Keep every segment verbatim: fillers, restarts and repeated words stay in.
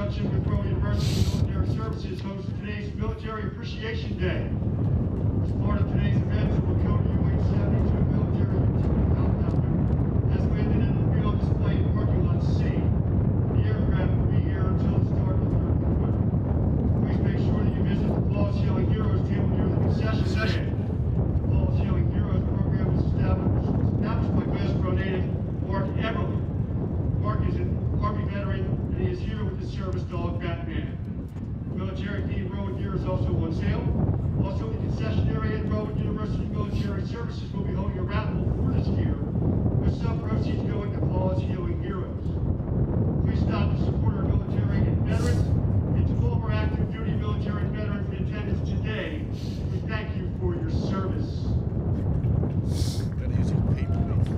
conjunction with Rowan University Military Services hosts today's Military Appreciation Day. As part of today's event, the Lakota U H seventy-two military utility helicopter has landed in the field display in parking lot C. The aircraft will be here until the start of the third quarter. Please make sure that you visit the Paul Healing Heroes table near the concession stand. The Paul Healing Heroes program was established, established by Westboro native Mark Everly. Mark is an Army veteran, and he is here with his service dog, Batman. Military-themed Rowan gear is also on sale. Also, the concession area at Rowan University Military Services will be holding a raffle for this gear, with some proceeds going to Paul's Healing Heroes. Please stop to support our military and veterans, and to all of our active duty military and veterans in attendance today, we thank you for your service. Gotta use these paperweights.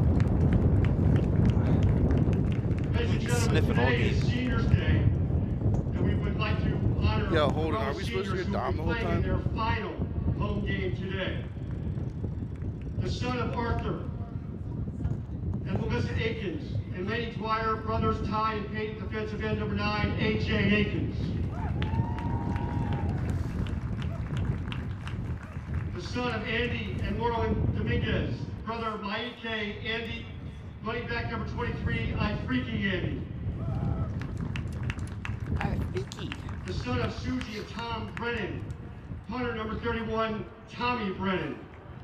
Ladies and gentlemen, today is Seniors Day, and we would like to honor Yo, hold on, all are we supposed to seniors get who Dom the will whole be playing time? in their final home game today. The son of Arthur and Melissa Akins, and Lady Dwyer, brothers Ty and Peyton, defensive end number nine, A J Akins. The son of Andy and Lauren Dominguez, brother Maike Andy, running back number twenty-three, I Freaky Andy. I Freaky. The son of Susie and Tom Brennan, punter number thirty-one, Tommy Brennan.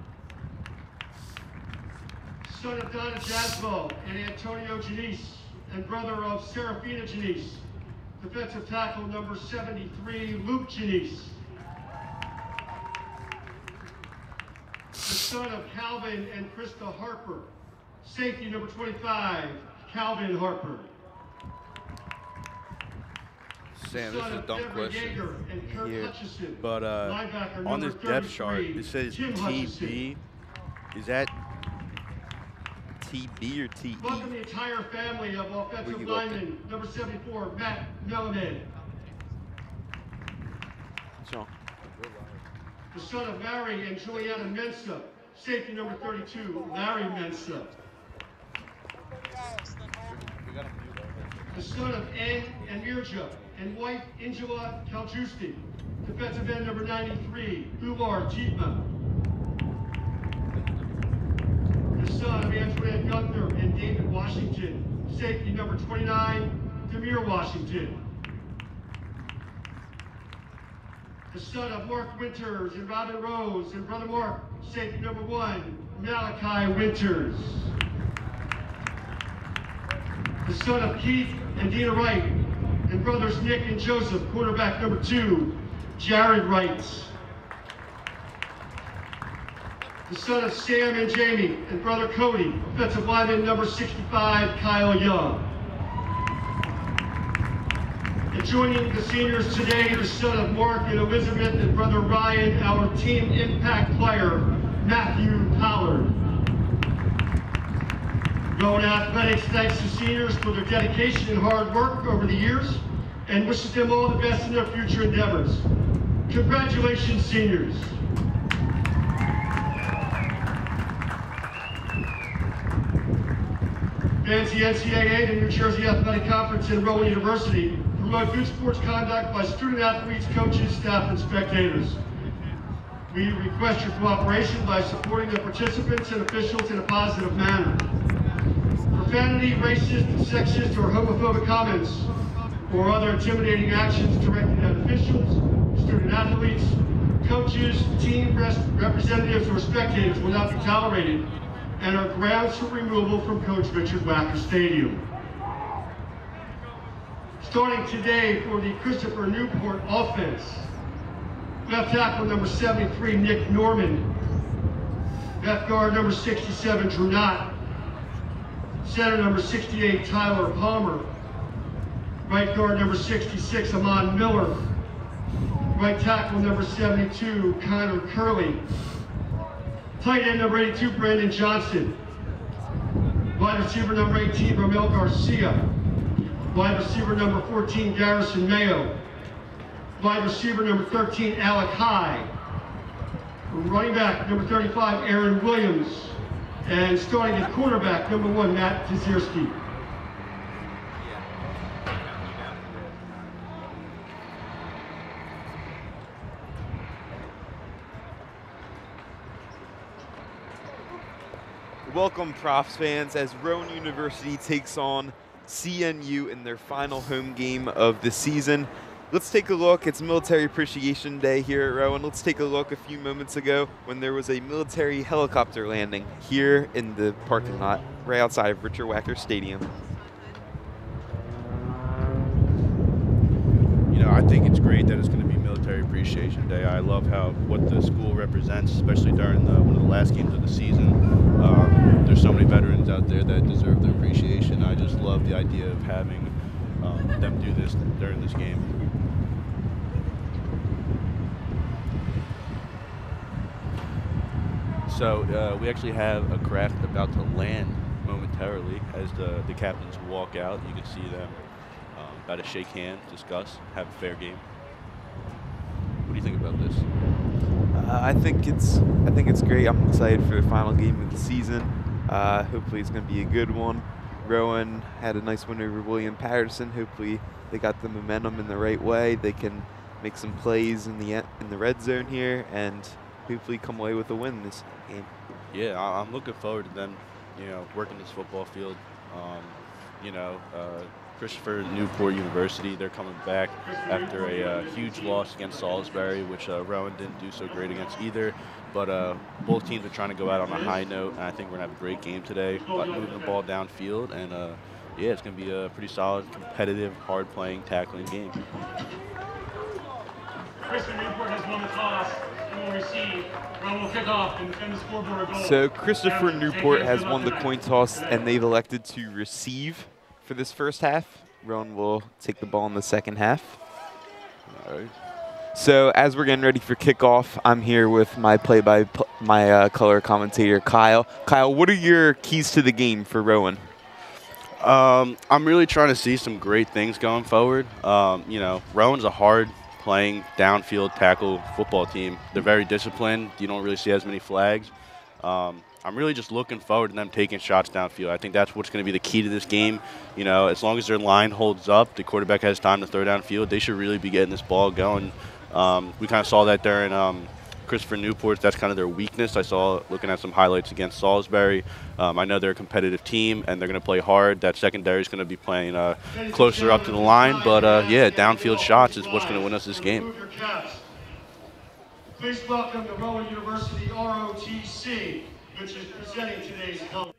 Son of Donna Jasbo and Antonio Janice, and brother of Serafina Janice, defensive tackle number seventy-three, Luke Janice. The son of Calvin and Krista Harper, safety number twenty-five, Calvin Harper. Sam, this is a dumb question here, Hutchison, but uh, on this depth chart, it says Jim T Hutchison. B. Is that T B or T E? Welcome the entire family of offensive you go, lineman, number seventy-four, Matt Melamed. So, The son of Larry and Juliana Mensa, safety number thirty-two, Larry Mensa. The son of Ed and Mirja and wife Angela Kaljusti, defensive end number ninety-three, Umar Jeetma. The son of Antoinette Gunther and David Washington, safety number twenty-nine, Demir Washington. The son of Mark Winters and Robin Rose and brother Mark, safety number one, Malachi Winters. The son of Keith and Dina Wright and brothers Nick and Joseph, quarterback number two, Jared Wright. The son of Sam and Jamie and brother Cody, offensive lineman number sixty-five, Kyle Young. And joining the seniors today, the son of Mark and Elizabeth and brother Ryan, our team impact player, Matthew Pollard. Rowan Athletics thanks the seniors for their dedication and hard work over the years and wishes them all the best in their future endeavors. Congratulations, seniors. Fancy N C double A, the New Jersey Athletic Conference and Rowan University promote good sports conduct by student athletes, coaches, staff, and spectators. We request your cooperation by supporting the participants and officials in a positive manner. Profanity, racist, sexist, or homophobic comments or other intimidating actions directed at officials, student athletes, coaches, team representatives, or spectators will not be tolerated and are grounds for removal from Coach Richard Wacker Stadium. Starting today for the Christopher Newport offense, left tackle number seventy-three, Nick Norman. Left guard number sixty-seven, Drew Knott. Center number sixty-eight, Tyler Palmer. Right guard number sixty-six, Amon Miller. Right tackle number seventy-two, Connor Curley. Tight end number eighty-two, Brandon Johnson. Wide receiver number eighteen, Romel Garcia. Wide receiver number fourteen, Garrison Mayo. Wide receiver number thirteen, Alec High. Running back number thirty-five, Aaron Williams. And starting at quarterback, number one, Matt Tizierski. Welcome, Profs fans, as Rowan University takes on C N U in their final home game of the season. Let's take a look. It's Military Appreciation Day here at Rowan. Let's take a look a few moments ago when there was a military helicopter landing here in the parking lot right outside of Richard Wacker Stadium. You know, I think it's great that it's going to be Military Appreciation Day. I love how what the school represents, especially during the, one of the last games of the season. Um, there's so many veterans out there that deserve their appreciation. I just love the idea of having um, them do this during this game. So uh, we actually have a craft about to land momentarily as the, the captains walk out. You can see them um, about to shake hands, discuss, have a fair game. What do you think about this? Uh, I think it's I think it's great. I'm excited for the final game of the season. Uh, hopefully it's going to be a good one. Rowan had a nice win over William Patterson. Hopefully they got the momentum in the right way. They can make some plays in the in the red zone here and hopefully come away with a win this game. Yeah, I'm looking forward to them, you know, working this football field. Um, you know, uh, Christopher Newport University, they're coming back after a uh, huge loss against Salisbury, which uh, Rowan didn't do so great against either. But uh, both teams are trying to go out on a high note, and I think we're going to have a great game today, moving the ball downfield. And, uh, yeah, it's going to be a pretty solid, competitive, hard-playing, tackling game. Christopher Newport has won the toss and will receive. Rowan will kick off and defend the scoreboard goal. So Christopher Newport has won the coin toss, and they've elected to receive for this first half. Rowan will take the ball in the second half. All right. So as we're getting ready for kickoff, I'm here with my play by pl my uh, color commentator, Kyle. Kyle, what are your keys to the game for Rowan? Um, I'm really trying to see some great things going forward. Um, you know, Rowan's a hard playing downfield tackle football team. They're very disciplined. You don't really see as many flags. Um, I'm really just looking forward to them taking shots downfield. I think that's what's going to be the key to this game. You know, as long as their line holds up, the quarterback has time to throw downfield, they should really be getting this ball going. Um, we kind of saw that during um, Christopher Newport. That's kind of their weakness. I saw looking at some highlights against Salisbury. Um, I know they're a competitive team, and they're going to play hard. That secondary is going to be playing uh, closer up to the line. But, uh, yeah, downfield shots is what's going to win us this game. Please welcome the Rowan University R O T C, which is presenting today's colors.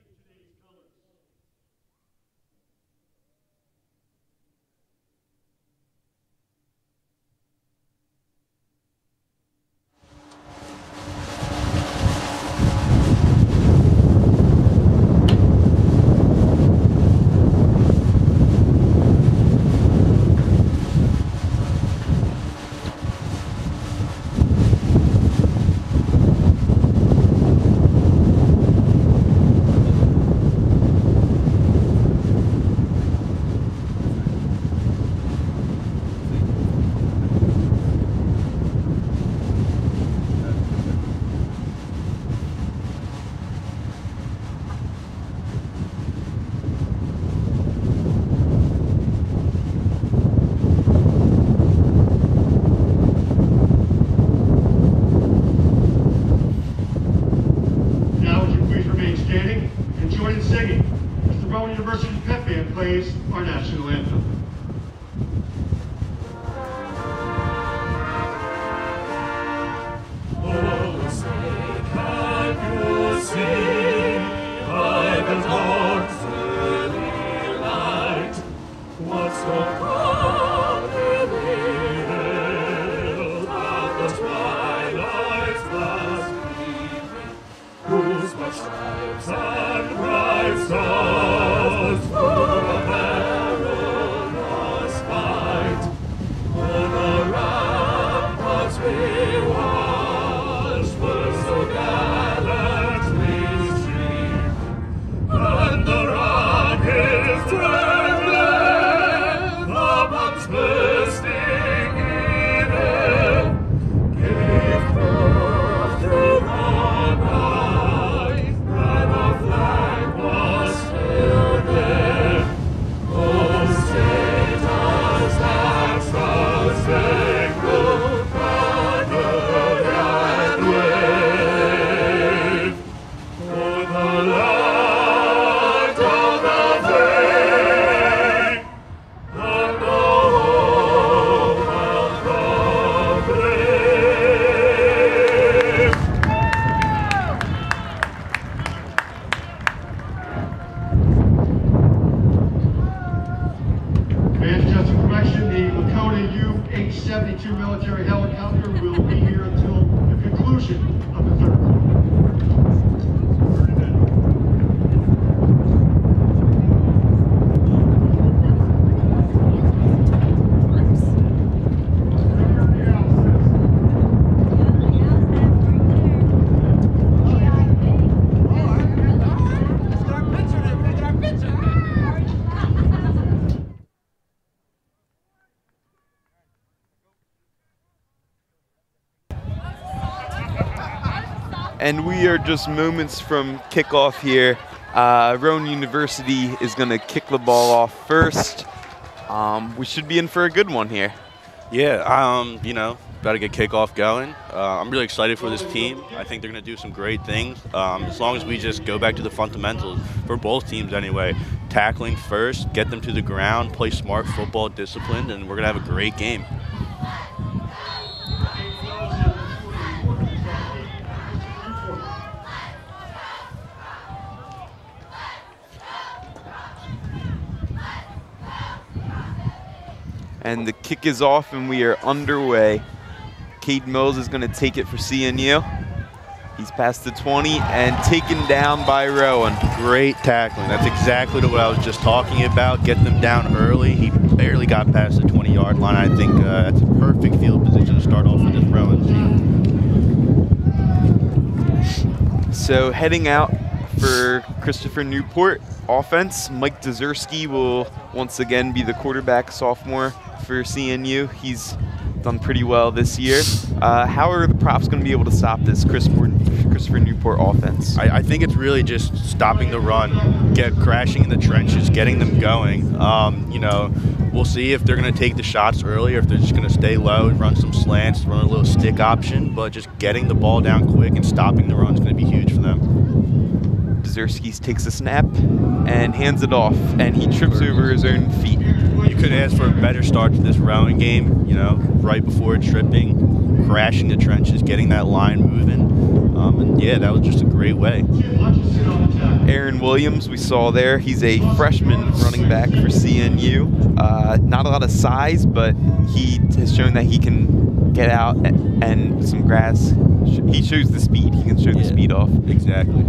U H seventy-two military helicopter will be here until the conclusion of the third quarter. And we are just moments from kickoff here. Uh, Rowan University is going to kick the ball off first. Um, we should be in for a good one here. Yeah, um, you know, about to get kickoff going. Uh, I'm really excited for this team. I think they're going to do some great things. Um, as long as we just go back to the fundamentals, for both teams anyway. Tackling first, get them to the ground, play smart football, disciplined, and we're going to have a great game. And the kick is off and we are underway. Cade Mills is going to take it for C N U. He's past the twenty and taken down by Rowan. Great tackling. That's exactly what I was just talking about. Get them down early. He barely got past the twenty yard line. I think uh, that's a perfect field position to start off with this Rowan team. So heading out for Christopher Newport offense, Mike Dzersky will once again be the quarterback, sophomore for C N U. He's done pretty well this year. Uh, how are the Profs going to be able to stop this Christopher, Christopher Newport offense? I, I think it's really just stopping the run, get crashing in the trenches, getting them going. Um, you know, we'll see if they're going to take the shots early or if they're just going to stay low, run some slants, run a little stick option, but just getting the ball down quick and stopping the run is going to be huge for them. Dzersky takes a snap and hands it off, and he trips over his own feet. You could ask for a better start to this Rowan game, you know, right before tripping, crashing the trenches, getting that line moving. Um, and yeah, that was just a great way. Aaron Williams, we saw there. He's a freshman running back for C N U. Uh, not a lot of size, but he has shown that he can get out and, and with some grass. He shows the speed. He can show yeah, the speed off. Exactly.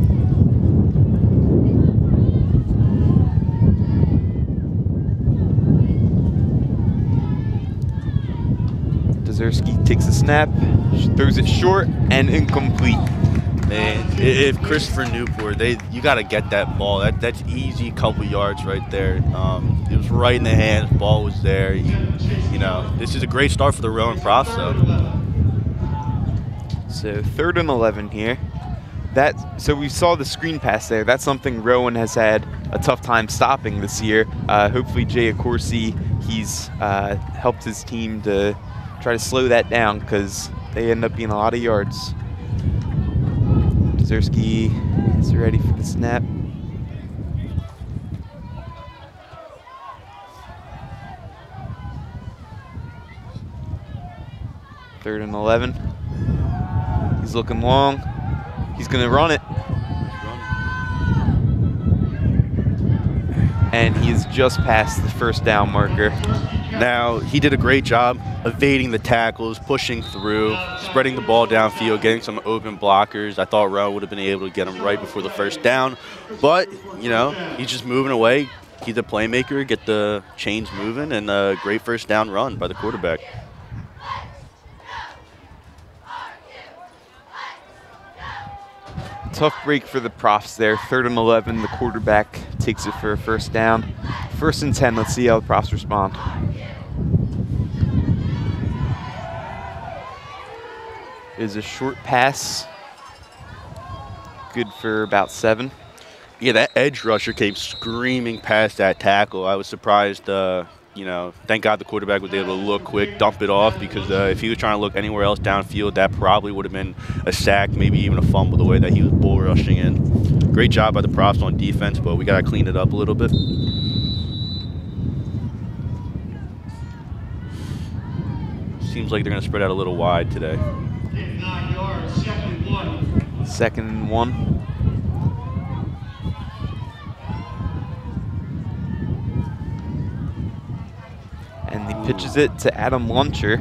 Dzersky takes a snap, throws it short and incomplete. Man, if Christopher Newport, they you got to get that ball. That that's easy, couple yards right there. Um, it was right in the hands. Ball was there. You, you know, this is a great start for the Rowan Profs, though. So third and eleven here. That so we saw the screen pass there. That's something Rowan has had a tough time stopping this year. Uh, hopefully Jay Accorsi, he's uh, helped his team to try to slow that down because they end up being a lot of yards. Dzersky is ready for the snap. Third and eleven. He's looking long. He's going to run it. And he is just past the first down marker. Now, he did a great job evading the tackles, pushing through, spreading the ball downfield, getting some open blockers. I thought Rowan would have been able to get him right before the first down. But, you know, he's just moving away. He's a playmaker, get the chains moving, and a great first down run by the quarterback. Tough break for the Profs there. Third and eleven, the quarterback takes it for a first down. First and ten, let's see how the Profs respond. Is a short pass. Good for about seven. Yeah, that edge rusher came screaming past that tackle. I was surprised, uh, you know, thank God the quarterback was able to look quick, dump it off, because uh, if he was trying to look anywhere else downfield, that probably would have been a sack, maybe even a fumble the way that he was bull rushing in. Great job by the Profs on defense, but we got to clean it up a little bit. Seems like they're going to spread out a little wide today. Nine yards, second and one. Second and one. And the pitches it to Adam Luncher.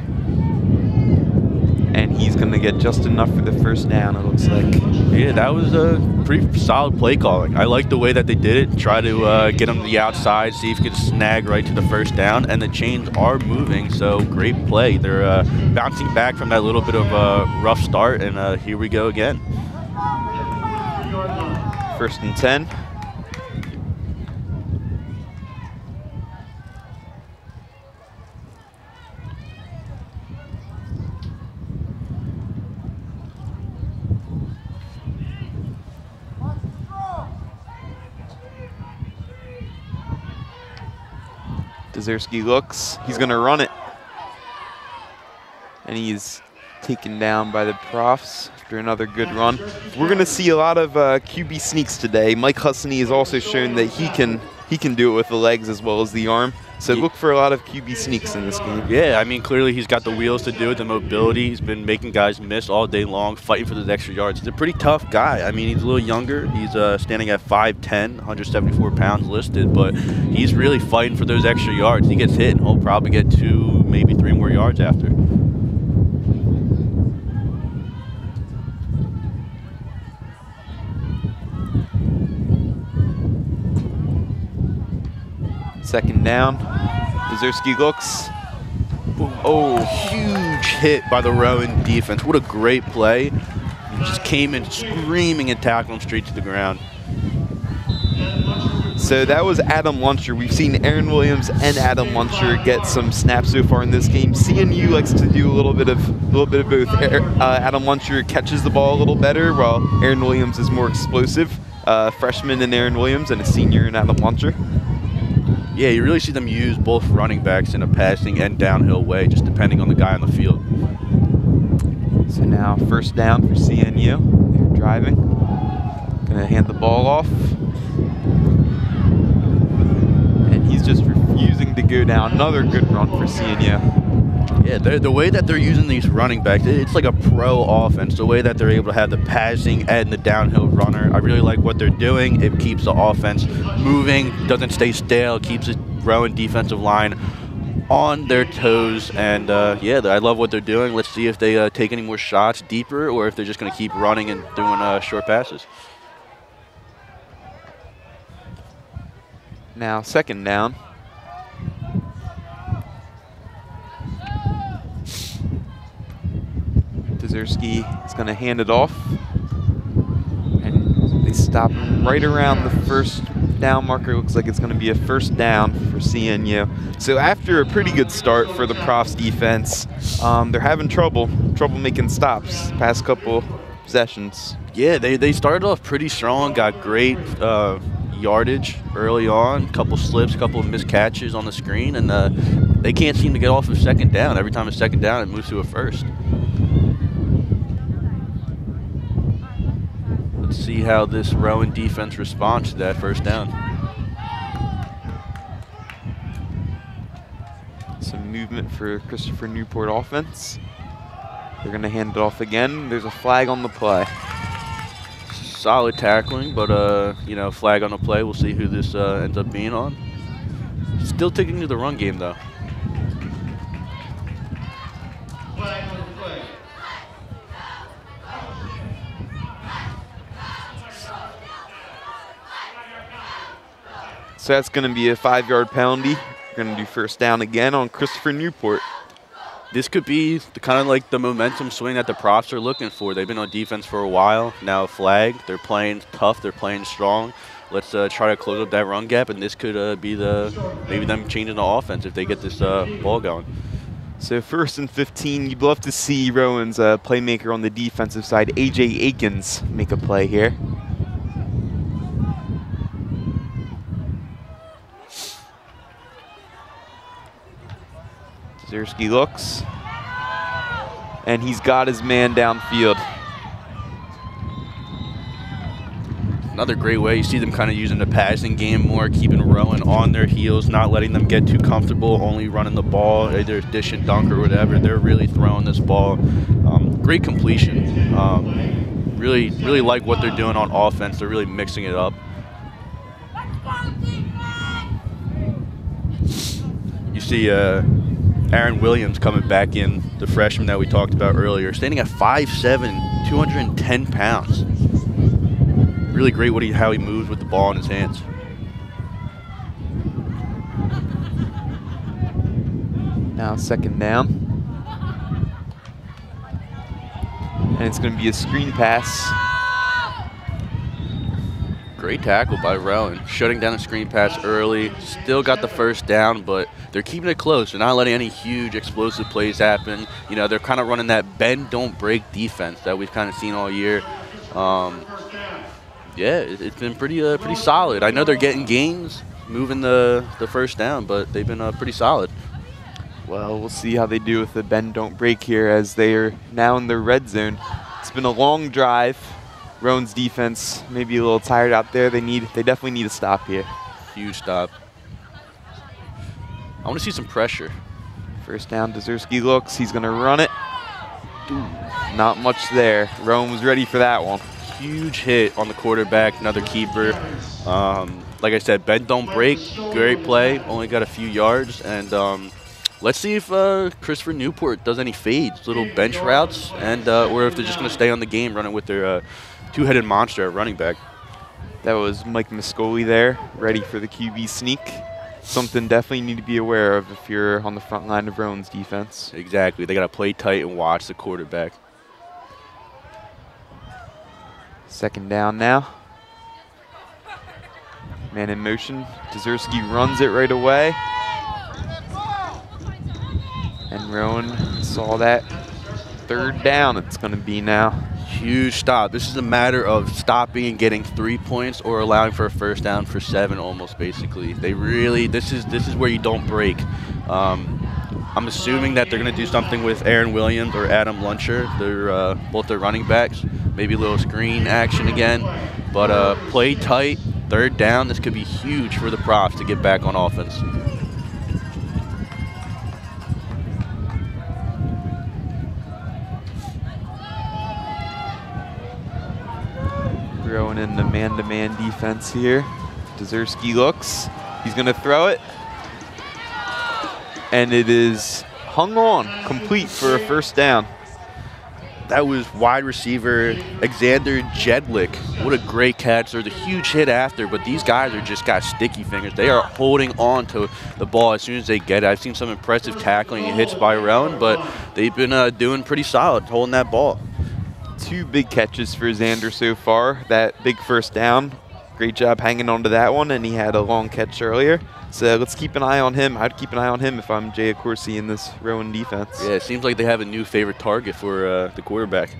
And he's going to get just enough for the first down, it looks like. Yeah, that was a pretty solid play calling. I like the way that they did it. Try to uh, get him to the outside, see if he could snag right to the first down. And the chains are moving, so great play. They're uh, bouncing back from that little bit of a rough start, and uh, here we go again. First and ten. Dzersky looks, he's gonna run it. And he's taken down by the Profs after another good run. We're gonna see a lot of uh, Q B sneaks today. Mike Husney has also shown that he can he can do it with the legs as well as the arm. So look for a lot of Q B sneaks in this game. Yeah, I mean, clearly he's got the wheels to do it, the mobility. He's been making guys miss all day long, fighting for those extra yards. He's a pretty tough guy. I mean, he's a little younger. He's uh, standing at five ten, one hundred seventy-four pounds listed, but he's really fighting for those extra yards. He gets hit, and he'll probably get two, maybe three more yards after. Second down. Dzersky looks. Oh, huge hit by the Rowan defense. What a great play. He just came in screaming and tackled him straight to the ground. So that was Adam Luncher. We've seen Aaron Williams and Adam Luncher get some snaps so far in this game. C N U likes to do a little bit of a little bit of both. Uh, Adam Luncher catches the ball a little better, while Aaron Williams is more explosive. Uh, freshman in Aaron Williams and a senior in Adam Luncher. Yeah, you really see them use both running backs in a passing and downhill way, just depending on the guy on the field. So now first down for C N U. They're driving. Gonna hand the ball off. And he's just refusing to go down. Another good run for C N U. Yeah, the way that they're using these running backs, it's like a pro offense. The way that they're able to have the passing and the downhill runner, I really like what they're doing. It keeps the offense moving, doesn't stay stale, keeps the Rowan defensive line on their toes. And uh, yeah, I love what they're doing. Let's see if they uh, take any more shots deeper, or if they're just going to keep running and doing uh, short passes. Now second down. Dzersky is going to hand it off, and they stop him right around the first down marker. Looks like it's going to be a first down for C N U. So after a pretty good start for the Profs defense, um, they're having trouble, trouble making stops past couple possessions. Yeah, they, they started off pretty strong, got great uh, yardage early on, couple slips, couple of missed catches on the screen, and uh, they can't seem to get off of second down. Every time it's second down, it moves to a first. See how this Rowan defense responds to that first down. Some movement for Christopher Newport offense. They're going to hand it off again. There's a flag on the play. Solid tackling, but uh, you know, flag on the play. We'll see who this uh, ends up being on. Still taking to the run game though. So that's going to be a five-yard penalty. We're going to do first down again on Christopher Newport. This could be the kind of like the momentum swing that the Profs are looking for. They've been on defense for a while. Now a flag. They're playing tough. They're playing strong. Let's uh, try to close up that run gap, and this could uh, be the maybe them changing the offense if they get this uh, ball going. So first and fifteen, you'd love to see Rowan's uh, playmaker on the defensive side, A J Akins, make a play here. Dzersky looks, and he's got his man downfield. Another great way. You see them kind of using the passing game more, keeping Rowan on their heels, not letting them get too comfortable, only running the ball, either dish and dunk or whatever. They're really throwing this ball. Um, great completion. Um, really, really like what they're doing on offense. They're really mixing it up. You see uh, Aaron Williams coming back in, the freshman that we talked about earlier, standing at five seven, two hundred ten pounds. Really great what he, how he moves with the ball in his hands. Now second down. And it's going to be a screen pass. Great tackle by Rowan, shutting down a screen pass early. Still got the first down, but they're keeping it close. They're not letting any huge explosive plays happen. You know, they're kind of running that bend, don't break defense that we've kind of seen all year. Um, yeah, it, it's been pretty uh, pretty solid. I know they're getting gains, moving the, the first down, but they've been uh, pretty solid. Well, we'll see how they do with the bend, don't break here as they are now in the red zone. It's been a long drive. Rowan's defense may be a little tired out there. They need, they definitely need a stop here. Huge stop. I want to see some pressure. First down, Dzerzky looks. He's going to run it. Ooh, not much there. Rowan was ready for that one. Huge hit on the quarterback, another keeper. Um, like I said, bend, don't break. Great play. Only got a few yards. And um, let's see if uh, Christopher Newport does any fades, little bench routes, and uh, or if they're just going to stay on the game running with their uh, two-headed monster at running back. That was Mike Muscoli there, ready for the Q B sneak. Something definitely you need to be aware of if you're on the front line of Rowan's defense. Exactly. They got to play tight and watch the quarterback. Second down now. Man in motion. Dzerzky runs it right away. And Rowan saw that. Third down it's going to be now. Huge stop. This is a matter of stopping and getting three points or allowing for a first down for seven almost, basically. They really, this is this is where you don't break. Um, I'm assuming that they're going to do something with Aaron Williams or Adam Luncher. They're uh, both their running backs. Maybe a little screen action again. But uh, play tight, third down. This could be huge for the Profs to get back on offense. Throwing in the man-to-man defense here. Dzerzky looks. He's going to throw it. And it is hung on, complete for a first down. That was wide receiver Alexander Jedlick. What a great catch. There's a huge hit after, but these guys are just got sticky fingers. They are holding on to the ball as soon as they get it. I've seen some impressive tackling and hits by Rowan, but they've been uh, doing pretty solid holding that ball. Two big catches for Xander so far. That big first down, great job hanging on to that one, and he had a long catch earlier. So let's keep an eye on him. I'd keep an eye on him if I'm Jay Accorsi in this Rowan defense. Yeah, it seems like they have a new favorite target for uh, the quarterback.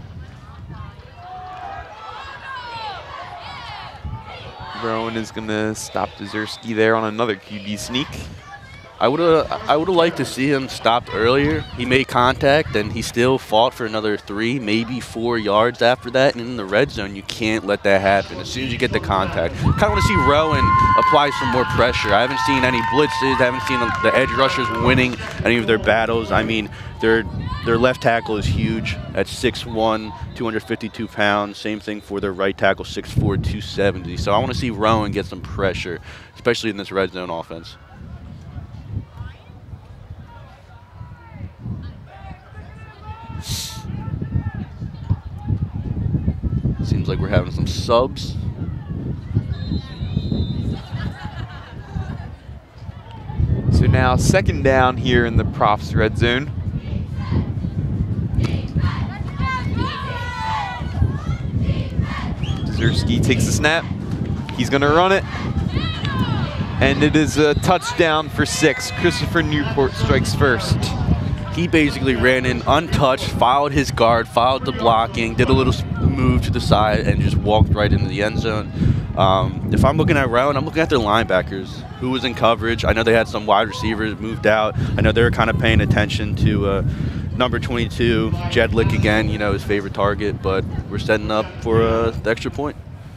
Rowan is going to stop Dzerzky there on another Q B sneak. I would have I would have liked to see him stopped earlier. He made contact, and he still fought for another three, maybe four yards after that. And in the red zone, you can't let that happen. As soon as you get the contact, kind of want to see Rowan apply some more pressure. I haven't seen any blitzes. I haven't seen the edge rushers winning any of their battles. I mean, their their left tackle is huge at six one, two hundred fifty-two pounds. Same thing for their right tackle, six four, two seventy. So I want to see Rowan get some pressure, especially in this red zone offense. Seems like we're having some subs. So now second down here in the Profs red zone. Dzerzky takes the snap. He's going to run it. And it is a touchdown for six. Christopher Newport strikes first. He basically ran in untouched, followed his guard, followed the blocking, did a little move to the side, and just walked right into the end zone. Um, if I'm looking at Rowan, I'm looking at their linebackers. Who was in coverage? I know they had some wide receivers moved out. I know they were kind of paying attention to uh, number twenty-two, Jedlick again, you know, his favorite target, but we're setting up for uh, the extra point.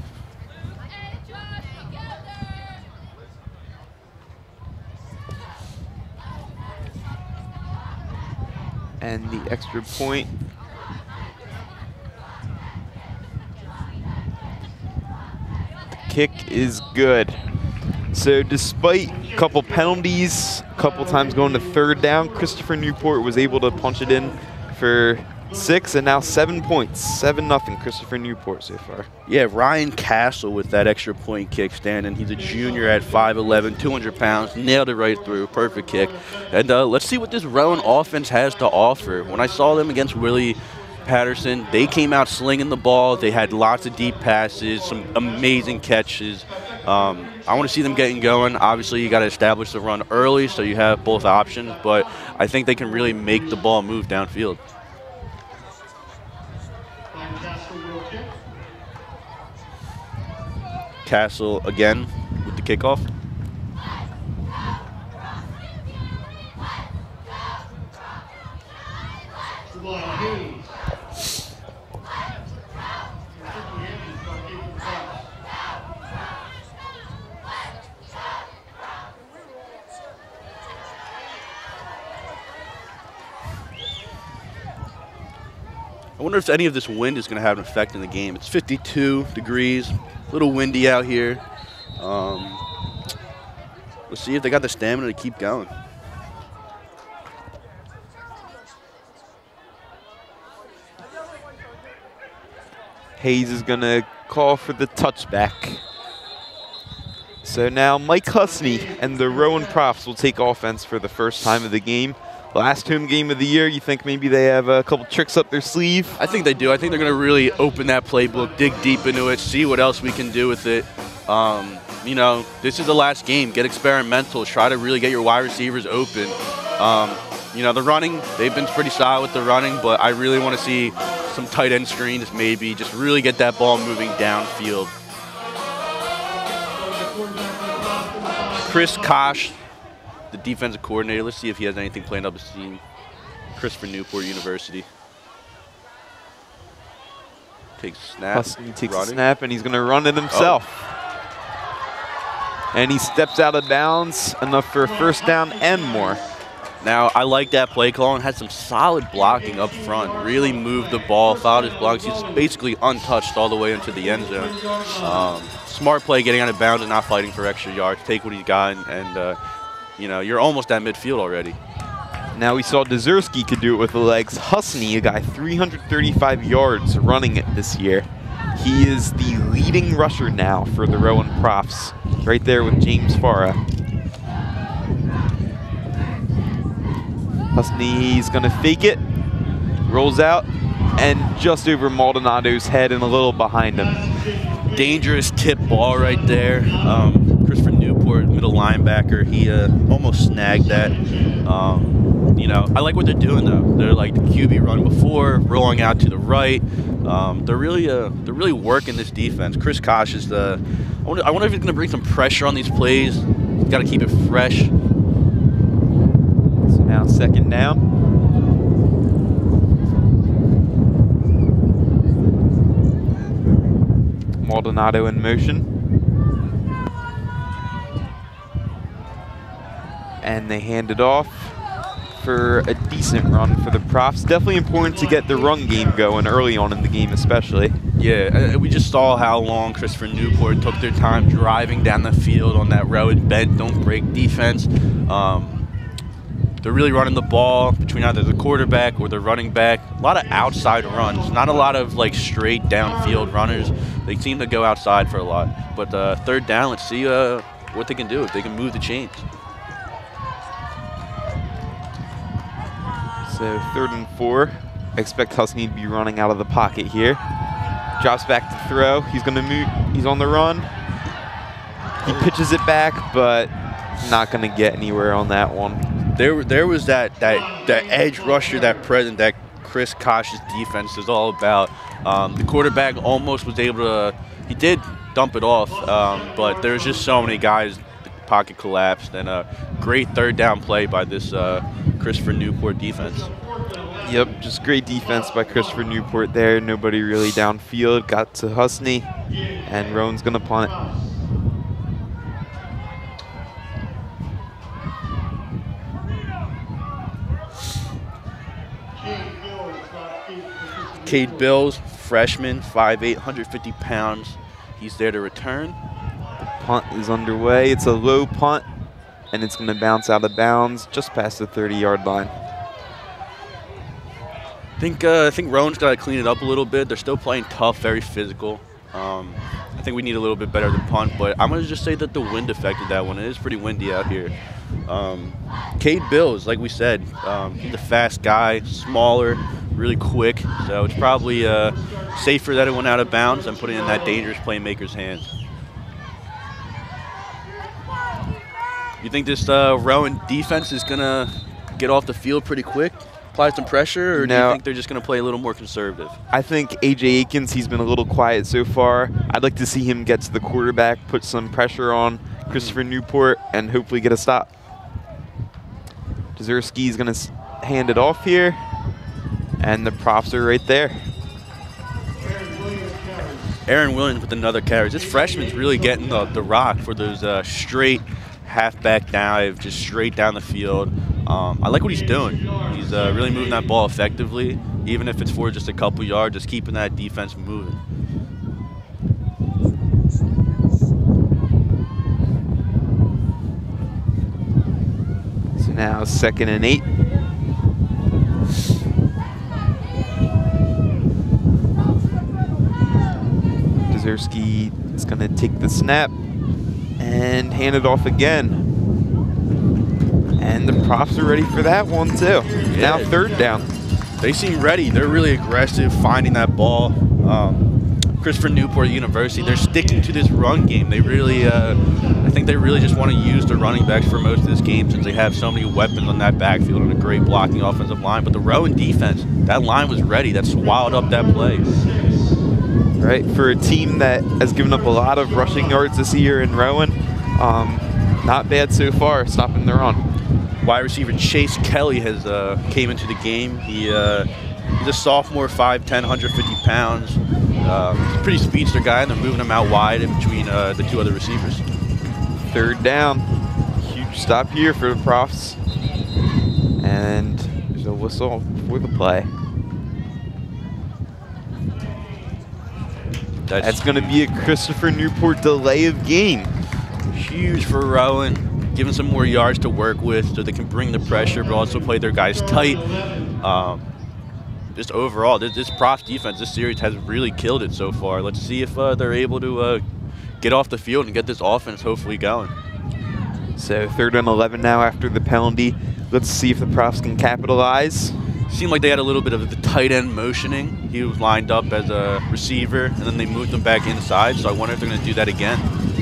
And the extra point. The kick is good. So despite a couple penalties, a couple times going to third down, Christopher Newport was able to punch it in for six, and now seven points. seven nothing Christopher Newport so far. Yeah, Ryan Castle with that extra point kick standing. He's a junior at five eleven, two hundred pounds, nailed it right through, perfect kick. And uh, let's see what this Rowan offense has to offer. When I saw them against Willie Patterson, they came out slinging the ball. They had lots of deep passes, some amazing catches. Um, I want to see them getting going. Obviously, you got to establish the run early so you have both options, but I think they can really make the ball move downfield. Castle again with the kickoff. I wonder if any of this wind is going to have an effect in the game. It's fifty-two degrees, a little windy out here. Um, let's see if they got the stamina to keep going. Hayes is going to call for the touchback. So now Mike Husney and the Rowan Profs will take offense for the first time of the game. Last home game of the year, you think maybe they have a couple tricks up their sleeve? I think they do. I think they're going to really open that playbook, dig deep into it, see what else we can do with it. Um, you know, this is the last game. Get experimental. Try to really get your wide receivers open. Um, you know, the running, they've been pretty solid with the running, but I really want to see some tight end screens maybe. Just really get that ball moving downfield. Chris Kosh, the defensive coordinator. Let's see if he has anything planned up his team. Christopher Newport University. Takes a snap. Husney takes running. a snap, and he's going to run it himself. Oh. And he steps out of bounds, enough for a first down and more. Now, I like that play call and had some solid blocking up front. Really moved the ball, fouled his blocks. He's basically untouched all the way into the end zone. Um, smart play, getting out of bounds and not fighting for extra yards. Take what he's got, and, and uh, you know, you're almost at midfield already. Now we saw Dezersky could do it with the legs. Husney, a guy three hundred thirty-five yards running it this year. He is the leading rusher now for the Rowan Profs, right there with James Farah. Husney's gonna fake it, rolls out, and just over Maldonado's head and a little behind him. Dangerous tip ball right there. Um, Christopher Newport, middle linebacker, he uh, almost snagged that. Um, you know, I like what they're doing though. They're like the Q B run before, rolling out to the right. Um, they're really, uh, they're really working this defense. Chris Kosh is the. I wonder, I wonder if he's going to bring some pressure on these plays. He's got to keep it fresh. So now second down. Maldonado in motion. And they hand it off for a decent run for the Profs. Definitely important to get the run game going early on in the game especially. Yeah, we just saw how long Christopher Newport took their time driving down the field on that road bend, don't break defense. Um, they're really running the ball between either the quarterback or the running back. A lot of outside runs, not a lot of like straight downfield runners. They seem to go outside for a lot. But uh, third down, let's see uh, what they can do, if they can move the chains. So third and four. I expect Husney to be running out of the pocket here. Drops back to throw. He's going to move. He's on the run. He pitches it back, but not going to get anywhere on that one. There, there was that that that edge rusher, that present, that Chris Kosh's defense is all about. Um, the quarterback almost was able to. He did dump it off, um, but there's just so many guys. The pocket collapsed, and a great third down play by this uh, Christopher Newport defense. Yep, just great defense by Christopher Newport there. Nobody really downfield. Got to Husney, and Rowan's going to punt it. Cade Bills, freshman, five eight, one hundred fifty pounds. He's there to return. The Punt is underway. It's a low punt, and it's going to bounce out of bounds just past the thirty-yard line. I think uh, I think Rowan's got to clean it up a little bit. They're still playing tough, very physical. Um, I think we need a little bit better than punt, but I'm going to just say that the wind affected that one. It is pretty windy out here. Um, Cade Bills, like we said, um, he's a fast guy, smaller, really quick, so it's probably uh, safer that it went out of bounds than putting it in that dangerous playmaker's hands. You think this uh, Rowan defense is going to get off the field pretty quick, apply some pressure, or no. do you think they're just going to play a little more conservative? I think A J Akins, he's been a little quiet so far. I'd like to see him get to the quarterback, put some pressure on Christopher Newport, and hopefully get a stop. Jezierski's going to hand it off here, and the Profs are right there. Aaron Williams with another carry. This freshman's really getting the, the rock for those uh, straight halfback dive, just straight down the field. Um, I like what he's doing. He's uh, really moving that ball effectively, even if it's for just a couple yards, just keeping that defense moving. So now second and eight. Jezierski is going to take the snap and hand it off again. And the Profs are ready for that one too. Yeah. Now third down. They seem ready. They're really aggressive, finding that ball. Um, Christopher Newport University, they're sticking to this run game. They really, uh, I think they really just want to use the running backs for most of this game since they have so many weapons on that backfield and a great blocking offensive line. But the Rowan defense, that line was ready. That swallowed up that play. Right, for a team that has given up a lot of rushing yards this year in Rowan, um, not bad so far, stopping the run. Wide receiver Chase Kelly has uh, came into the game. He uh, he's a sophomore, five ten, one hundred fifty pounds. Uh, he's a pretty speedster guy, and they're moving him out wide in between uh, the two other receivers. Third down, huge stop here for the Profs, and there's a whistle for the play. That's, That's going to be a Christopher Newport delay of game. Huge for Rowan, giving some more yards to work with so they can bring the pressure but also play their guys tight. Um, just overall, this, this Profs defense, this series has really killed it so far. Let's see if uh, they're able to uh, get off the field and get this offense hopefully going. So third and eleven now after the penalty. Let's see if the Profs can capitalize. Seemed like they had a little bit of the tight end motioning. He was lined up as a receiver, and then they moved him back inside, so I wonder if they're going to do that again.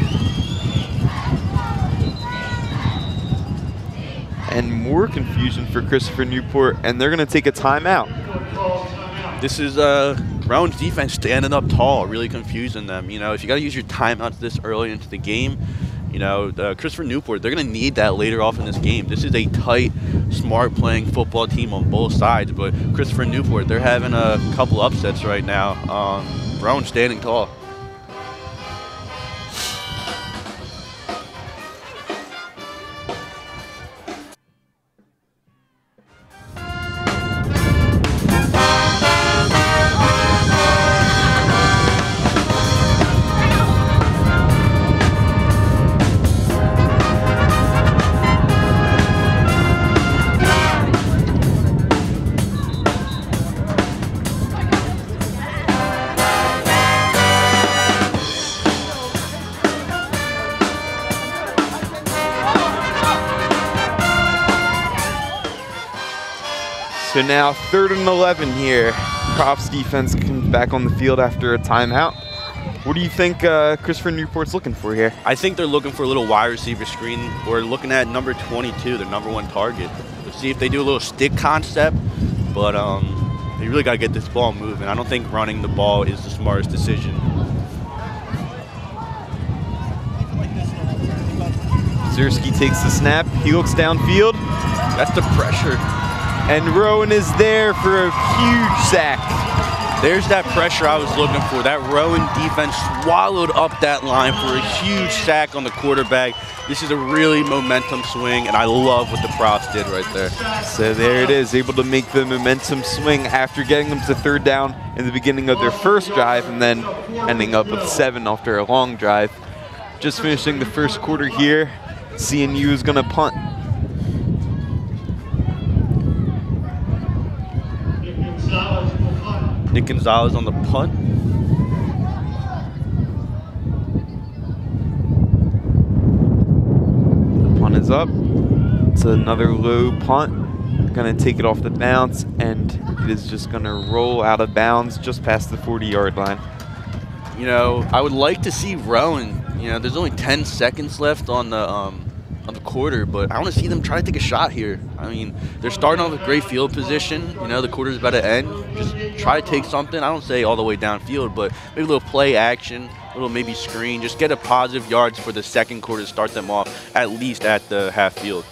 And more confusion for Christopher Newport, and they're going to take a timeout. This is uh, Rowan's defense standing up tall, really confusing them. You know, if you got to use your timeouts this early into the game, you know, uh, Christopher Newport, they're going to need that later off in this game. This is a tight, smart playing football team on both sides, but Christopher Newport, they're having a couple upsets right now. Um, Rowan standing tall. So now third and eleven here. Profs defense comes back on the field after a timeout. What do you think uh, Christopher Newport's looking for here? I think they're looking for a little wide receiver screen. We're looking at number twenty-two, their number one target. Let's see if they do a little stick concept, but um, they really got to get this ball moving. I don't think running the ball is the smartest decision. Jezierski takes the snap. He looks downfield. That's the pressure. And Rowan is there for a huge sack. There's that pressure I was looking for. That Rowan defense swallowed up that line for a huge sack on the quarterback. This is a really momentum swing, and I love what the Profs did right there. So there it is, able to make the momentum swing after getting them to third down in the beginning of their first drive and then ending up with seven after a long drive. just finishing the first quarter here. C N U is going to punt. Nick Gonzalez will punt. Nick Gonzalez on the punt. The punt is up. It's another low punt. Going to take it off the bounce, and it is just going to roll out of bounds just past the forty yard line. You know, I would like to see Rowan. You know, there's only ten seconds left on the um, on the quarter, but I want to see them try to take a shot here. I mean, they're starting off with great field position. You know, the quarter's about to end. Just try to take something. I don't say all the way downfield, but maybe a little play action, a little maybe screen. Just get a positive yards for the second quarter to start them off, at least at the half field.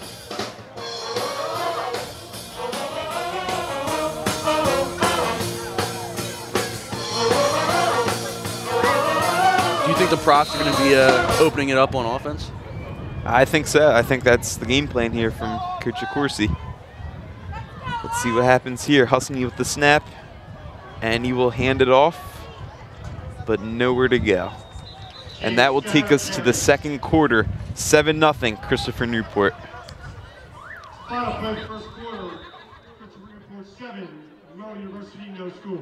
Do you think the Profs are going to be uh, opening it up on offense? I think so. I think that's the game plan here from Coach Accorsi. Let's see what happens here. Husney with the snap, and he will hand it off, but nowhere to go. And that will take us to the second quarter, seven nothing, Christopher Newport. Final play, first quarter, Christopher Newport seven, Monroe University no score.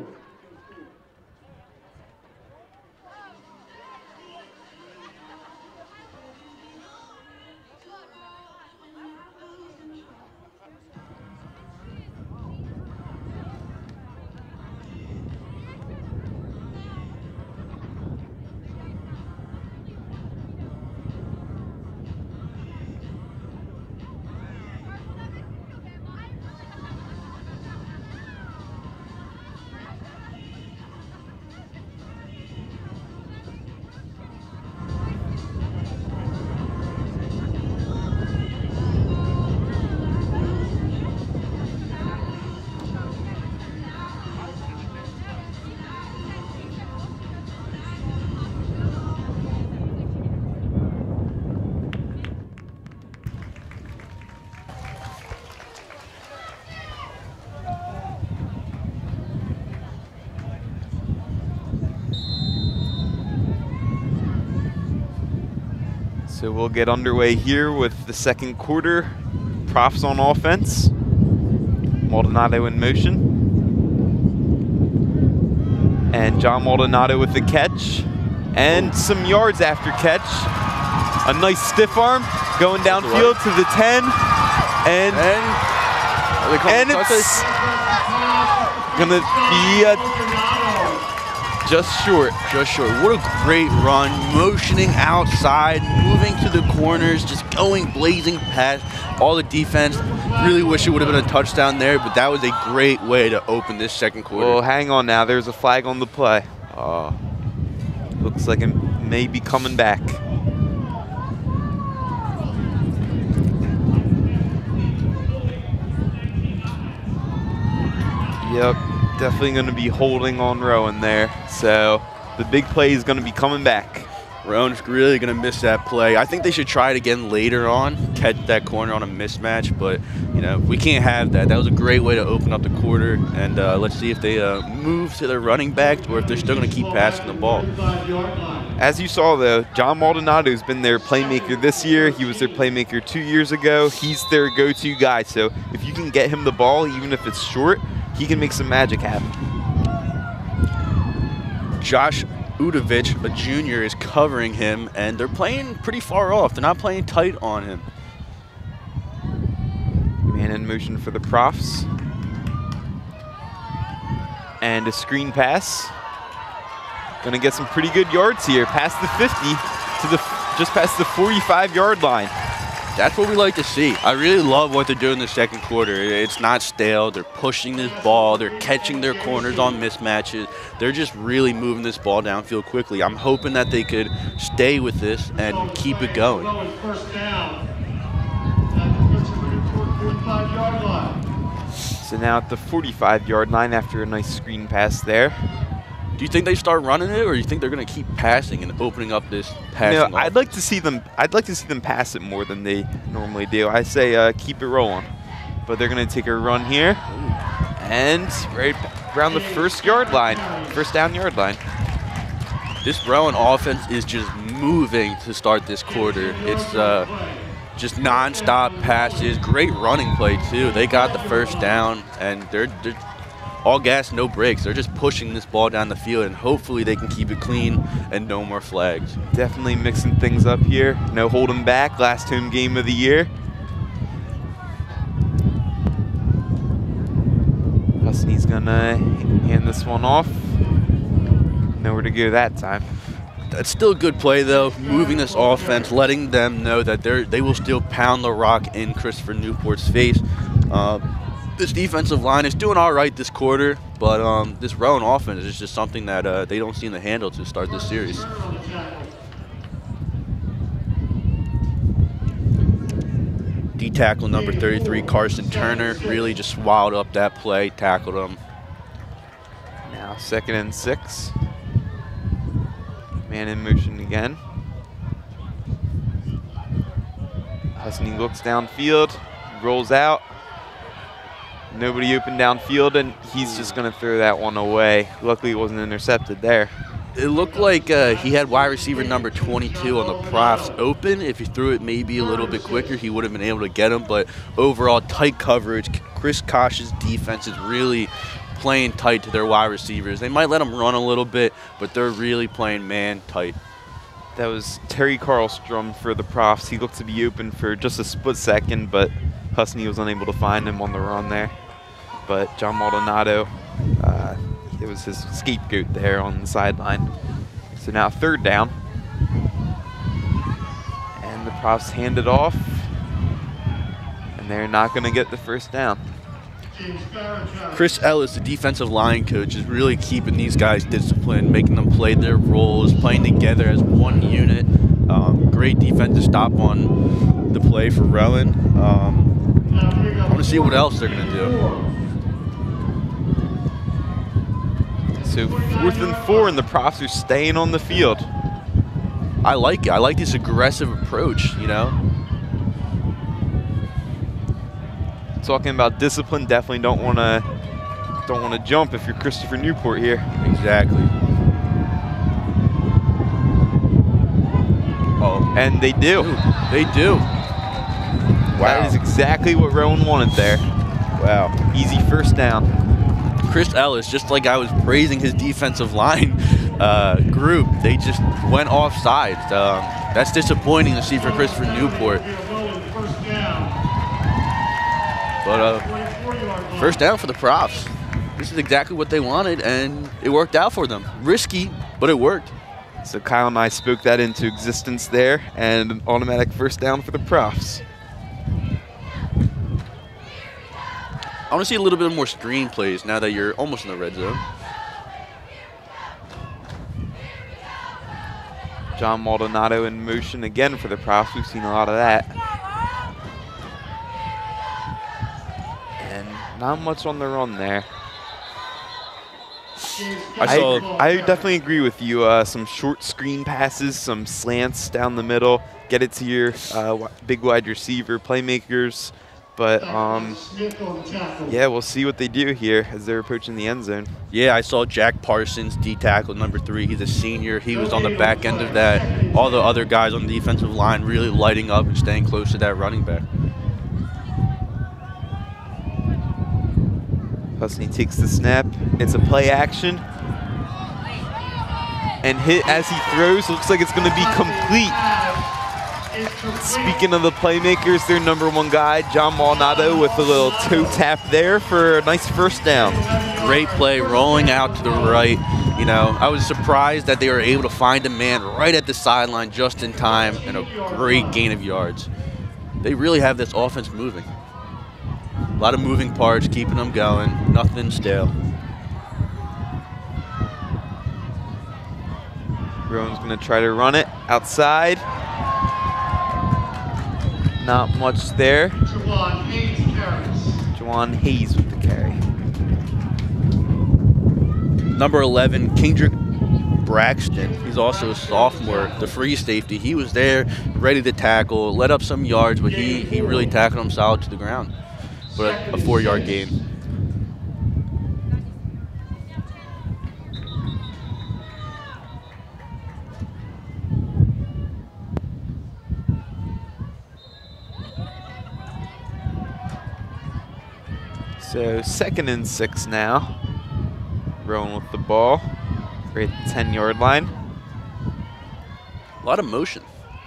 So we'll get underway here with the second quarter. Profs on offense. Maldonado in motion. And John Maldonado with the catch. And some yards after catch. A nice stiff arm going downfield to the ten. And, And, and it's going to be a just short. Just short. What a great run. Motioning outside, moving to the corners, just going blazing past all the defense. Really wish it would have been a touchdown there, but that was a great way to open this second quarter. Well, hang on now. There's a flag on the play. Uh, looks like it may be coming back. Yep. Definitely going to be holding on Rowan there. So the big play is going to be coming back. Rowan's really going to miss that play. I think they should try it again later on, catch that corner on a mismatch. But, you know, we can't have that. That was a great way to open up the quarter. And uh, let's see if they uh, move to their running back or if they're still going to keep passing the ball. As you saw, though, John Maldonado has been their playmaker this year. He was their playmaker two years ago. He's their go-to guy. So if you can get him the ball, even if it's short, he can make some magic happen. Josh Udovich, a junior, is covering him, and they're playing pretty far off. They're not playing tight on him. Man in motion for the Profs. And a screen pass. Gonna get some pretty good yards here, past the fifty to the just past the forty-five yard line. That's what we like to see. I really love what they're doing in the second quarter. It's not stale. They're pushing this ball. They're catching their corners on mismatches. They're just really moving this ball downfield quickly. I'm hoping that they could stay with this and keep it going. First down at the Christopher Newport forty-five yard line. So now at the forty-five yard line after a nice screen pass there. Do you think they start running it, or do you think they're going to keep passing and opening up this passing? No, I'd like to see them. I'd like to see them pass it more than they normally do. I say uh, keep it rolling, but they're going to take a run here, and right around the first yard line, first down yard line. This Rowan offense is just moving to start this quarter. It's uh, just non-stop passes, great running play too. They got the first down, and they're, they're all gas, no brakes. They're just pushing this ball down the field, and hopefully they can keep it clean and no more flags. Definitely mixing things up here. No holding back. Last home game of the year. Husney's gonna hand this one off. Nowhere to go that time. That's still a good play though, moving this offense, letting them know that they they will still pound the rock in Christopher Newport's face. Uh, this defensive line is doing all right this quarter, but um, this Rowan offense is just something that uh, they don't seem to handle to start this series. D tackle number thirty-three, Carson Turner, really just wilded up that play, tackled him. Now second and six. Man in motion again. Husney looks downfield, rolls out. Nobody open downfield, and he's just going to throw that one away. Luckily, it wasn't intercepted there. It looked like uh, he had wide receiver number twenty-two on the profs open. If he threw it maybe a little bit quicker, he would have been able to get him. But overall, tight coverage. Chris Kosh's defense is really playing tight to their wide receivers. They might let them run a little bit, but they're really playing man tight. That was Terry Karlstrom for the Profs. He looked to be open for just a split second, but Husney was unable to find him on the run there. But John Maldonado, uh, it was his scapegoat there on the sideline. So now third down. And the Profs hand it off. And they're not going to get the first down. Chris Ellis, the defensive line coach, is really keeping these guys disciplined, making them play their roles, playing together as one unit. Um, great defensive stop on the play for Rowan. Um, I want to see what else they're going to do. So fourth and four, and the Profs are staying on the field. I like it. I like this aggressive approach, you know. Talking about discipline, definitely don't want to don't want to jump if you're Christopher Newport here. Exactly. Oh, and they do. They do. Wow. That is exactly what Rowan wanted there. Wow. Easy first down. Chris Ellis, just like I was praising his defensive line uh, group, they just went offside. Um, that's disappointing to see for Christopher Newport. But uh, first down for the Profs. This is exactly what they wanted, and it worked out for them. Risky, but it worked. So Kyle and I spoke that into existence there, and an automatic first down for the Profs. I want to see a little bit more screen plays now that you're almost in the red zone. John Maldonado in motion again for the Profs. We've seen a lot of that. Not much on the run there. I, saw I, I definitely agree with you. Uh, some short screen passes, some slants down the middle, get it to your uh, big wide receiver, playmakers. But um, yeah, we'll see what they do here as they're approaching the end zone. Yeah, I saw Jack Parsons, D tackle number three. He's a senior. He was on the back end of that. All the other guys on the defensive line really lighting up and staying close to that running back. Husney takes the snap. It's a play action. And hit as he throws. Looks like it's going to be complete. Speaking of the playmakers, their number one guy, John Maldonado, with a little toe tap there for a nice first down. Great play, rolling out to the right. You know, I was surprised that they were able to find a man right at the sideline just in time, and a great gain of yards. They really have this offense moving. A lot of moving parts, keeping them going, nothing stale. Rowan's going to try to run it outside. Not much there. Jawan Hayes carries. Jawan Hayes with the carry. Number eleven, Kendrick Braxton. He's also a sophomore, the free safety. He was there, ready to tackle, let up some yards, but he, he really tackled him solid to the ground. But a four-yard gain. So second and six now. Rowan with the ball. Right at the ten yard line. A lot of motion.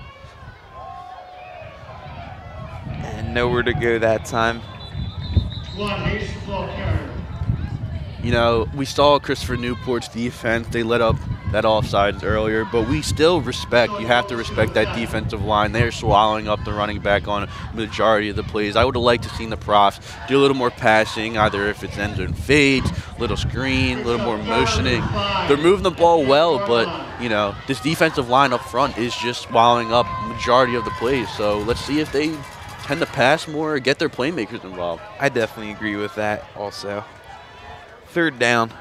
And nowhere to go that time. Juan Hayes, the ball carrier. You know, we saw Christopher Newport's defense. They let up that offsides earlier, but we still respect, you have to respect that defensive line. They're swallowing up the running back on a majority of the plays. I would have liked to seen the Profs do a little more passing, either if it's end zone fades, little screen, a little more motioning. They're moving the ball well, but, you know, this defensive line up front is just swallowing up majority of the plays. So let's see if they tend to pass more or get their playmakers involved. I definitely agree with that also. Third down.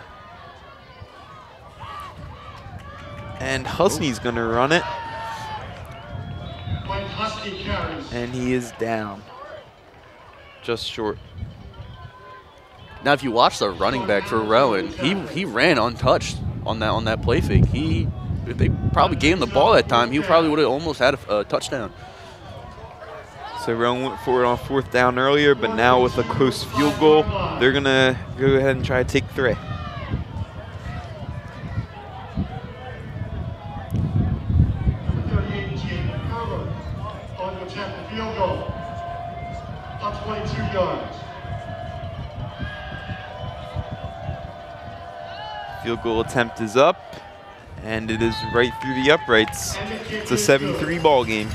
And Husney's going to run it. Mike Husney carries. And he is down. Just short. Now, if you watch the running back for Rowan, he he ran untouched on that on that play fake. He, if they probably gave him the ball that time, he probably would have almost had a, a touchdown. So Rowan went for it on fourth down earlier, but now with a close field goal, they're going to go ahead and try to take three. Number thirty-eight, Jaden Herbert, on to attempt the field goal. Up twenty-two yards. Field goal attempt is up, and it is right through the uprights. It's a seven three ball game.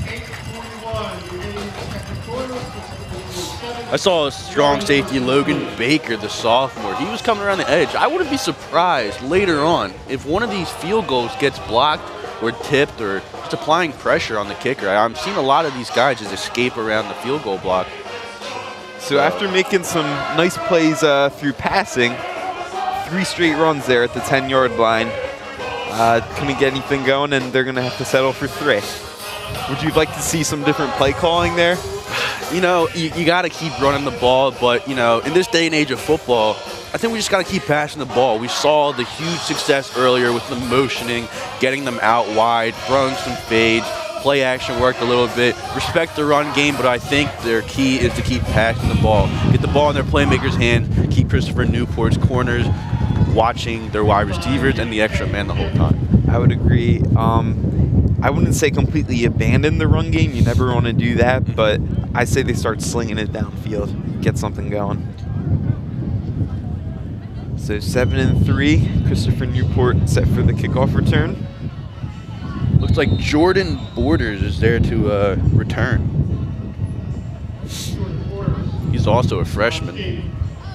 I saw a strong safety, Logan Baker, the sophomore. He was coming around the edge. I wouldn't be surprised later on if one of these field goals gets blocked or tipped or just applying pressure on the kicker. I'm seeing a lot of these guys just escape around the field goal block. So after making some nice plays uh, through passing, three straight runs there at the ten yard line, uh, couldn't get anything going, and they're going to have to settle for three. Would you like to see some different play calling there? You know, you, you got to keep running the ball, but, you know, in this day and age of football, I think we just got to keep passing the ball. We saw the huge success earlier with the motioning, getting them out wide, throwing some fades, play action worked a little bit. Respect the run game, but I think their key is to keep passing the ball. Get the ball in their playmakers' hands, keep Christopher Newport's corners watching their wide receivers and the extra man the whole time. I would agree. Um, I wouldn't say completely abandon the run game. You never want to do that, but I say they start slinging it downfield, get something going. So seven and three, Christopher Newport set for the kickoff return. Looks like Jordan Borders is there to uh, return. He's also a freshman.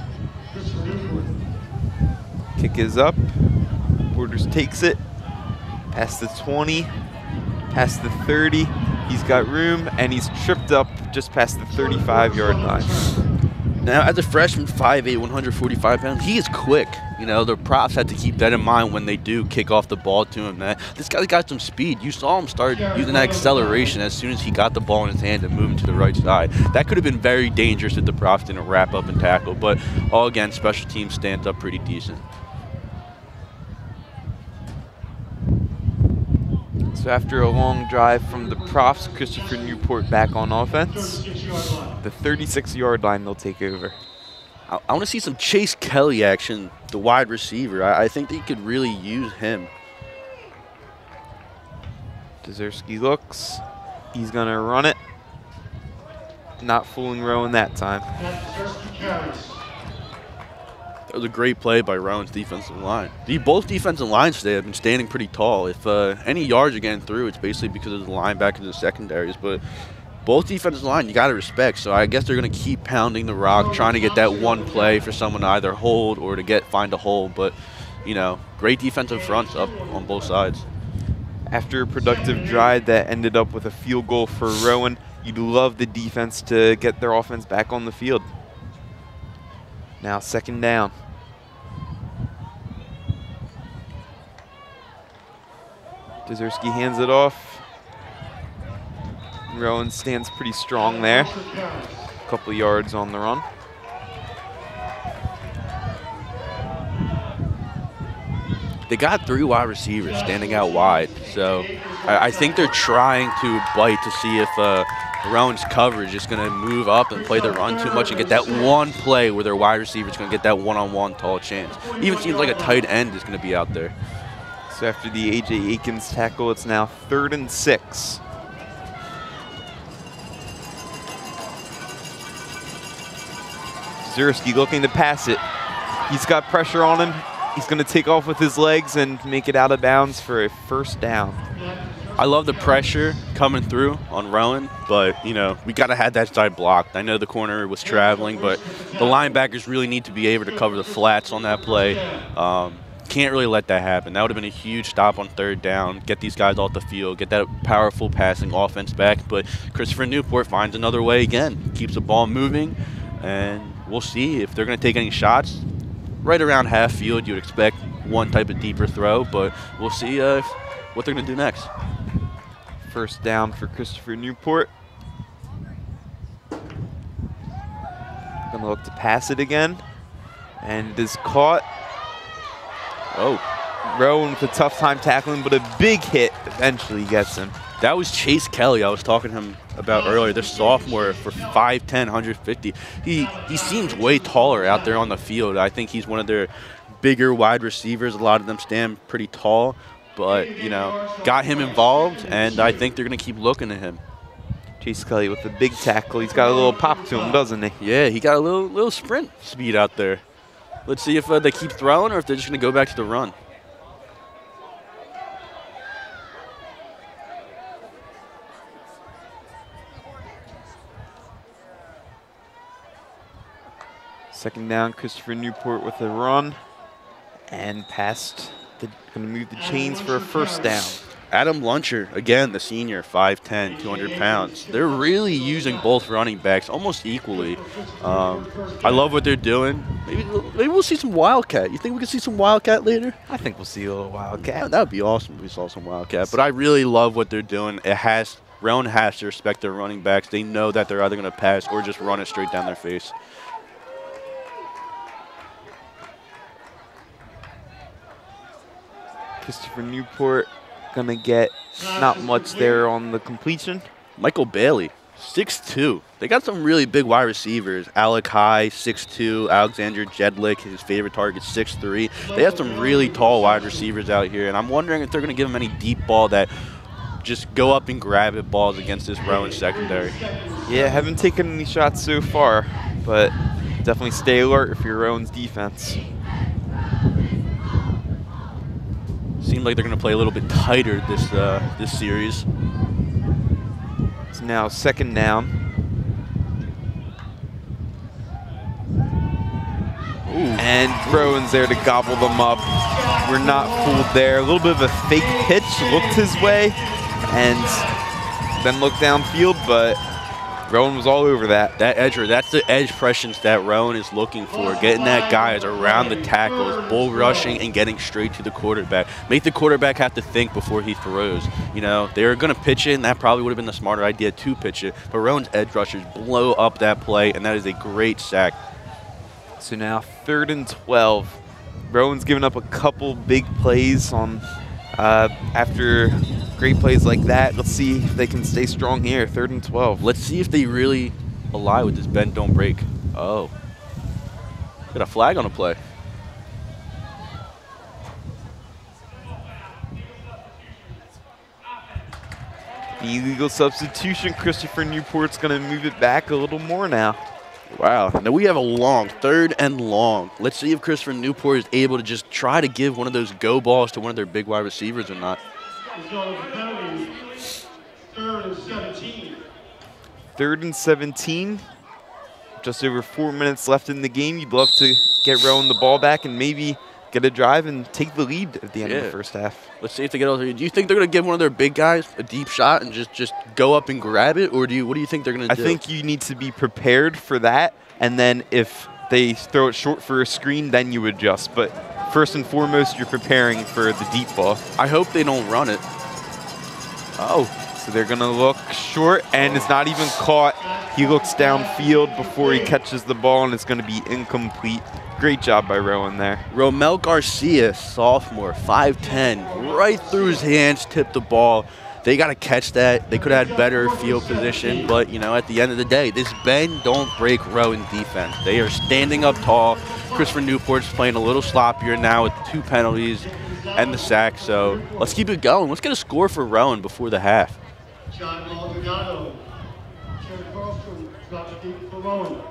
Kick is up. Borders takes it. Past the twenty. Past the thirty. He's got room, and he's tripped up just past the thirty-five yard line. Now, as a freshman, five eight, one hundred forty-five pounds, he is quick. You know, the Profs had to keep that in mind when they do kick off the ball to him. That this guy's got some speed. You saw him start using that acceleration as soon as he got the ball in his hand and moving to the right side. That could have been very dangerous if the Profs didn't wrap up and tackle. But all again, special teams stands up pretty decent. So after a long drive from the Profs, Christopher Newport back on offense. The thirty-six yard line they'll take over. I, I want to see some Chase Kelly action, the wide receiver. I, I think they could really use him. Dzersky looks. He's going to run it. Not fooling Rowan that time. That was a great play by Rowan's defensive line. The, both defensive lines today have been standing pretty tall. If uh, any yards are getting through, it's basically because of the linebackers and the secondaries. But both defensive line, you got to respect. So I guess they're going to keep pounding the rock, trying to get that one play for someone to either hold or to get find a hole. But, you know, great defensive fronts up on both sides. After a productive drive that ended up with a field goal for Rowan, you'd love the defense to get their offense back on the field. Now second down. Dzersky hands it off. Rowan stands pretty strong there. A couple yards on the run. they got three wide receivers standing out wide. So I, I think they're trying to bite to see if uh, Rowan's coverage is going to move up and play the run too much and get that one play where their wide receiver is going to get that one-on-one tall chance. Even seems like a tight end is going to be out there. So after the A J Akins tackle, it's now third and six. Ziersky looking to pass it. He's got pressure on him. He's going to take off with his legs and make it out of bounds for a first down. I love the pressure coming through on Rowan, but, you know, we got to have that side blocked. I know the corner was traveling, but the linebackers really need to be able to cover the flats on that play. Um, can't really let that happen. That would have been a huge stop on third down, get these guys off the field, get that powerful passing offense back. But Christopher Newport finds another way again, keeps the ball moving, and we'll see if they're going to take any shots. Right around half field, you would expect one type of deeper throw, but we'll see uh, what they're going to do next. First down for Christopher Newport. Gonna look to pass it again. And it is caught. Oh. Rowan with a tough time tackling, but a big hit eventually gets him. That was Chase Kelly I was talking to him about earlier, the sophomore for five ten, one fifty. He, he seems way taller out there on the field. I think he's one of their bigger wide receivers. A lot of them stand pretty tall. But, you know, got him involved, and I think they're going to keep looking at him. Chase Kelly with the big tackle. He's got a little pop to him, doesn't he? Yeah, he got a little little sprint speed out there. Let's see if uh, they keep throwing or if they're just going to go back to the run. Second down, Christopher Newport with a run. And past, going to move the chains for a first down. Adam Luncher, again, the senior, five ten, two hundred pounds. They're really using both running backs almost equally. Um, I love what they're doing. Maybe, maybe we'll see some Wildcat. You think we can see some Wildcat later? I think we'll see a little Wildcat. Yeah, that would be awesome if we saw some Wildcat. But I really love what they're doing. It has, Rowan has to respect their running backs. They know that they're either going to pass or just run it straight down their face. Christopher Newport gonna get not much there on the completion. Michael Bailey, six two. They got some really big wide receivers. Alec High, six two. Alexander Jedlick, his favorite target, six three. They have some really tall wide receivers out here, and I'm wondering if they're going to give them any deep ball that just go up and grab it balls against this Rowan secondary. Yeah, haven't taken any shots so far, but definitely stay alert if you're Rowan's defense. Seems like they're going to play a little bit tighter this uh, this series. It's now second down. Ooh. And Rowan's there to gobble them up. We're not fooled there. A little bit of a fake pitch looked his way and then looked downfield, but Rowan was all over that. That edge, that's the edge presence that Rowan is looking for. Getting that guy is around the tackles, bull rushing, and getting straight to the quarterback. Make the quarterback have to think before he throws. You know, they're going to pitch it, and that probably would have been the smarter idea to pitch it. But Rowan's edge rushers blow up that play, and that is a great sack. So now third and twelve. Rowan's given up a couple big plays on uh, after great plays like that. Let's see if they can stay strong here. Third and twelve. Let's see if they really ally with this bend, don't break. Oh. Got a flag on the play. The illegal substitution. Christopher Newport's going to move it back a little more now. Wow. Now we have a long, third and long. Let's see if Christopher Newport is able to just try to give one of those go balls to one of their big wide receivers or not. Third and seventeen. Third and seventeen. Just over four minutes left in the game. You'd love to get Rowan the ball back and maybe get a drive and take the lead at the end yeah. of the first half. Let's see if they get all three. Do you think they're going to give one of their big guys a deep shot and just, just go up and grab it? Or do you? What do you think they're going to do? I think you need to be prepared for that. And then if they throw it short for a screen, then you adjust. But first and foremost, you're preparing for the deep ball. I hope they don't run it. Oh, so they're going to look short, and it's not even caught. He looks downfield before he catches the ball, and it's going to be incomplete. Great job by Rowan there. Romel Garcia, sophomore, five ten, right through his hands, tipped the ball. They got to catch that. They could have had better field position, but, you know, at the end of the day, this bend don't break Rowan defense. They are standing up tall. Christopher Newport's playing a little sloppier now with two penalties and the sack, so let's keep it going. Let's get a score for Rowan before the half. John Maldonado. Jared Carlstrom about to deep for Rowan.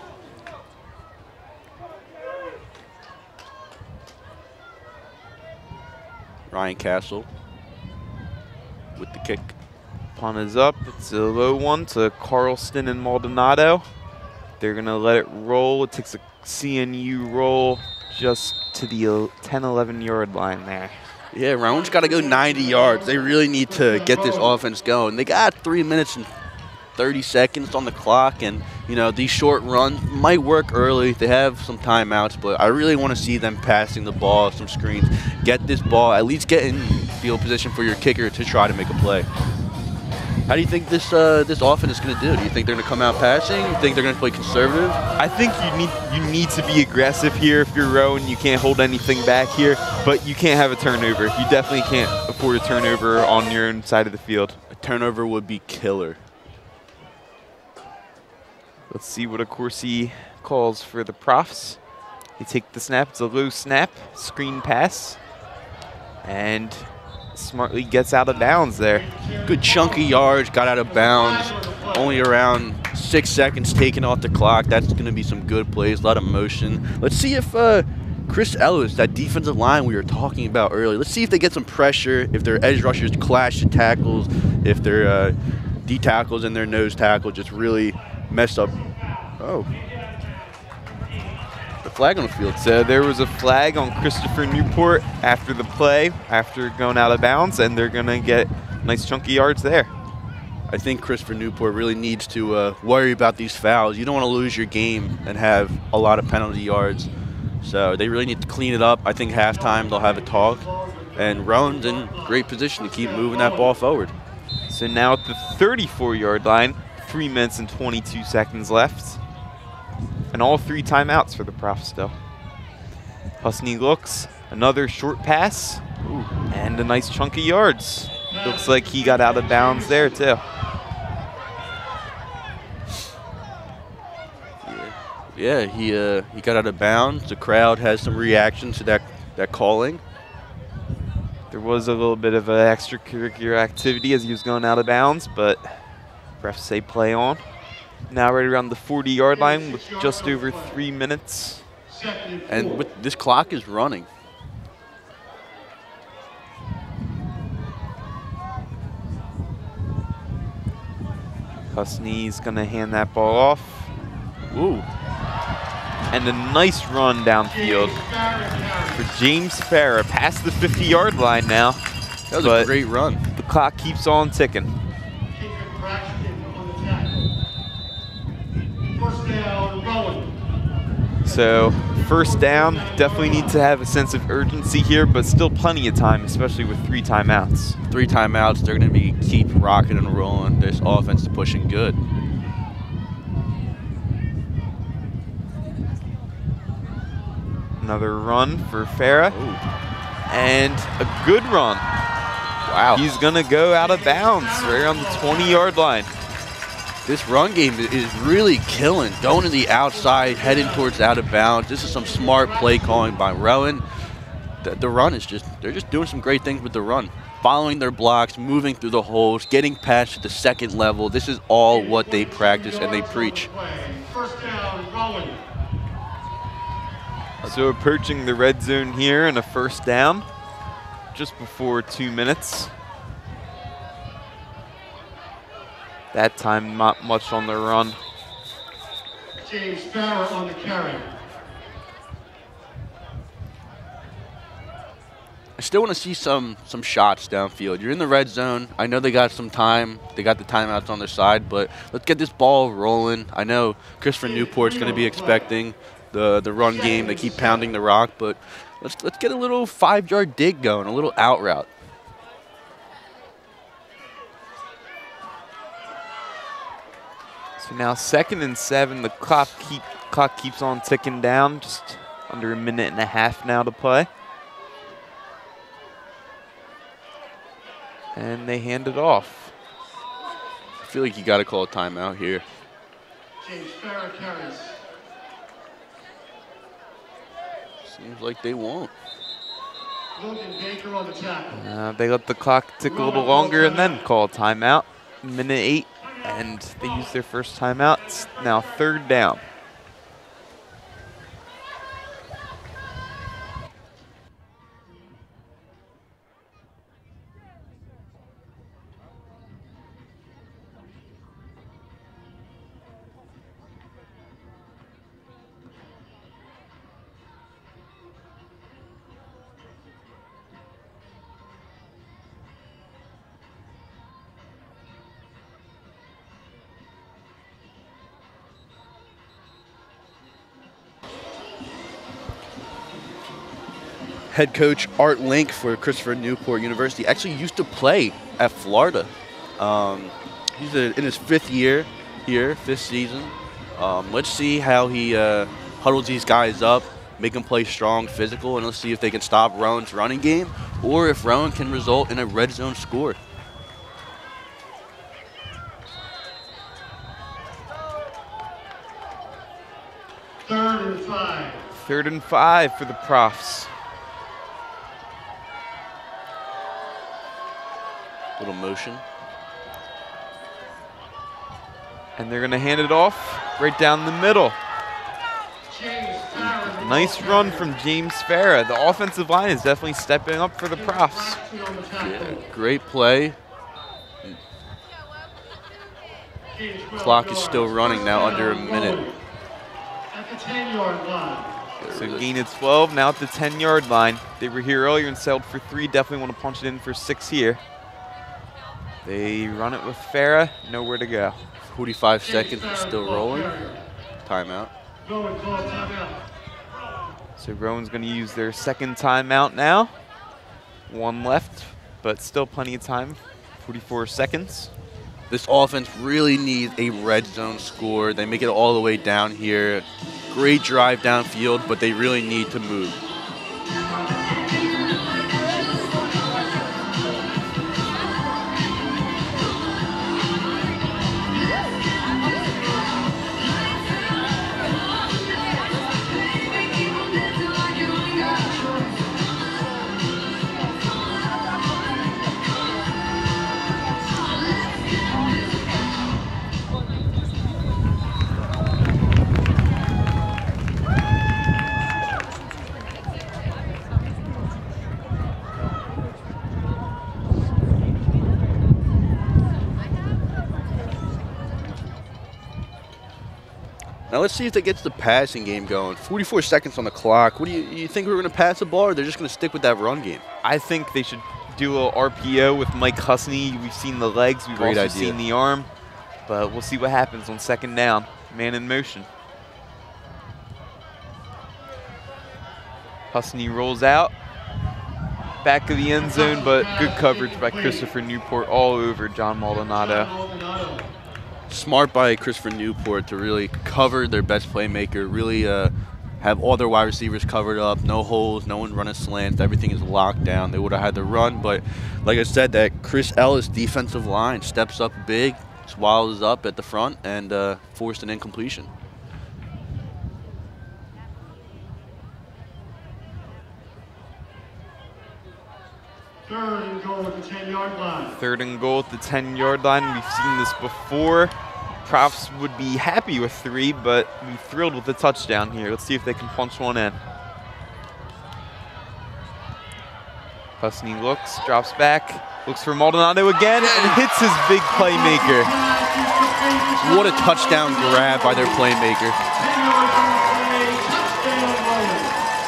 Ryan Castle with the kick. Punt is up. It's a low one to Carlston and Maldonado. They're going to let it roll. It takes a C N U roll just to the ten eleven yard line there. Yeah, Rowan's got to go ninety yards. They really need to get this offense going. They got three minutes and thirty seconds on the clock, and, you know, these short runs might work early. They have some timeouts, but I really want to see them passing the ball, some screens, get this ball, at least get in field position for your kicker to try to make a play. How do you think this uh, this offense is going to do? Do you think they're going to come out passing? Do you think they're going to play conservative? I think you need you need to be aggressive here. If you're Rowan, you can't hold anything back here, but you can't have a turnover. You definitely can't afford a turnover on your own side of the field. A turnover would be killer. Let's see what Accorsi calls for the Profs. They take the snap. It's a low snap, screen pass, and smartly gets out of bounds there. Good chunky yards, got out of bounds. Only around six seconds taken off the clock. That's going to be some good plays, a lot of motion. Let's see if uh, Chris Ellis, that defensive line we were talking about earlier, let's see if they get some pressure, if their edge rushers clash the tackles, if their uh, D tackles and their nose tackle just really messed up. Oh. The flag on the field. So there was a flag on Christopher Newport after the play, after going out of bounds, and they're going to get nice chunky yards there. I think Christopher Newport really needs to uh, worry about these fouls. You don't want to lose your game and have a lot of penalty yards. So they really need to clean it up. I think halftime they'll have a talk. And Rowan's in great position to keep moving that ball forward. So now at the thirty-four yard line, three minutes and twenty-two seconds left. And all three timeouts for the Profs still. Husney looks, another short pass, ooh, and a nice chunk of yards. Looks like he got out of bounds there too. Yeah, yeah he uh, he got out of bounds. The crowd has some reaction to that that calling. There was a little bit of an extracurricular activity as he was going out of bounds, but refs say play on. Now right around the forty yard line with just over three minutes. And with, this clock is running. Husney's going to hand that ball off. Ooh. And a nice run downfield for James Farah past the fifty yard line now. That was a great run. The clock keeps on ticking. First down, Rowan. So first down, definitely need to have a sense of urgency here, but still plenty of time, especially with three timeouts. Three timeouts, they're going to be keep rocking and rolling. This offense is pushing good. Another run for Farah. Ooh. And a good run. Wow. He's going to go out of bounds right on the twenty yard line. This run game is really killing. Going to the outside, heading towards out of bounds. This is some smart play calling by Rowan. The, the run is just, they're just doing some great things with the run. Following their blocks, moving through the holes, getting past to the second level. This is all what they practice and they preach. First down, Rowan. So approaching the red zone here and a first down just before two minutes. That time not much on the run. James Farah on the carry. I still want to see some some shots downfield. You're in the red zone. I know they got some time. They got the timeouts on their side, but let's get this ball rolling. I know Christopher Newport's going to be expecting the the run game. They keep pounding the rock, but let's let's get a little five yard dig going, a little out route. So now second and seven. The clock keep clock keeps on ticking down. Just Under a minute and a half now to play. And they hand it off. I feel like you got to call a timeout here. James Farah carries. Seems like they won't. Logan Baker on the tackle. Uh, they let the clock tick a little longer and then call a timeout. Minute eight, and they use their first timeout. It's now third down. Head coach Art Link for Christopher Newport University actually used to play at Florida. Um, he's a, in his fifth year here, fifth season. Um, let's see how he uh, huddles these guys up, make them play strong, physical, and let's see if they can stop Rowan's running game or if Rowan can result in a red zone score. Third and five. Third and five for the Profs. Little motion. And they're going to hand it off right down the middle. James Farah. Nice run from James Farah. The offensive line is definitely stepping up for the Profs. On the tackle. Yeah, great play. Gains twelve Clock is yards. still running now, First under a down, minute. Rowan. At the ten-yard line. So gain of twelve, now at the ten-yard line. They were here earlier and settled for three. Definitely want to punch it in for six here. They run it with Farah, nowhere to go. forty-five James seconds, Farah, still ball rolling. carrier. Timeout. Rowan called timeout. So Rowan's going to use their second timeout now. One left, but still plenty of time. forty-four seconds. This offense really needs a red zone score. They make it all the way down here. Great drive downfield, but they really need to move. Now let's see if that gets the passing game going. forty-four seconds on the clock. What do you, you think we're going to pass the ball, or they're just going to stick with that run game? I think they should do a little R P O with Mike Husney. We've seen the legs, we've Great also idea. seen the arm, but we'll see what happens on second down. Man in motion. Husney rolls out. Back of the end zone, but good coverage by Christopher Newport all over John Maldonado. Maldonado. Smart by Christopher Newport to really cover their best playmaker, really uh, have all their wide receivers covered up, no holes, no one running slants, everything is locked down. They would have had to run, but like I said, that Chris Ellis defensive line steps up big, swallows up at the front, and uh, forced an incompletion. Third and goal at the ten-yard line. Third and goal at the ten-yard line. We've seen this before. Profs would be happy with three, but be thrilled with the touchdown here. Let's see if they can punch one in. Husney looks, drops back, looks for Maldonado again, and hits his big playmaker. What a touchdown grab by their playmaker. ten-yard play, touchdown Rowan.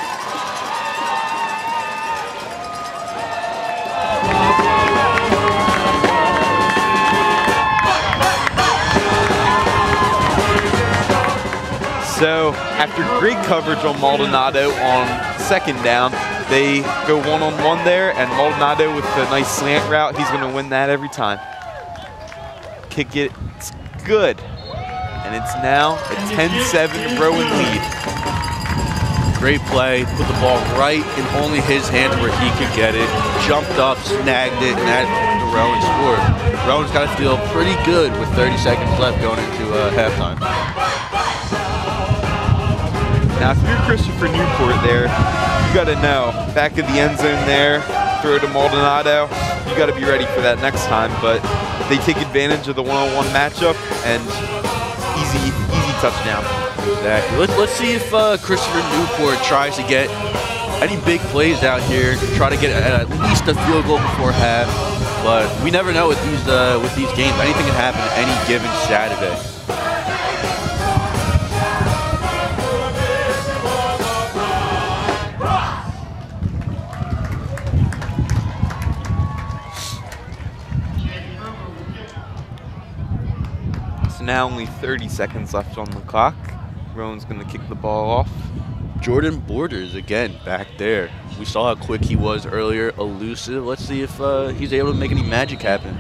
So after great coverage on Maldonado on second down, they go one-on-one there, and Maldonado with a nice slant route, he's going to win that every time. Kick it, it's good. And it's now a ten seven Rowan lead. Great play, put the ball right in only his hands where he could get it, jumped up, snagged it, and that the Rowan scored. Rowan's got to feel pretty good with thirty seconds left going into uh, halftime. Now, if you're Christopher Newport there, you got to know, back of the end zone there, throw to Maldonado, you got to be ready for that next time, but they take advantage of the one-on-one matchup, and easy, easy touchdown. Exactly. Let's, let's see if uh, Christopher Newport tries to get any big plays out here, try to get at least a field goal before half, but we never know with these, uh, with these games. Anything can happen any given Saturday. Now only thirty seconds left on the clock. Rowan's going to kick the ball off. Jordan Borders again back there. We saw how quick he was earlier, elusive. Let's see if uh, he's able to make any magic happen.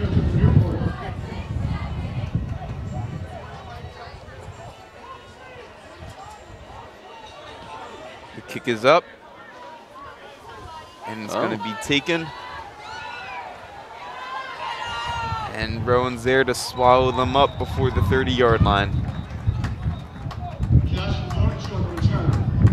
The kick is up, and it's Oh. going to be taken. And Rowan's there to swallow them up before the thirty-yard line. Josh Lawrence on return.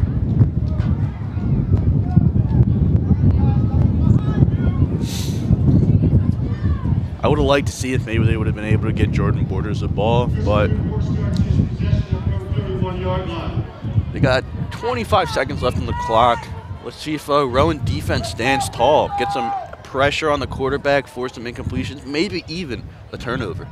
I would have liked to see if maybe they would have been able to get Jordan Borders the ball, but they got twenty-five seconds left on the clock. Let's see if uh, Rowan defense stands tall, get some pressure on the quarterback, force some incompletions, maybe even a turnover.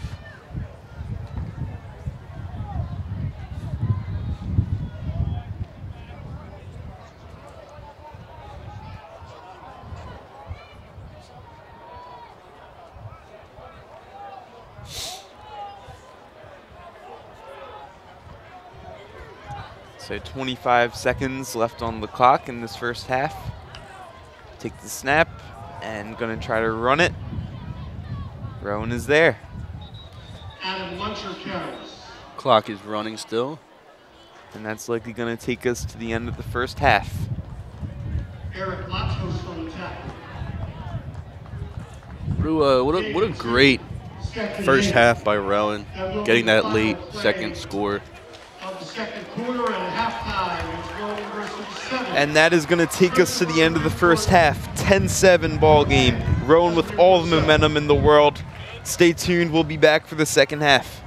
So twenty-five seconds left on the clock in this first half. Take the snap and gonna try to run it. Rowan is there. Adam Luncher carries. Clock is running still. And that's likely gonna take us to the end of the first half. Eric Latos on the tackle. What a, uh, what a, what a great first half by Rowan, getting that late second score. Of the second quarter and halftime, it's Rowan versus seven. And that is going to take us to the end of the first half. ten seven ball game. Rowan with all the momentum in the world. Stay tuned. We'll be back for the second half.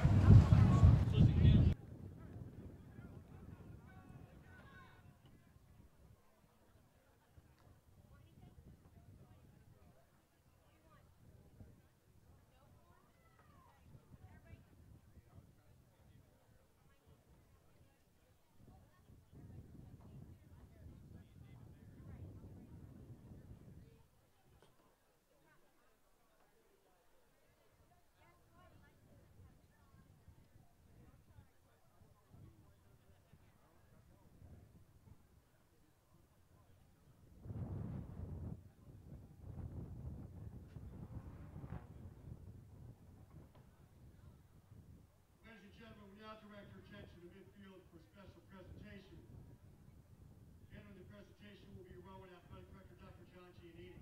Ladies and gentlemen, we now direct your attention to midfield for special presentation. Handling the presentation will be Rowan Athletic Director Doctor John Giannini.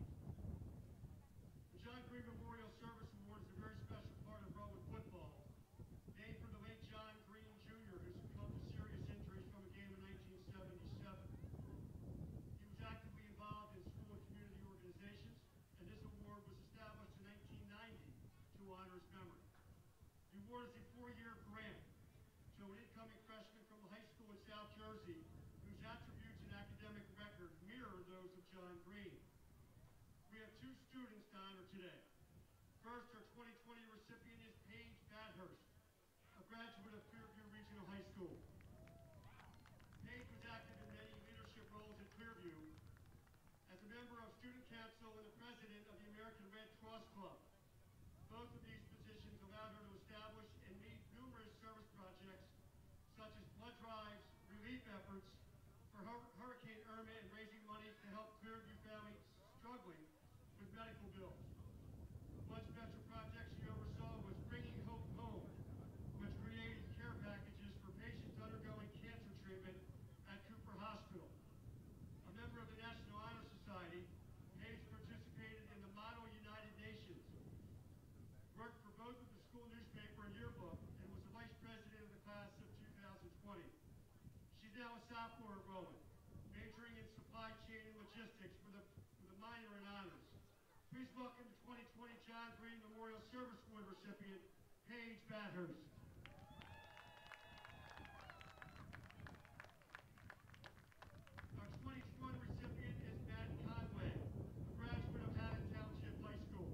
The John Green Memorial Service Award is a very special part of Rowan football. Named for the late John Green Junior, who succumbed to serious injuries from a game in nineteen seventy-seven. He was actively involved in school and community organizations, and this award was established in nineteen ninety to honor his memory. The award is a four-year grant to an incoming freshman from a high school in South Jersey whose attributes and academic record mirror those of John Green. We have two students to honor today. First, our twenty twenty recipient is Paige Bathurst, a graduate of Clearview Regional High School. Paige was active in many leadership roles at Clearview as a member of Student Council and the president of the American Red Cross Club. Both of these positions allowed her to establish and lead numerous service projects such as blood drives, relief efforts for Hur- Hurricane Irma, and raising money to help Clearview families struggling with medical bills. One special project she oversaw was Bringing Hope Home, which created care packages for patients undergoing cancer treatment at Cooper Hospital. Please welcome the twenty twenty John Green Memorial Service Award recipient, Paige Bathurst. Our twenty twenty recipient is Matt Conway, a graduate of Haddon Township High School.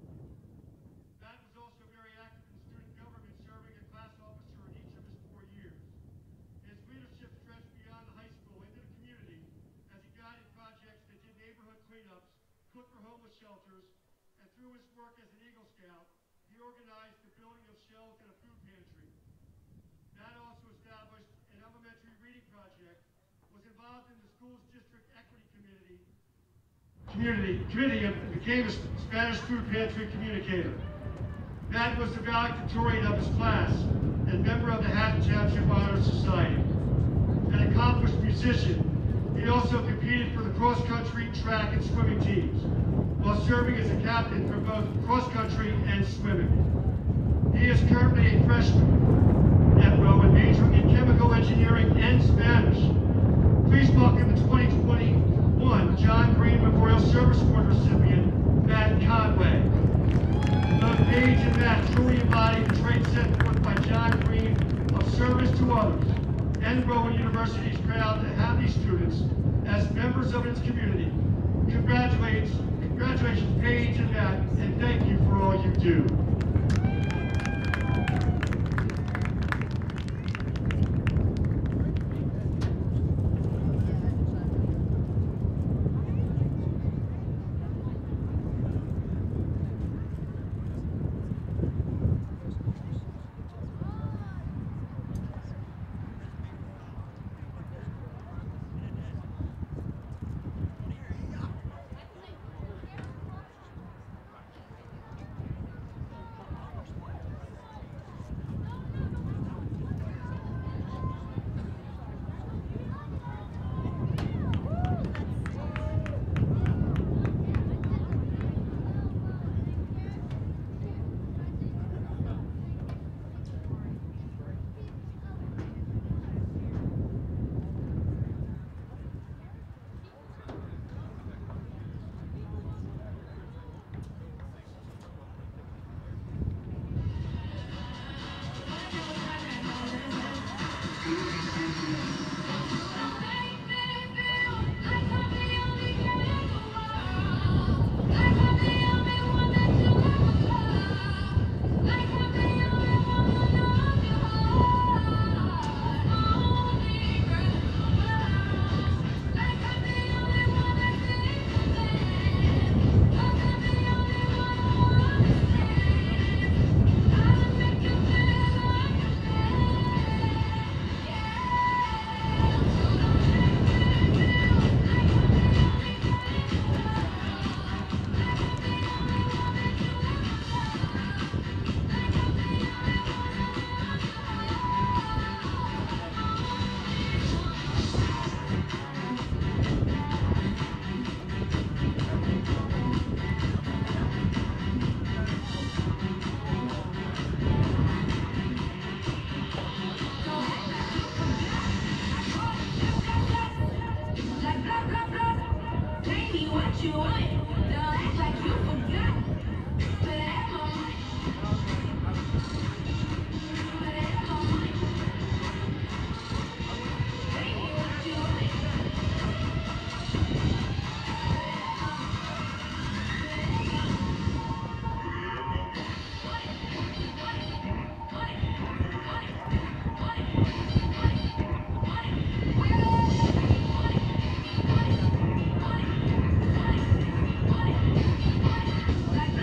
Matt was also very active in student government, serving as class officer in each of his four years. His leadership stretched beyond the high school into the community as he guided projects that did neighborhood cleanups, cooked for homeless shelters, and through his work as an Eagle Scout, he organized the building of shelves and a food pantry. Matt also established an elementary reading project, was involved in the school's district equity community, community, committee and became a Spanish food pantry communicator. Matt was the valedictorian of his class and member of the Haddon Township Honor Society. An accomplished musician, he also competed for the cross-country, track, and swimming teams, while serving as a captain for both cross-country and swimming. He is currently a freshman at Rowan, majoring in chemical engineering and Spanish. Please welcome the twenty twenty-one John Green Memorial Service Award recipient, Matt Conway. Both Paige and Matt truly embody the traits set forth by John Green of service to others, and Rowan University is proud to have these students as members of its community. Congratulations, congratulations Paige and Matt, and thank you for all you do. Like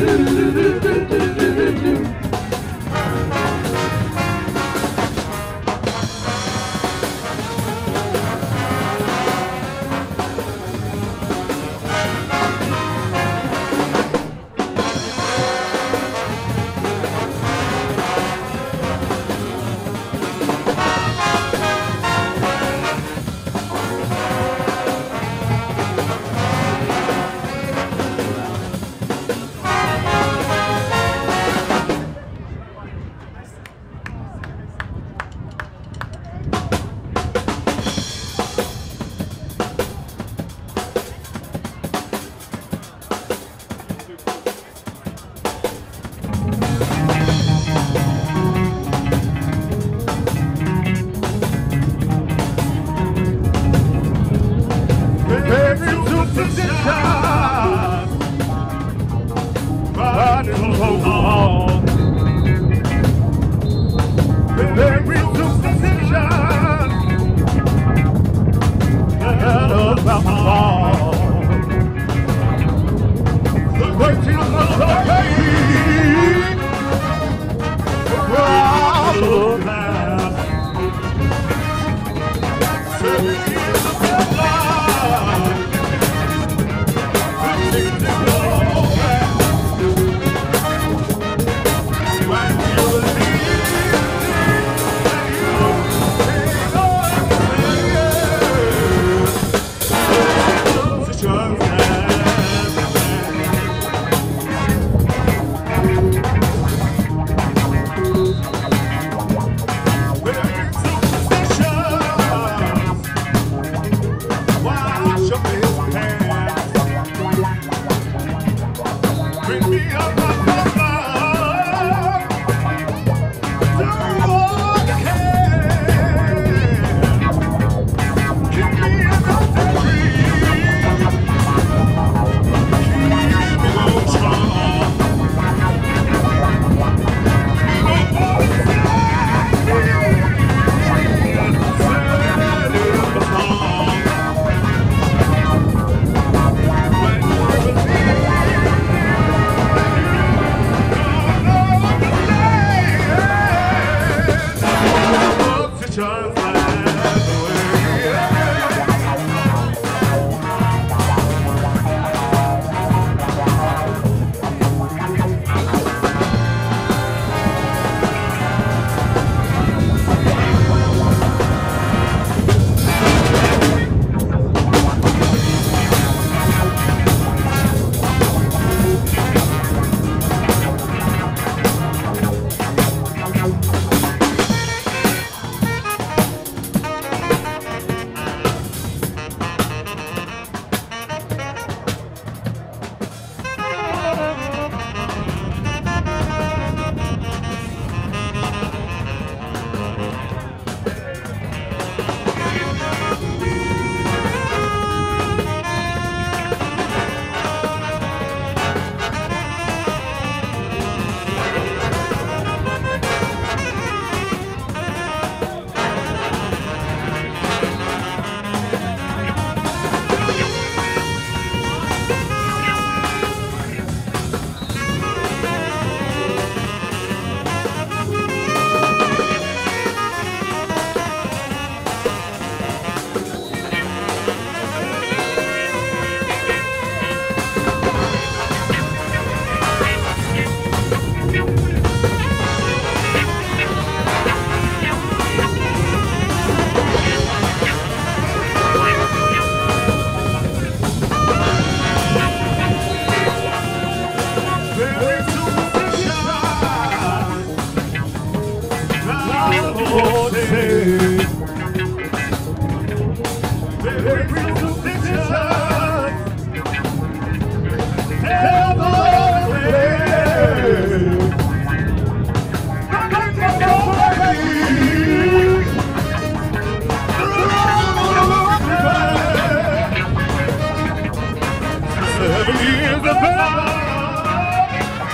Seven years of love.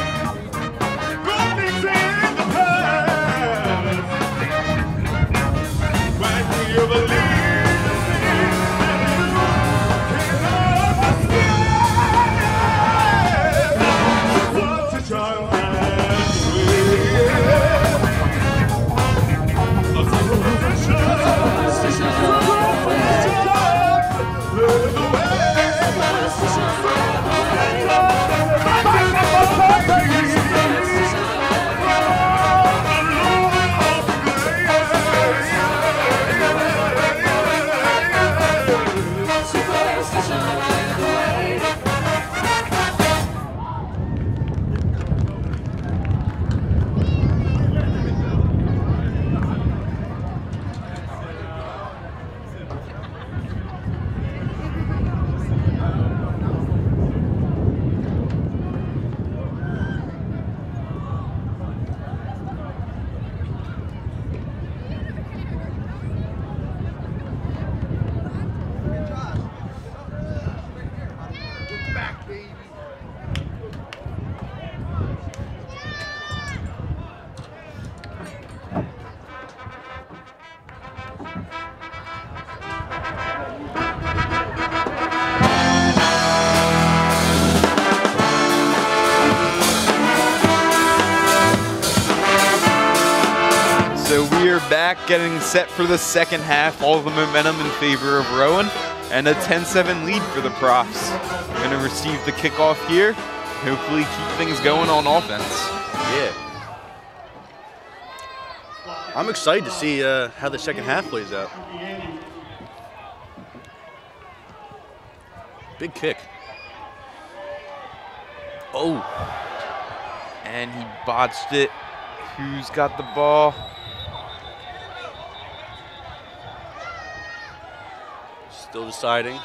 back, getting set for the second half. All the momentum in favor of Rowan, and a ten seven lead for the Profs. Going to receive the kickoff here. Hopefully keep things going on offense. Yeah. I'm excited to see uh, how the second half plays out. Big kick. Oh. And he botched it. Who's got the ball? Still deciding.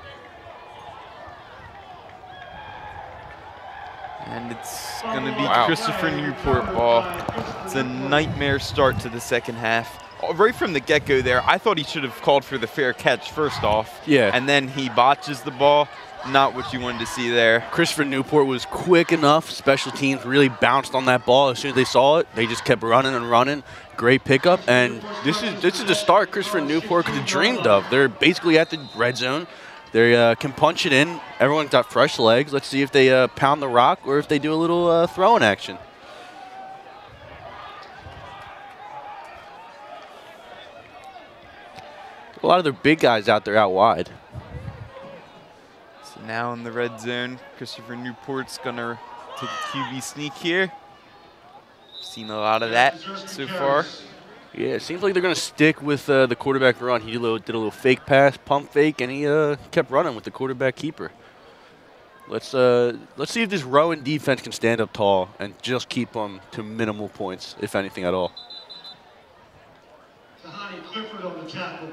And it's going to be wow. Christopher Newport ball. It's a nightmare start to the second half. Right from the get-go there, I thought he should have called for the fair catch first off. Yeah. And then he botches the ball. Not what you wanted to see there. Christopher Newport was quick enough. Special teams really bounced on that ball. As soon as they saw it, they just kept running and running. Great pickup. And this is this is the start Christopher Newport could have dreamed of. They're basically at the red zone. They uh, can punch it in. Everyone's got fresh legs. Let's see if they uh, pound the rock or if they do a little uh, throwing action. A lot of their big guys out there out wide. So now in the red zone, Christopher Newport's gonna take a Q B sneak here. Seen a lot of that so far. Yeah, it seems like they're gonna stick with uh, the quarterback run. He did a, little, did a little fake pass, pump fake, and he uh, kept running with the quarterback keeper. Let's uh, let's see if this Rowan defense can stand up tall and just keep them to minimal points, if anything at all. Tahani Clifford on the tackle.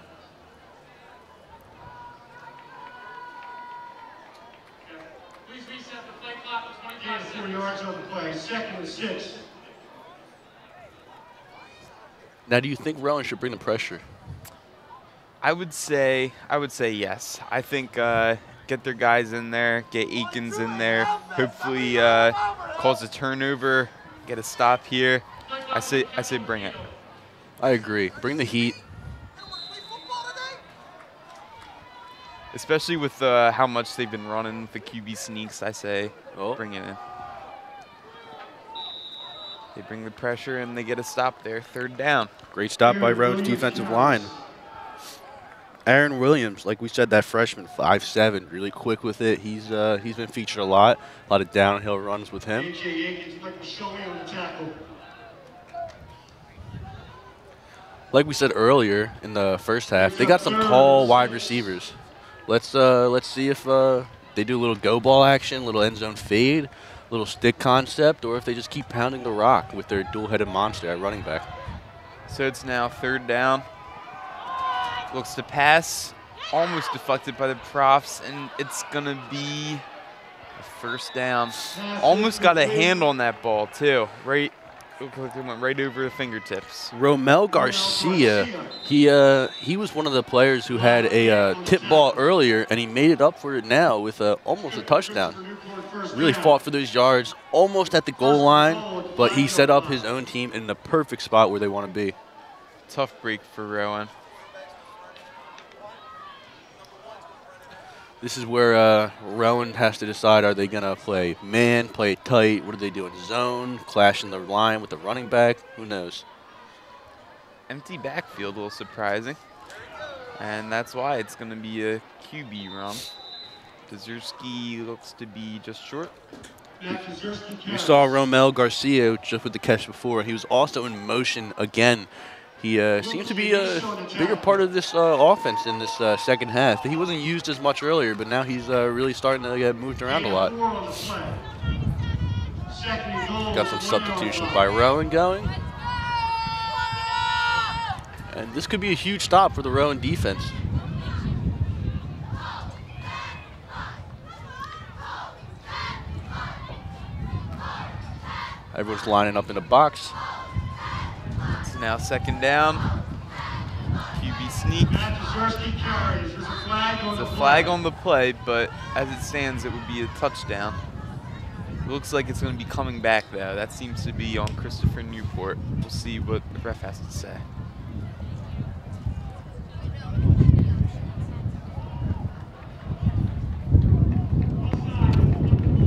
Please reset the play clock to twenty-five Four seconds. yards on the play. Second and six. Now, do you think Rowan should bring the pressure? I would say, I would say yes. I think uh, get their guys in there, get Aikens in there, hopefully uh, cause a turnover, get a stop here. I say, I say bring it. I agree. Bring the heat. Especially with uh, how much they've been running the Q B sneaks, I say Oh. bring it in. They bring the pressure and they get a stop there, third down. Great stop by Rowan's defensive line. Aaron Williams, like we said, that freshman, five seven, really quick with it. He's uh, he's been featured a lot. A lot of downhill runs with him. A J Aikens, Michael Showey on the tackle. Like we said earlier in the first half, they got some tall wide receivers. Let's uh, let's see if uh, they do a little go ball action, little end zone fade, little stick concept, or if they just keep pounding the rock with their dual-headed monster at running back. So it's now third down. Looks to pass, almost deflected by the Profs, and it's gonna be a first down. Almost got a hand on that ball too. Right, looked like it went right over the fingertips. Romel Garcia, he uh, he was one of the players who had a uh, tip ball earlier, and he made it up for it now with uh, almost a touchdown. Really fought for those yards, almost at the goal line, but he set up his own team in the perfect spot where they want to be. Tough break for Rowan. This is where uh, Rowan has to decide, are they going to play man, play it tight, what do they do in zone, clash in the line with the running back, who knows. Empty backfield, a little surprising. And that's why it's going to be a Q B run. Dazurski looks to be just short. We saw Romel Garcia just with the catch before. He was also in motion again. He uh, seems to be a bigger part of this uh, offense in this uh, second half. He wasn't used as much earlier, but now he's uh, really starting to get moved around a lot. Got some substitutions by Rowan going. And this could be a huge stop for the Rowan defense. Everyone's lining up in a box. It's now second down. Q B sneak. It's a flag on the play, but as it stands, it would be a touchdown. It looks like it's going to be coming back, though. That seems to be on Christopher Newport. We'll see what the ref has to say.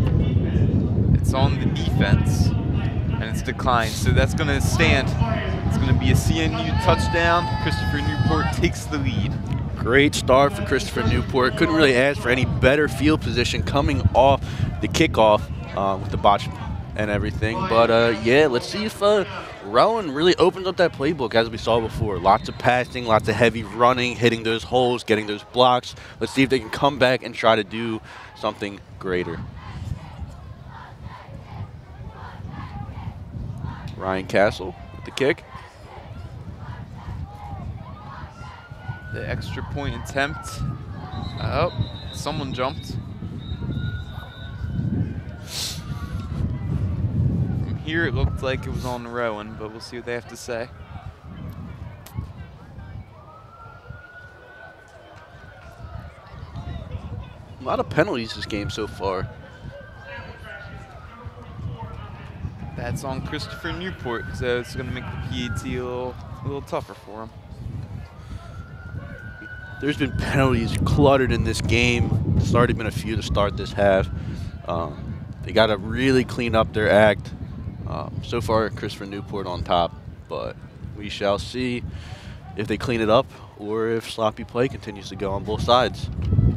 It's on the defense, and it's declined, so that's going to stand. It's going to be a C N U touchdown. Christopher Newport takes the lead. Great start for Christopher Newport. Couldn't really ask for any better field position coming off the kickoff uh, with the botch and everything. But, uh, yeah, let's see if uh, Rowan really opens up that playbook as we saw before. Lots of passing, lots of heavy running, hitting those holes, getting those blocks. Let's see if they can come back and try to do something greater. Ryan Castle with the kick. The extra point attempt. Oh, someone jumped. From here, it looked like it was on Rowan, but we'll see what they have to say. A lot of penalties this game so far. That's on Christopher Newport, so it's going to make the P A T a little, a little tougher for him. There's been penalties cluttered in this game. There's already been a few to start this half. Um, they got to really clean up their act. Um, so far, Christopher Newport on top, but we shall see if they clean it up or if sloppy play continues to go on both sides.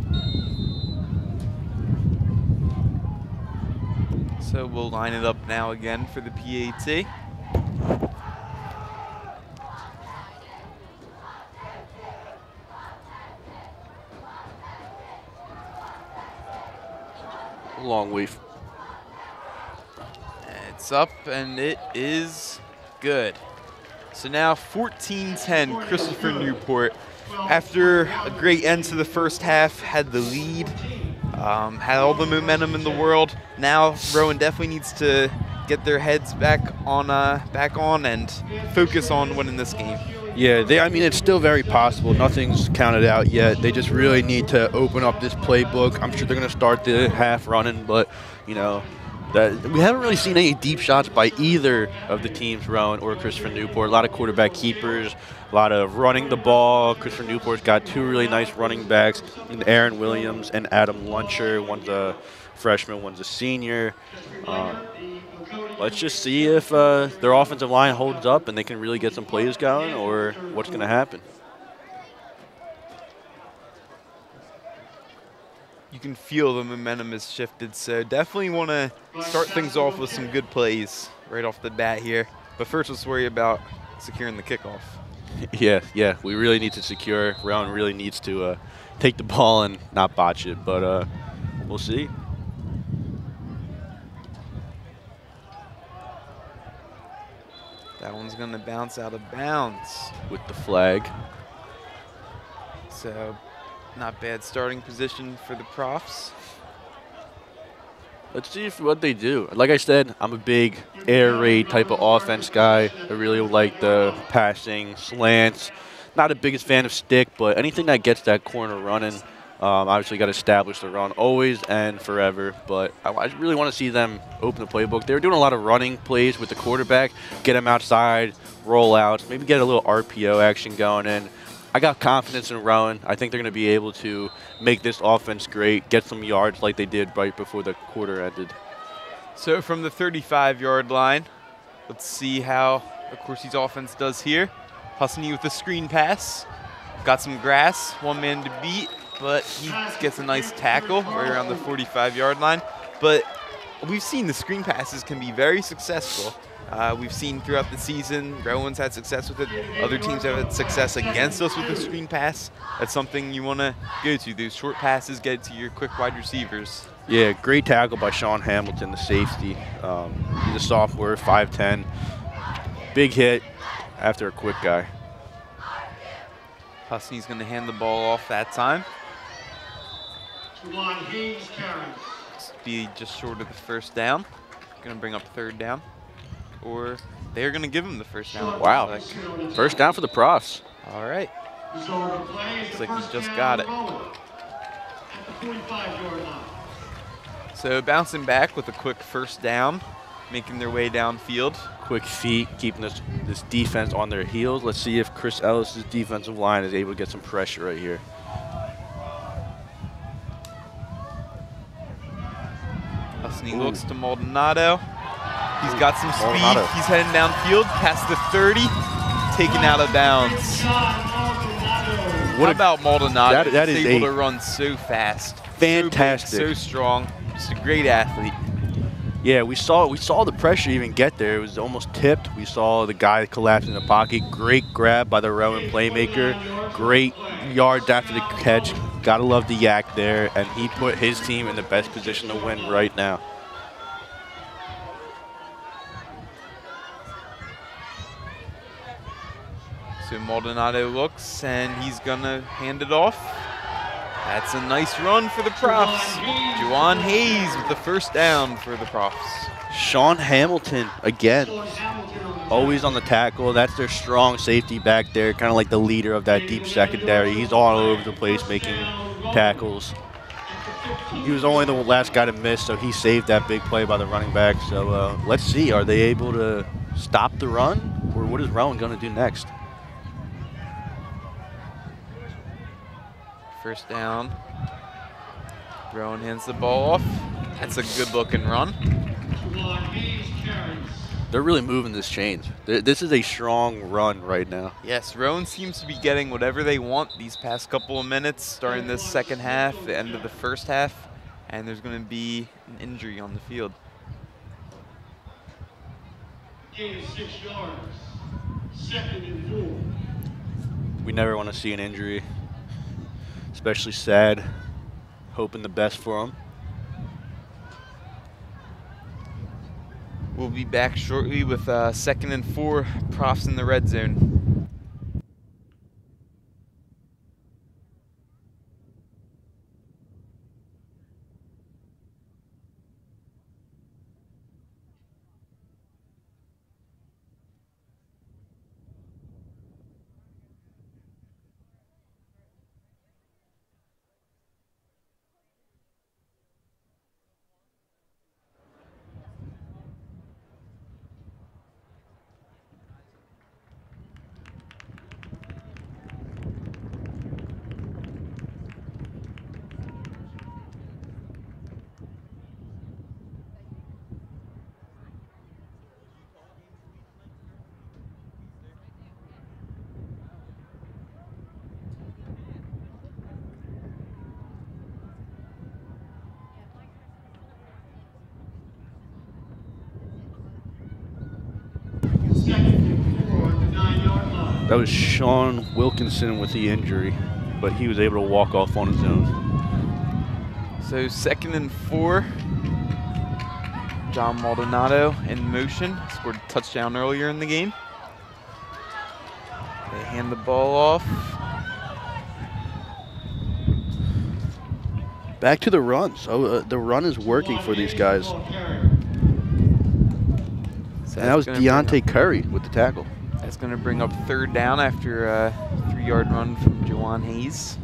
So we'll line it up now again for the P A T. A long way. It's up, and it is good. So now fourteen ten, Christopher Newport. After a great end to the first half, had the lead, um, had all the momentum in the world. Now Rowan definitely needs to get their heads back on, uh, back on, and focus on winning this game. Yeah, they, I mean, it's still very possible. Nothing's counted out yet. They just really need to open up this playbook. I'm sure they're going to start the half running, but, you know, that we haven't really seen any deep shots by either of the teams, Rowan or Christopher Newport. A lot of quarterback keepers, a lot of running the ball. Christopher Newport's got two really nice running backs, Aaron Williams and Adam Luncher. One's a freshman, one's a senior. Um, let's just see if uh, their offensive line holds up and they can really get some plays going, or what's going to happen. You can feel the momentum has shifted, so definitely want to start things off with some good plays right off the bat here. But first, let's worry about securing the kickoff. Yeah, yeah, we really need to secure. Rowan really needs to uh, take the ball and not botch it, but uh, we'll see. That one's going to bounce out of bounds. With the flag. So, not bad starting position for the Profs. Let's see if what they do. Like I said, I'm a big air raid type of offense guy. I really like the passing, slants. Not the biggest fan of stick, but anything that gets that corner running, um, obviously got to establish the run always and forever. But I, I really want to see them open the playbook. They were doing a lot of running plays with the quarterback, get them outside, roll out, maybe get a little R P O action going in. I got confidence in Rowan. I think they're going to be able to make this offense great, get some yards like they did right before the quarter ended. So from the thirty-five yard line, let's see how the Corsi's offense does here. Husney with the screen pass. Got some grass, one man to beat, but he gets a nice tackle right around the forty-five yard line. But we've seen the screen passes can be very successful. Uh, we've seen throughout the season, Rowan's had success with it. Other teams have had success against us with the screen pass. That's something you want to go to. Those short passes get to your quick wide receivers. Yeah, great tackle by Sean Hamilton, the safety. Um, he's a sophomore, five ten. Big hit after a quick guy. Husney's going to hand the ball off that time. Juwan Hayes carries. Be just short of the first down. Going to bring up third down. Or they're going to give him the first down. Wow. Like. First down for the Profs. All right. Looks like he just got it. At the forty-five yard line. So bouncing back with a quick first down, making their way downfield. Quick feet, keeping this, this defense on their heels. Let's see if Chris Ellis's defensive line is able to get some pressure right here. Husney Ooh. looks to Maldonado. He's got some speed. Maldonado. He's heading downfield past the thirty. taken out of bounds. What How a- about Maldonado? that- that He's is able a to run so fast. fantastic. So big, so strong. Just a great athlete. Yeah, we saw we saw the pressure even get there. It was almost tipped. We saw the guy collapse in the pocket. Great grab by the Rowan playmaker. Great yards after the catch. Gotta love the yak there, and he put his team in the best position to win right now. So Maldonado looks, and he's gonna hand it off. That's a nice run for the Profs. Juwan Hayes with the first down for the Profs. Sean Hamilton again, always on the tackle. That's their strong safety back there, kind of like the leader of that deep secondary. He's all over the place making tackles. He was only the last guy to miss, so he saved that big play by the running back. So uh, let's see, are they able to stop the run, or what is Rowan going to do next? First down. Rowan hands the ball off. That's a good looking run. They're really moving this chains. Th- This is a strong run right now. Yes, Rowan seems to be getting whatever they want these past couple of minutes, starting this second half, the end of the first half, and there's going to be an injury on the field. Gain of six yards. Second and four. We never want to see an injury, especially sad. Hoping the best for him. We'll be back shortly with uh, second and four, Profs in the red zone. That was Sean Wilkinson with the injury, but he was able to walk off on his own. So second and four. John Maldonado in motion. Scored a touchdown earlier in the game. They hand the ball off. Back to the run. So uh, the run is working for these guys. So And that was that's gonna bring Deontay Curry with the tackle. up- That's going to bring up third down after a three-yard run from Juwan Hayes.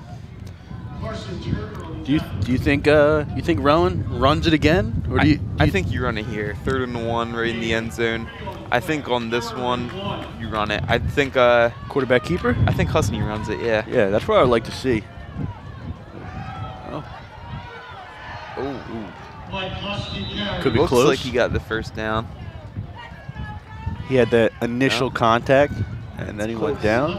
Do you do you think uh, you think Rowan runs it again, or do you? I, do I you- think you run it here. Third and one, right in the end zone. I think on this one, you run it. I think uh, quarterback keeper. I think Husney runs it. Yeah. Yeah, that's what I would like to see. Oh, Oh, could be looks close. like he got the first down. He had that initial No. contact, and then he went down.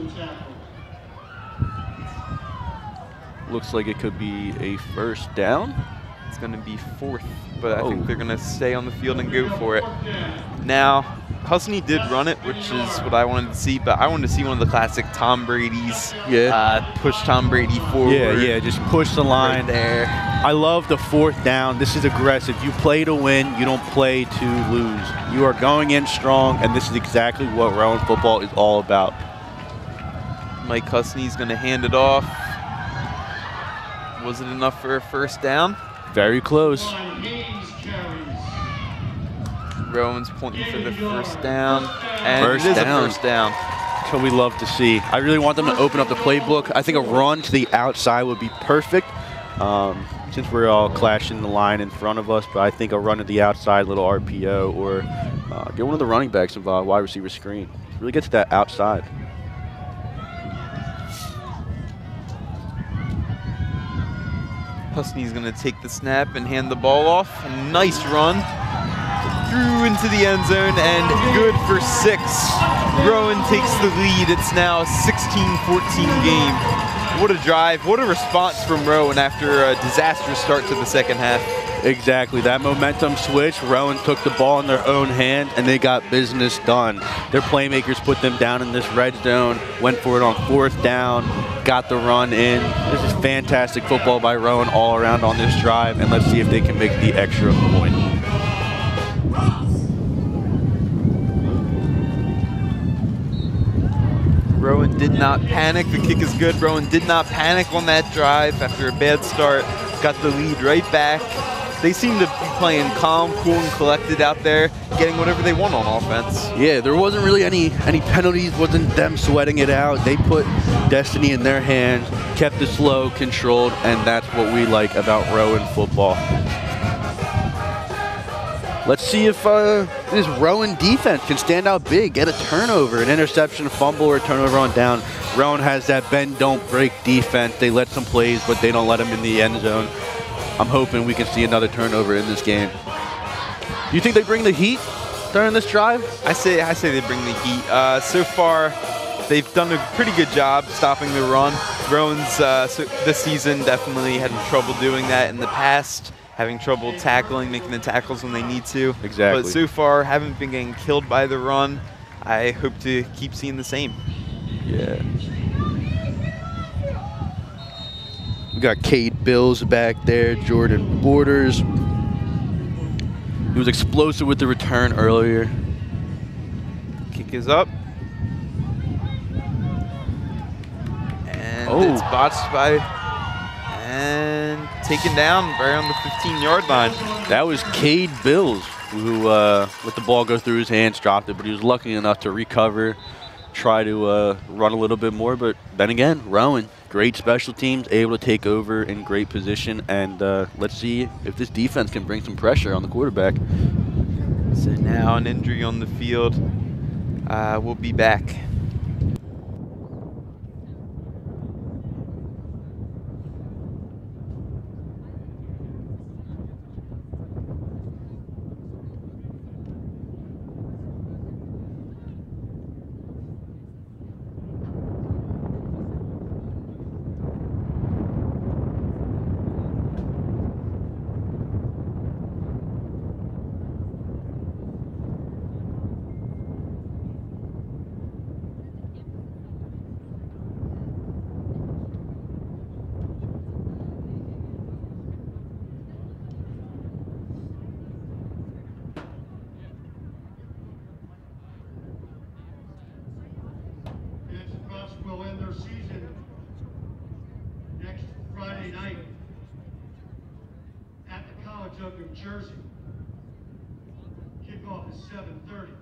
Looks like it could be a first down. It's going to be fourth, but I Oh. think they're going to stay on the field and go for it. Now, Husney did run it, which is what I wanted to see, but I wanted to see one of the classic Tom Brady's. Yeah. Uh, push Tom Brady forward. Yeah, yeah, just push the line Right there. I love the fourth down. This is aggressive. You play to win. You don't play to lose. You are going in strong, and this is exactly what Rowan football is all about. Mike Husney's going to hand it off. Was it enough for a first down? Very close. Rowan's pointing for the first down. And First it is down. a first down. That's what we love to see. I really want them to open up the playbook. I think a run to the outside would be perfect. Um, since we're all clashing the line in front of us, but I think a run to the outside, little R P O, or uh, get one of the running backs involved, wide receiver screen. Really get to that outside. Husney's going to take the snap and hand the ball off. A nice run. Through into the end zone and good for six. Rowan takes the lead. It's now a sixteen fourteen game. What a drive. What a response from Rowan after a disastrous start to the second half. Exactly. That momentum switch, Rowan took the ball in their own hand, and they got business done. Their playmakers put them down in this red zone, went for it on fourth down, got the run in. This is fantastic football by Rowan all around on this drive, and let's see if they can make the extra point. Rowan did not panic. The kick is good. Rowan did not panic on that drive after a bad start. Got the lead right back. They seem to be playing calm, cool, and collected out there, getting whatever they want on offense. Yeah, there wasn't really any any penalties, wasn't them sweating it out. They put destiny in their hands, kept it slow, controlled, and that's what we like about Rowan football. Let's see if uh, this Rowan defense can stand out big, get a turnover, an interception, a fumble, or a turnover on down. Rowan has that bend, don't break defense. They let some plays, but they don't let them in the end zone. I'm hoping we can see another turnover in this game. Do you think they bring the heat during this drive? I say I say they bring the heat. Uh, so far, they've done a pretty good job stopping the run. Rowan's uh, so this season definitely had trouble doing that in the past, having trouble tackling, making the tackles when they need to. Exactly. But so far, haven't been getting killed by the run. I hope to keep seeing the same. Yeah. We got Cade Bills back there, Jordan Borders. He was explosive with the return earlier. Kick is up. And Oh. it's botched by and taken down right on the fifteen yard line. That was Cade Bills who uh, let the ball go through his hands, dropped it, but he was lucky enough to recover, try to uh, run a little bit more. But then again, Rowan, great special teams, able to take over in great position. And uh, let's see if this defense can bring some pressure on the quarterback. So now an injury on the field. Uh, we'll be back. Will end their season next Friday night at the College of New Jersey. Kickoff is seven thirty.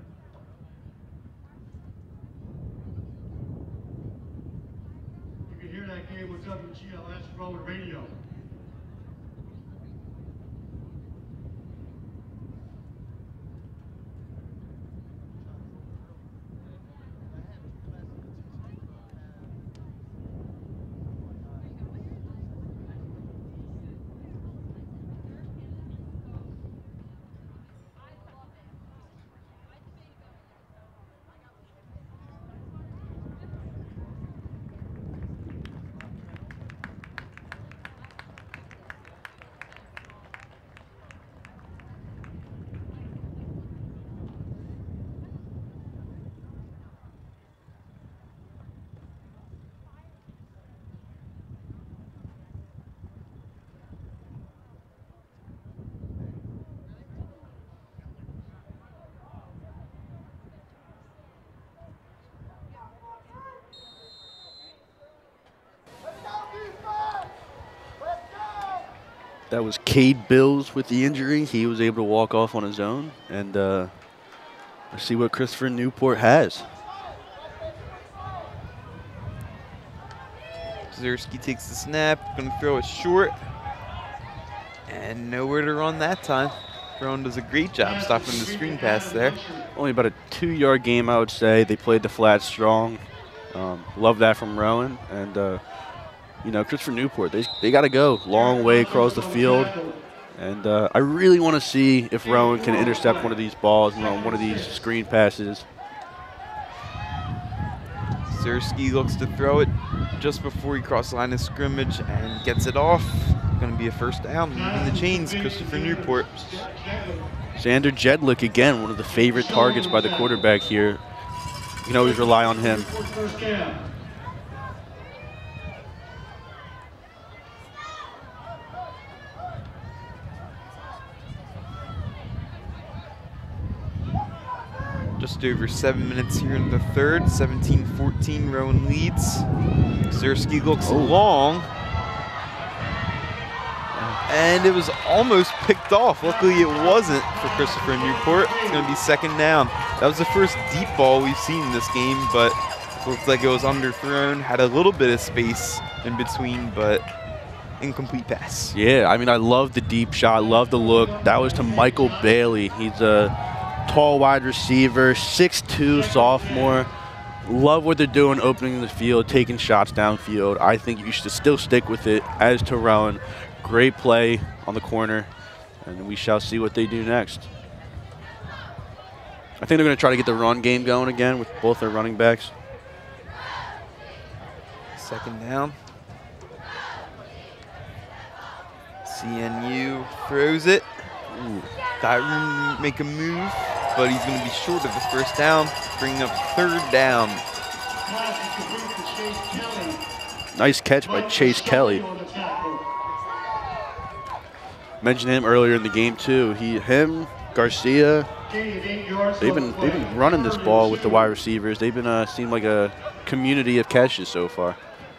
You can hear that game with W G L S Rowan Radio. That was Cade Bills with the injury. He was able to walk off on his own. And uh, let's see what Christopher Newport has. Zerski takes the snap, gonna throw it short. And nowhere to run that time. Rowan does a great job stopping the screen pass there. Only about a two-yard game, I would say. They played the flat strong. Um, love that from Rowan. And, uh, you know, Christopher Newport, they, they got to go long way across the field. And uh, I really want to see if Rowan can intercept one of these balls, you know, one of these screen passes. Sirski looks to throw it just before he crosses the line of scrimmage and gets it off. Going to be a first down. Moving the chains, Christopher Newport. Xander Jedlick, again, one of the favorite targets by the quarterback here. You can always rely on him. First down. Just over seven minutes here in the third. seventeen fourteen, Rowan leads. Sirski looks Oh. long. And it was almost picked off. Luckily, it wasn't for Christopher Newport. It's going to be second down. That was the first deep ball we've seen in this game, but looked like it was underthrown. Had a little bit of space in between, but incomplete pass. Yeah, I mean, I love the deep shot, love the look. That was to Michael Bailey. He's a tall wide receiver, six two sophomore. Love what they're doing, opening the field, taking shots downfield. I think you should still stick with it. As to Rowan, great play on the corner, and we shall see what they do next. I think they're going to try to get the run game going again with both their running backs. Second down. C N U throws it. Ooh, got room to make a move, but he's going to be short of the first down, bringing up third down. Nice catch by Chase Kelly. Mentioned him earlier in the game too. He, him, Garcia. They've been they've been running this ball with the wide receivers. They've been uh, seemed like a community of catches so far.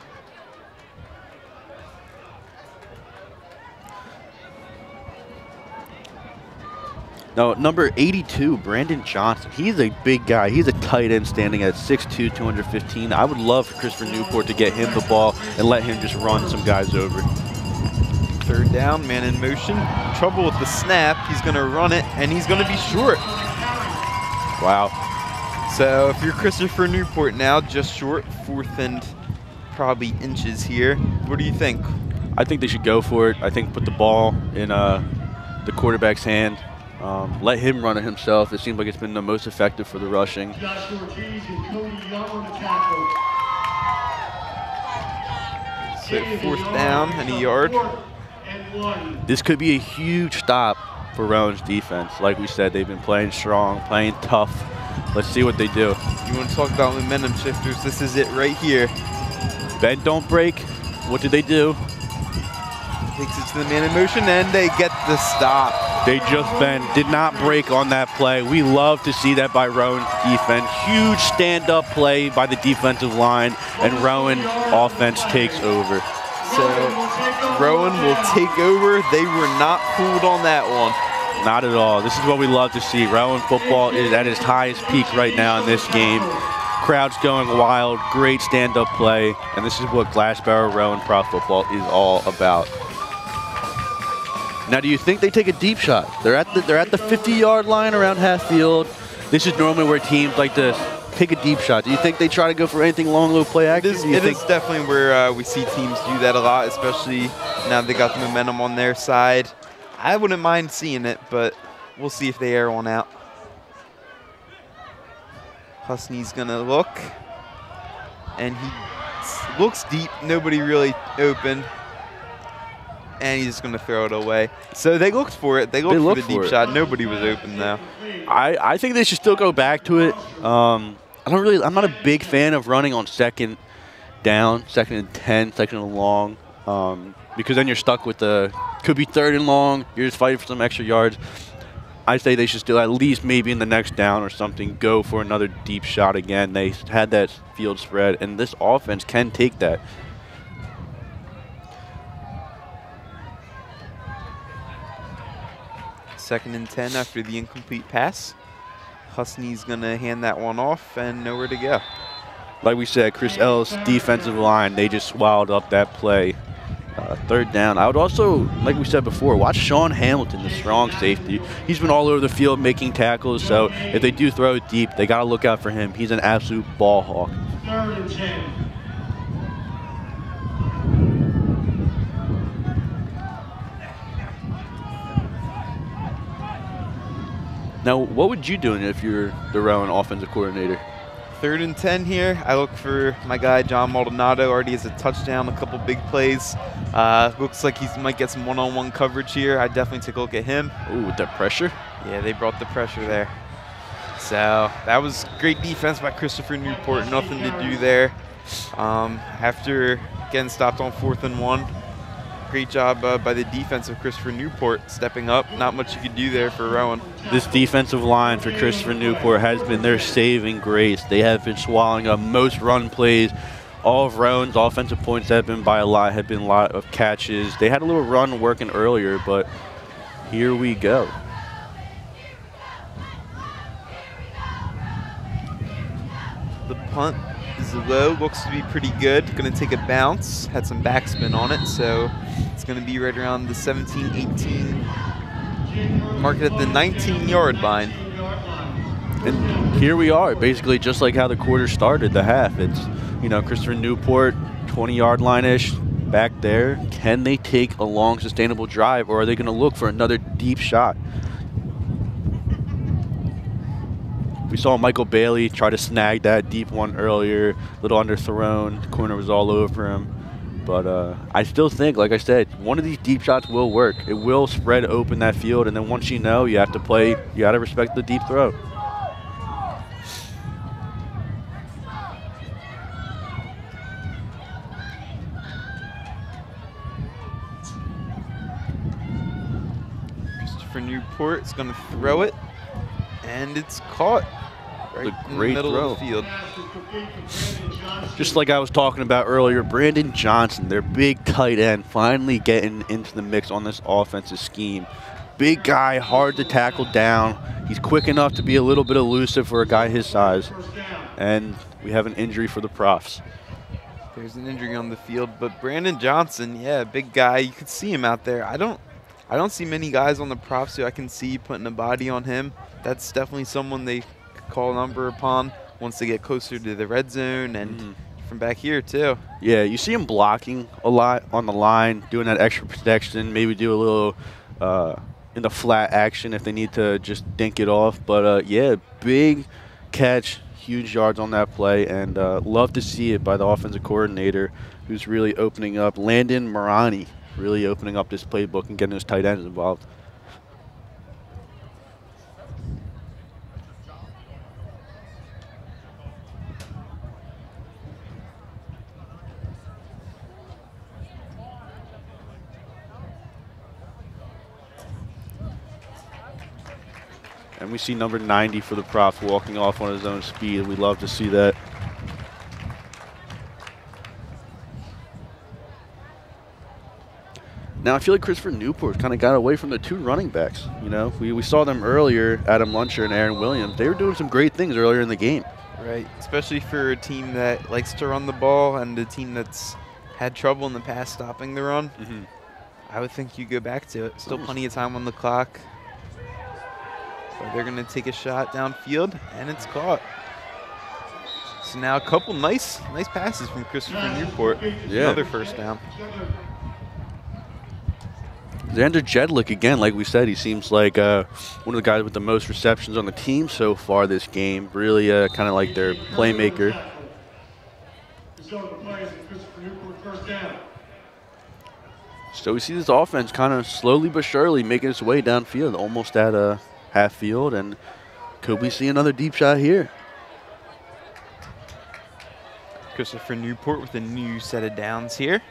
Now, number eighty-two, Brandon Johnson. He's a big guy. He's a tight end standing at six two, two hundred fifteen. I would love for Christopher Newport to get him the ball and let him just run some guys over. Third down, man in motion. Trouble with the snap. He's going to run it, and he's going to be short. Wow. So if you're Christopher Newport now, just short, fourth and probably inches here. What do you think? I think they should go for it. I think put the ball in uh, the quarterback's hand. Um, let him run it himself. It seems like it's been the most effective for the rushing. Josh Ortiz and Cody Young on the tackle. So fourth down and a yard. Fourth and one. This could be a huge stop for Rowan's defense. Like we said, they've been playing strong, playing tough. Let's see what they do. You want to talk about momentum shifters? This is it right here. Bend, don't break. What did they do? Takes it to the man in motion, and they get the stop. They just bend, did not break on that play. We love to see that by Rowan's defense. Huge stand-up play by the defensive line, and Rowan offense takes over. So Rowan will take over. They were not fooled on that one. Not at all. This is what we love to see. Rowan football is at its highest peak right now in this game. Crowd's going wild, great stand-up play, and this is what Glassboro Rowan Pro football is all about. Now, do you think they take a deep shot? They're at the they're at the fifty-yard line around half field. This is normally where teams like to take a deep shot. Do you think they try to go for anything long, low play action? This, Do you it think is definitely where uh, we see teams do that a lot, especially now they got the momentum on their side. I wouldn't mind seeing it, but we'll see if they air one out. Husney's gonna look, and he s- looks deep. Nobody really open. And he's just going to throw it away. So they looked for it. They looked They for looked the deep for it. shot. Nobody was open, though. I, I think they should still go back to it. Um, I don't really. I'm not a big fan of running on second down, second and ten, second and long, um, because then you're stuck with the could be third and long. You're just fighting for some extra yards. I say they should still at least maybe in the next down or something go for another deep shot again. They had that field spread, and this offense can take that. Second and ten after the incomplete pass. Husney's going to hand that one off and nowhere to go. Like we said, Chris Ellis' defensive line, they just swallowed up that play. Uh, third down. I would also, like we said before, watch Sean Hamilton, the strong safety. He's been all over the field making tackles, so if they do throw it deep, they got to look out for him. He's an absolute ball hawk. Third and ten. Now, what would you do if you're the Rowan offensive coordinator? third and ten here. I look for my guy John Maldonado. Already has a touchdown, a couple big plays. Uh, looks like he might get some one-on-one coverage here. I definitely take a look at him. Ooh, with that pressure. Yeah, they brought the pressure there. So that was great defense by Christopher Newport. Nothing to do there. Um, after getting stopped on fourth and one, great job uh, by the defense of Christopher Newport stepping up. Not much you could do there for Rowan. This defensive line for Christopher Newport has been their saving grace. They have been swallowing up most run plays. All of Rowan's offensive points have been by a lot, have been a lot of catches. They had a little run working earlier, but here we go. The punt is low, looks to be pretty good. Going to take a bounce, had some backspin on it, so it's going to be right around the seventeen eighteen, mark it at the nineteen yard line. And here we are, basically just like how the quarter started, the half. It's, you know, Christopher Newport, twenty yard line-ish back there. Can they take a long, sustainable drive, or are they going to look for another deep shot? We saw Michael Bailey try to snag that deep one earlier, a little underthrown. The corner was all over him. But uh, I still think, like I said, one of these deep shots will work. It will spread open that field, and then once you know, you have to play, you got to respect the deep throw. Christopher Newport is going to throw it, and it's caught right a in great the middle throw. of the field. Just like I was talking about earlier, Brandon Johnson, their big tight end, finally getting into the mix on this offensive scheme. Big guy, hard to tackle down. He's quick enough to be a little bit elusive for a guy his size. And we have an injury for the Profs. There's an injury on the field, but Brandon Johnson, yeah, big guy. You could see him out there. I don't, I don't see many guys on the Profs who I can see putting a body on him. That's definitely someone they could call a number upon once they get closer to the red zone and mm. from back here too. Yeah, you see him blocking a lot on the line, doing that extra protection, maybe do a little uh, in the flat action if they need to just dink it off. But uh, yeah, big catch, huge yards on that play, and uh, love to see it by the offensive coordinator who's really opening up. Landon Marani really opening up this playbook and getting his tight ends involved. And we see number ninety for the Profs walking off on his own speed. We love to see that. Now, I feel like Christopher Newport kind of got away from the two running backs. You know, we, we saw them earlier, Adam Luncher and Aaron Williams. They were doing some great things earlier in the game. Right, especially for a team that likes to run the ball and a team that's had trouble in the past stopping the run. Mm-hmm. I would think you go back to it. Still plenty of time on the clock. But they're going to take a shot downfield, and it's caught. So now a couple nice nice passes from Christopher Newport. Yeah. Another first down. Xander Jedlick, again, like we said, he seems like uh, one of the guys with the most receptions on the team so far this game. Really uh, kind of like their playmaker. So we see this offense kind of slowly but surely making its way downfield, almost at a half field, and could we see another deep shot here? Christopher Newport with a new set of downs here.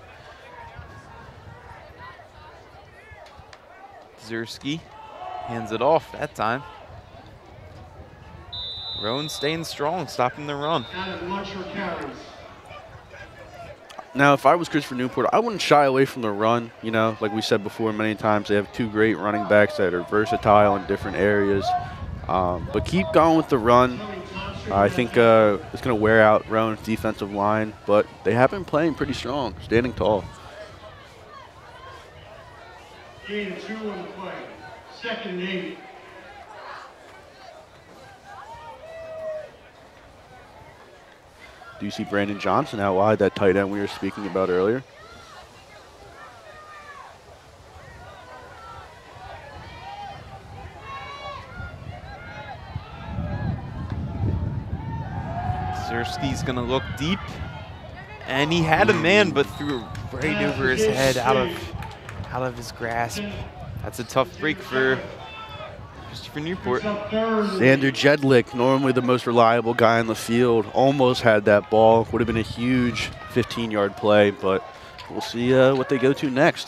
Zerski hands it off that time. Rowan staying strong, stopping the run. Now, if I was Christopher Newport, I wouldn't shy away from the run. You know, like we said before many times, they have two great running backs that are versatile in different areas. Um, but keep going with the run. Uh, I think uh, it's going to wear out Rowan's defensive line, but they have been playing pretty strong, standing tall. Gain two on the play. Second and eight. Do you see Brandon Johnson out wide, that tight end we were speaking about earlier? Zerski's going to look deep. And he had a man, but threw it right over his head, out of, out of his grasp. That's a tough break for Christopher Newport. Xander Jedlick, normally the most reliable guy in the field, almost had that ball. Would have been a huge fifteen-yard play, but we'll see uh, what they go to next.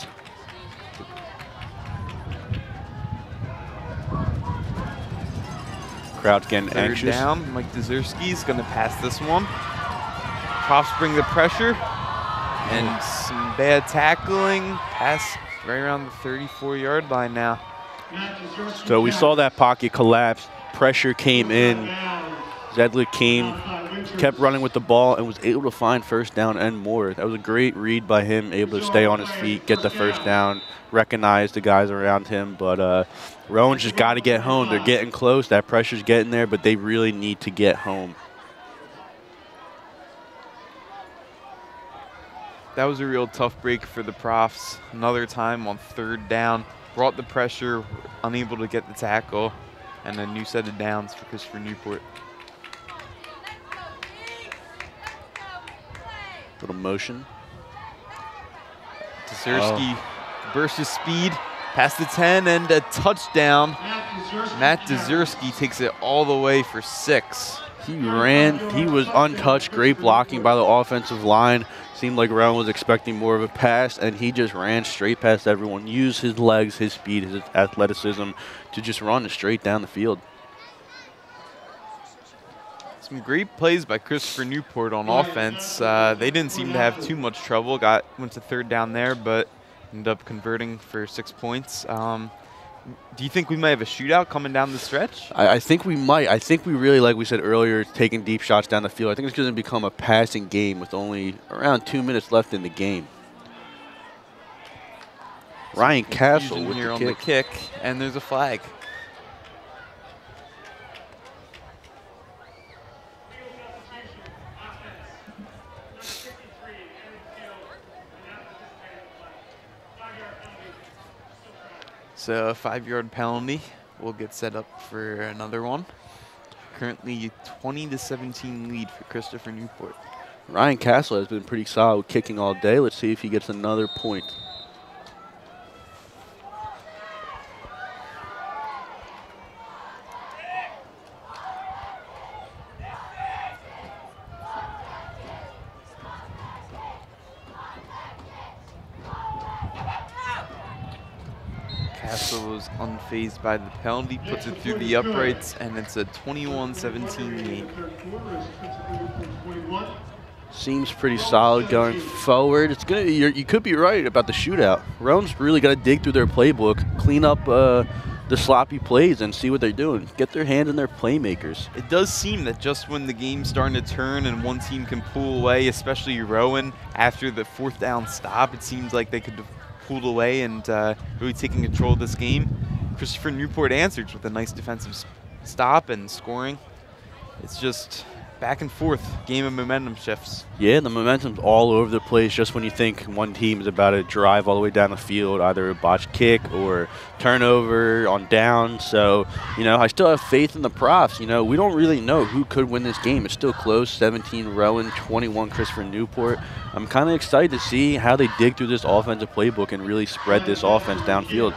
Crowd's getting Third anxious. down, Mike Dezerski's going to pass this one. Profs bring the pressure, and some bad tackling. Pass right around the thirty-four-yard line now. So we saw that pocket collapse. Pressure came in. Zedlick came, kept running with the ball, and was able to find first down and more. That was a great read by him, able to stay on his feet, get the first down, recognize the guys around him. But uh, Rowan's just got to get home. They're getting close. That pressure's getting there, but they really need to get home. That was a real tough break for the Profs. Another time on third down, brought the pressure, unable to get the tackle, and a new set of downs for Christopher Newport. Little motion. Dezerski oh. bursts his speed, past the ten, and a touchdown. Matt Dezerski takes it all the way for six. He ran, he was untouched, great blocking by the offensive line. Seemed like Rowan was expecting more of a pass, and he just ran straight past everyone, used his legs, his speed, his athleticism to just run straight down the field. Some great plays by Christopher Newport on offense. Uh, they didn't seem to have too much trouble. Got went to third down there, but ended up converting for six points. Um, do you think we might have a shootout coming down the stretch? I, I think we might. I think we really, like we said earlier, taking deep shots down the field. I think it's going to become a passing game with only around two minutes left in the game. Ryan Castle with here the on kick. the kick, and there's a flag. So a five-yard penalty will get set up for another one. Currently twenty to seventeen lead for Christopher Newport. Ryan Castle has been pretty solid with kicking all day. Let's see if he gets another point. Castle was unfazed by the penalty, puts it through the uprights, and it's a twenty-one seventeen game. Seems pretty solid going forward. It's gonna. You're, you could be right about the shootout. Rowan's really got to dig through their playbook, clean up uh, the sloppy plays, and see what they're doing. Get their hand in their playmakers. It does seem that just when the game's starting to turn and one team can pull away, especially Rowan, after the fourth down stop, it seems like they could have pulled away and uh, really taking control of this game. Christopher Newport answers with a nice defensive stop and scoring. It's just back and forth, game of momentum shifts. Yeah, the momentum's all over the place just when you think one team is about to drive all the way down the field, either a botched kick or turnover on down. So, you know, I still have faith in the Profs. You know, we don't really know who could win this game. It's still close, seventeen Rowan, twenty-one Christopher Newport. I'm kind of excited to see how they dig through this offensive playbook and really spread this offense downfield.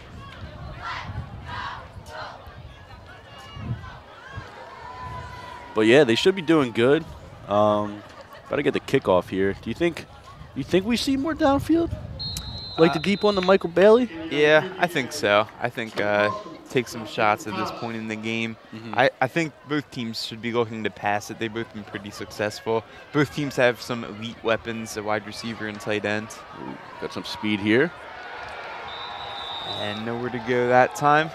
But yeah, they should be doing good. Um, got to get the kickoff here. Do you think? You think we see more downfield, like uh, the deep one to Michael Bailey? Yeah, I think so. I think uh, take some shots at this point in the game. Mm-hmm. I, I think both teams should be looking to pass it. They've both been pretty successful. Both teams have some elite weapons, a wide receiver and tight end. Ooh, got some speed here. And nowhere to go that time.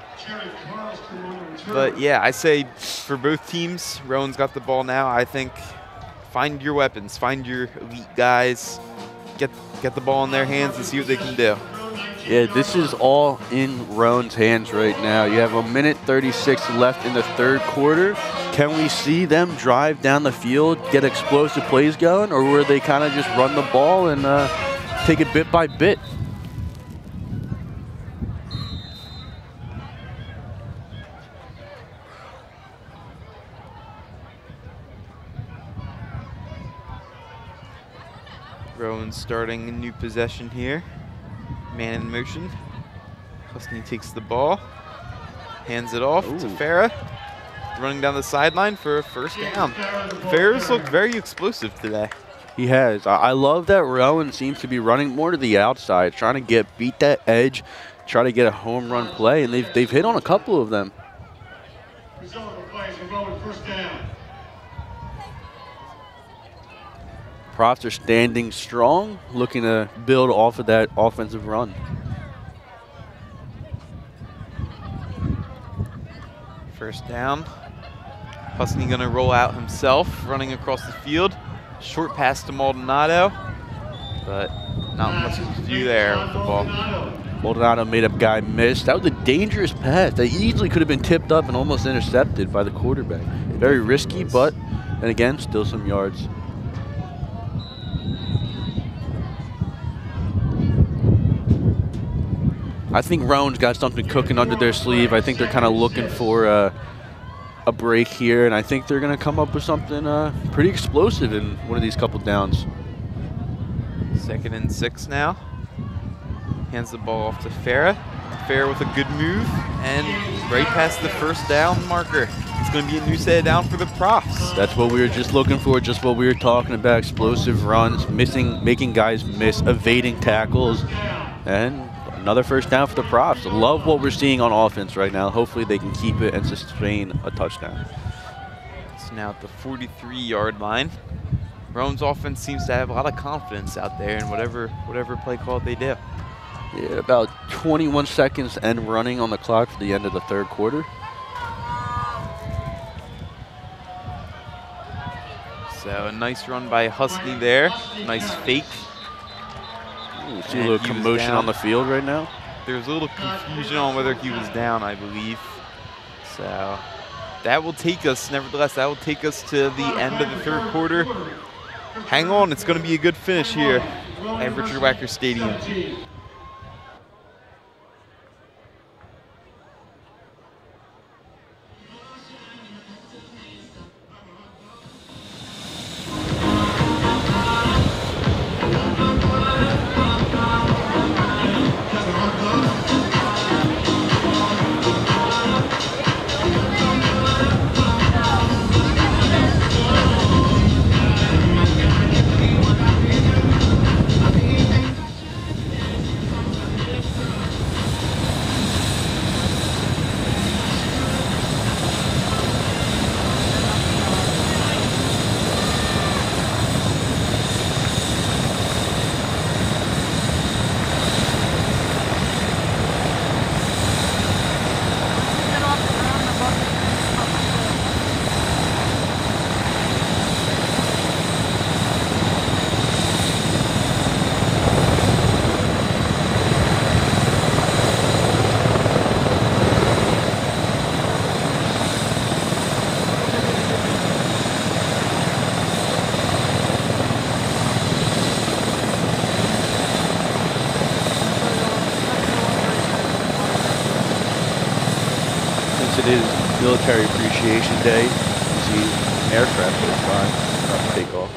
But yeah, I say for both teams, Rowan's got the ball now. I think find your weapons, find your elite guys, get get the ball in their hands and see what they can do. Yeah, this is all in Rowan's hands right now. You have a minute thirty-six left in the third quarter. Can we see them drive down the field, get explosive plays going, or will they kind of just run the ball and uh, take it bit by bit? Rowan starting a new possession here. Man in motion. Husky takes the ball, hands it off Ooh. to Farah, running down the sideline for a first down. Farah's looked very explosive today. He has. I, I love that Rowan seems to be running more to the outside, trying to get beat that edge, try to get a home run play, and they've they've hit on a couple of them. Result of the play is a Rowan first down. Profs are standing strong, looking to build off of that offensive run. First down. Husky gonna roll out himself, running across the field. Short pass to Maldonado, but not much to do there with the ball. Maldonado made a guy miss. That was a dangerous pass. That easily could have been tipped up and almost intercepted by the quarterback. Very risky, but, and again, still some yards. I think Rowan's got something cooking under their sleeve. I think they're kind of looking for uh, a break here, and I think they're going to come up with something uh, pretty explosive in one of these couple downs. Second and six now. Hands the ball off to Farah. Farah with a good move, and right past the first down marker. It's going to be a new set down for the Profs. That's what we were just looking for, just what we were talking about. Explosive runs, missing, making guys miss, evading tackles, and another first down for the Profs. Love what we're seeing on offense right now. Hopefully they can keep it and sustain a touchdown. It's now at the forty-three yard line. Rowan's offense seems to have a lot of confidence out there in whatever whatever play call they do. Yeah, about twenty-one seconds and running on the clock for the end of the third quarter. So a nice run by Husky there. Nice fake. Ooh, see a little commotion on the field right now. There was a little confusion on whether he was down, I believe. So that will take us, nevertheless, that will take us to the end of the third quarter. Hang on, it's going to be a good finish here at Richard Wacker Stadium. It is Military Appreciation Day. You see aircraft goes by, about to take off.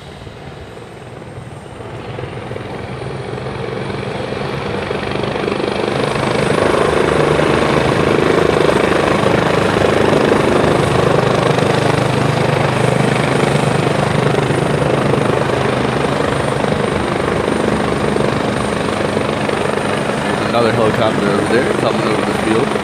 There's another helicopter over there coming over the field.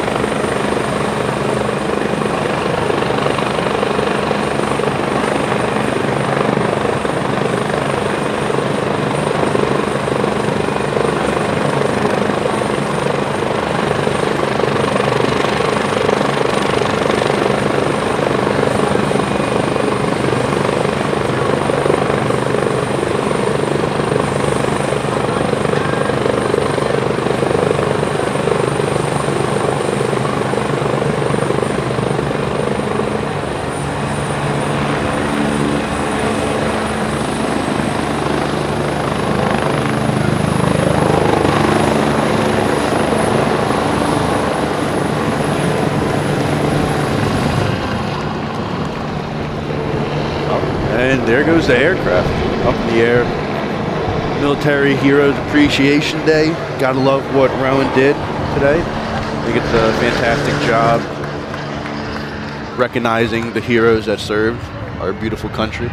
And there goes the aircraft up in the air. Military Heroes Appreciation Day. Gotta love what Rowan did today. I think it's a fantastic job recognizing the heroes that served our beautiful country.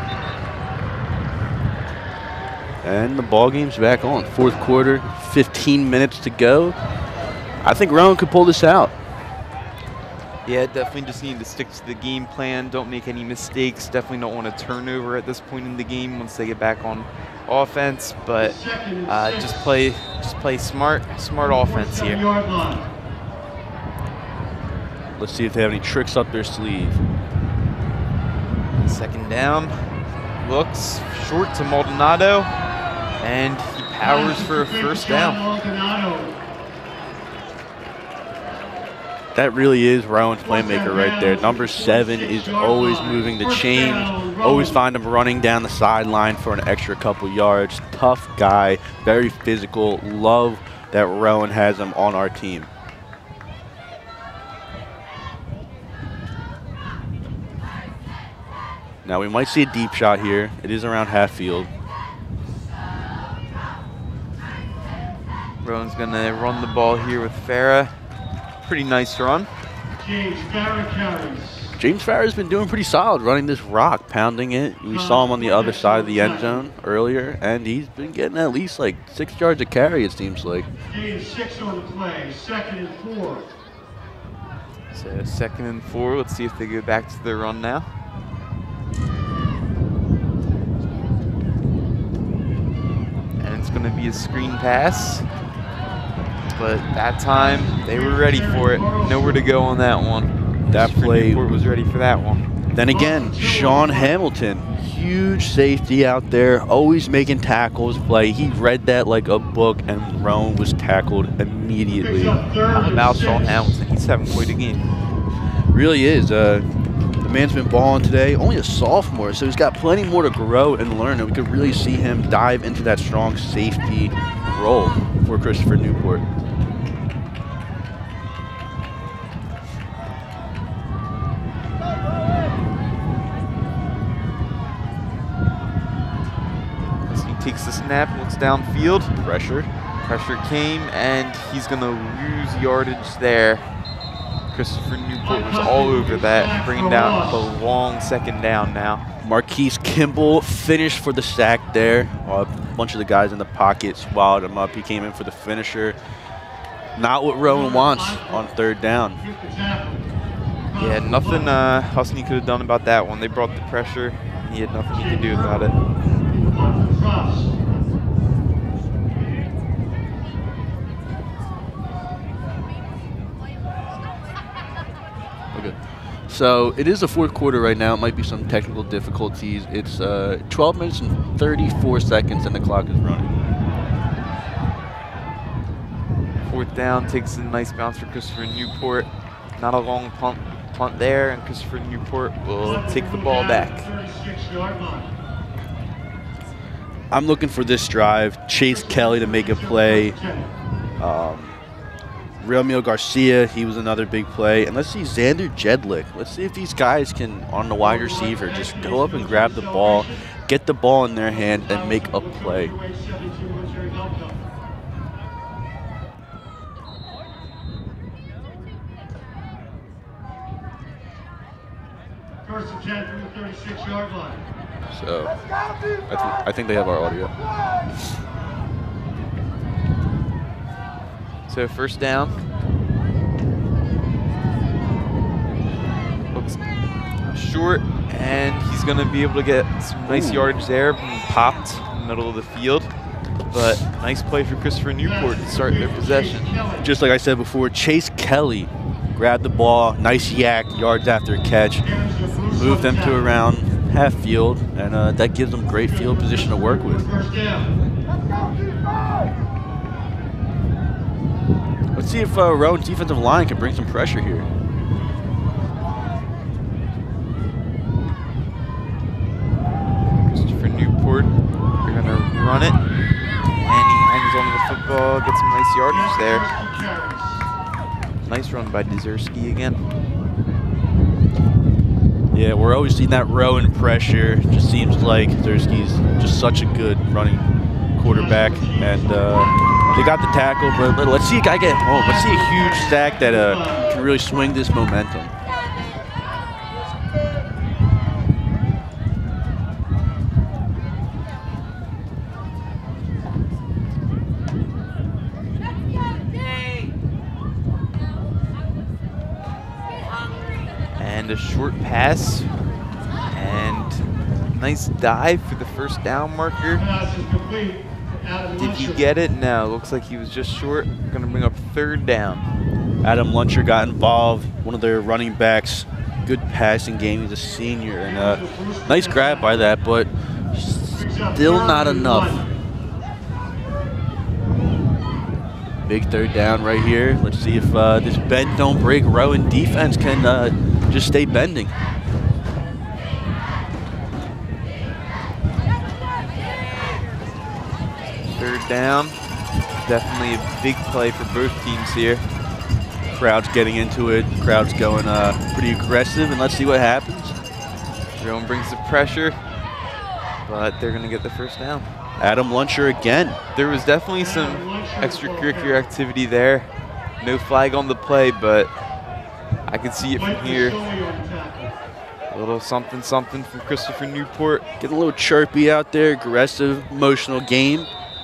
And the ball game's back on. Fourth quarter, fifteen minutes to go. I think Rowan could pull this out. Yeah, definitely just need to stick to the game plan. Don't make any mistakes. Definitely don't want a turnover at this point in the game once they get back on offense. But uh, just play, just play smart, smart offense here. Let's see if they have any tricks up their sleeve. Second down, looks short to Maldonado, and he powers for a first down. That really is Rowan's playmaker right there. Number seven is always moving the chain. Always find him running down the sideline for an extra couple yards. Tough guy, very physical. Love that Rowan has him on our team. Now we might see a deep shot here. It is around half field. Rowan's gonna run the ball here with Farah. Pretty nice run. James Farah carries. James Farah's been doing pretty solid running this rock, pounding it. We saw him on the other side of the end zone earlier, and he's been getting at least like six yards a carry, it seems like. Gain six on the play, second and four. So second and four. Let's see if they go back to their run now. And it's going to be a screen pass. But that time, they were ready for it. Nowhere to go on that one. That play was ready for that one. Then again, Sean Hamilton, huge safety out there, always making tackles play. He read that like a book, and Rowan was tackled immediately. How about Sean Hamilton? He's having quite a game. Really is. Uh, the man's been balling today. Only a sophomore, so he's got plenty more to grow and learn. And we could really see him dive into that strong safety role for Christopher Newport. Takes the snap, looks downfield. Pressure. Pressure came, and he's going to lose yardage there. Christopher Newport was all over that, bringing down the long second down now. Marquise Kimball finished for the sack there. A bunch of the guys in the pocket swallowed him up. He came in for the finisher. Not what Rowan wants on third down. Yeah, nothing uh, Husney could have done about that one. They brought the pressure. He had nothing he could do about it. Okay. So it is the fourth quarter right now. It might be some technical difficulties. It's uh, twelve minutes and thirty-four seconds, and the clock is running. Fourth down, takes a nice bounce for Christopher Newport. Not a long punt, punt there, and Christopher Newport will take the ball back. I'm looking for this drive. Chase Kelly to make a play. Um, Romeo Garcia, he was another big play. And let's see Xander Jedlick. Let's see if these guys can, on the wide receiver, just go up and grab the ball, get the ball in their hand, and make a play. First and ten from the thirty-six yard line. So I, th I think they have our audio. So first down. Looks short, and he's going to be able to get some nice yardage there. Popped in the middle of the field. But nice play for Christopher Newport to start their possession. Just like I said before, Chase Kelly grabbed the ball, nice yak, yards after a catch, moved them to around half field, and uh, that gives them great field position to work with. Let's see if uh, Rowan's defensive line can bring some pressure here. Christopher Newport, they're going to run it, and he hangs on to the football, gets some nice yardage there. Nice run by Dezersky again. Yeah, we're always seeing that Rowan pressure. Just seems like Dezersky's just such a good running quarterback, and uh, they got the tackle. But let's see a guy get home. Let's see a huge sack that uh, can really swing this momentum. And a short pass. And nice dive for the first down marker. Pass is complete. Adam Did he Luncher. get it? No. Looks like he was just short. Going to bring up third down. Adam Luncher got involved, one of their running backs. Good passing game. He's a senior. And uh, nice grab by that, but still not enough. Big third down right here. Let's see if uh, this bend don't break Rowan defense can uh, just stay bending. Third down. Definitely a big play for both teams here. Crowd's getting into it. Crowd's going uh, pretty aggressive, and let's see what happens. Jerome brings the pressure, but they're going to get the first down. Adam Luncher again. There was definitely some extracurricular activity there. No flag on the play, but I can see it from here. A little something something from Christopher Newport. Get a little chirpy out there, aggressive, emotional game.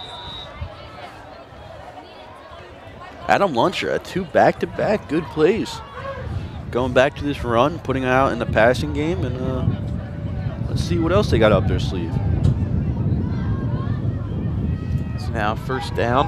Adam Luncher at two back-to-back good plays. Going back to this run, putting it out in the passing game, and uh, let's see what else they got up their sleeve. So now first down.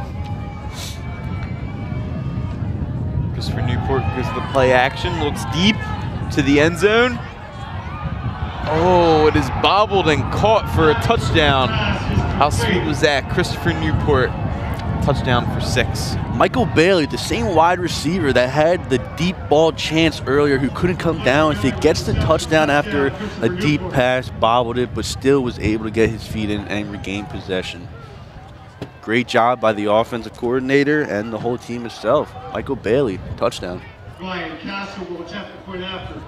Christopher Newport goes to the play action, looks deep to the end zone. Oh, it is bobbled and caught for a touchdown. How sweet was that? Christopher Newport, touchdown for six. Michael Bailey, the same wide receiver that had the deep ball chance earlier, who couldn't come down. If he gets the touchdown after a deep pass, bobbled it, but still was able to get his feet in and regain possession. Great job by the offensive coordinator and the whole team itself. Michael Bailey, touchdown. Ryan Castle will attempt the point after.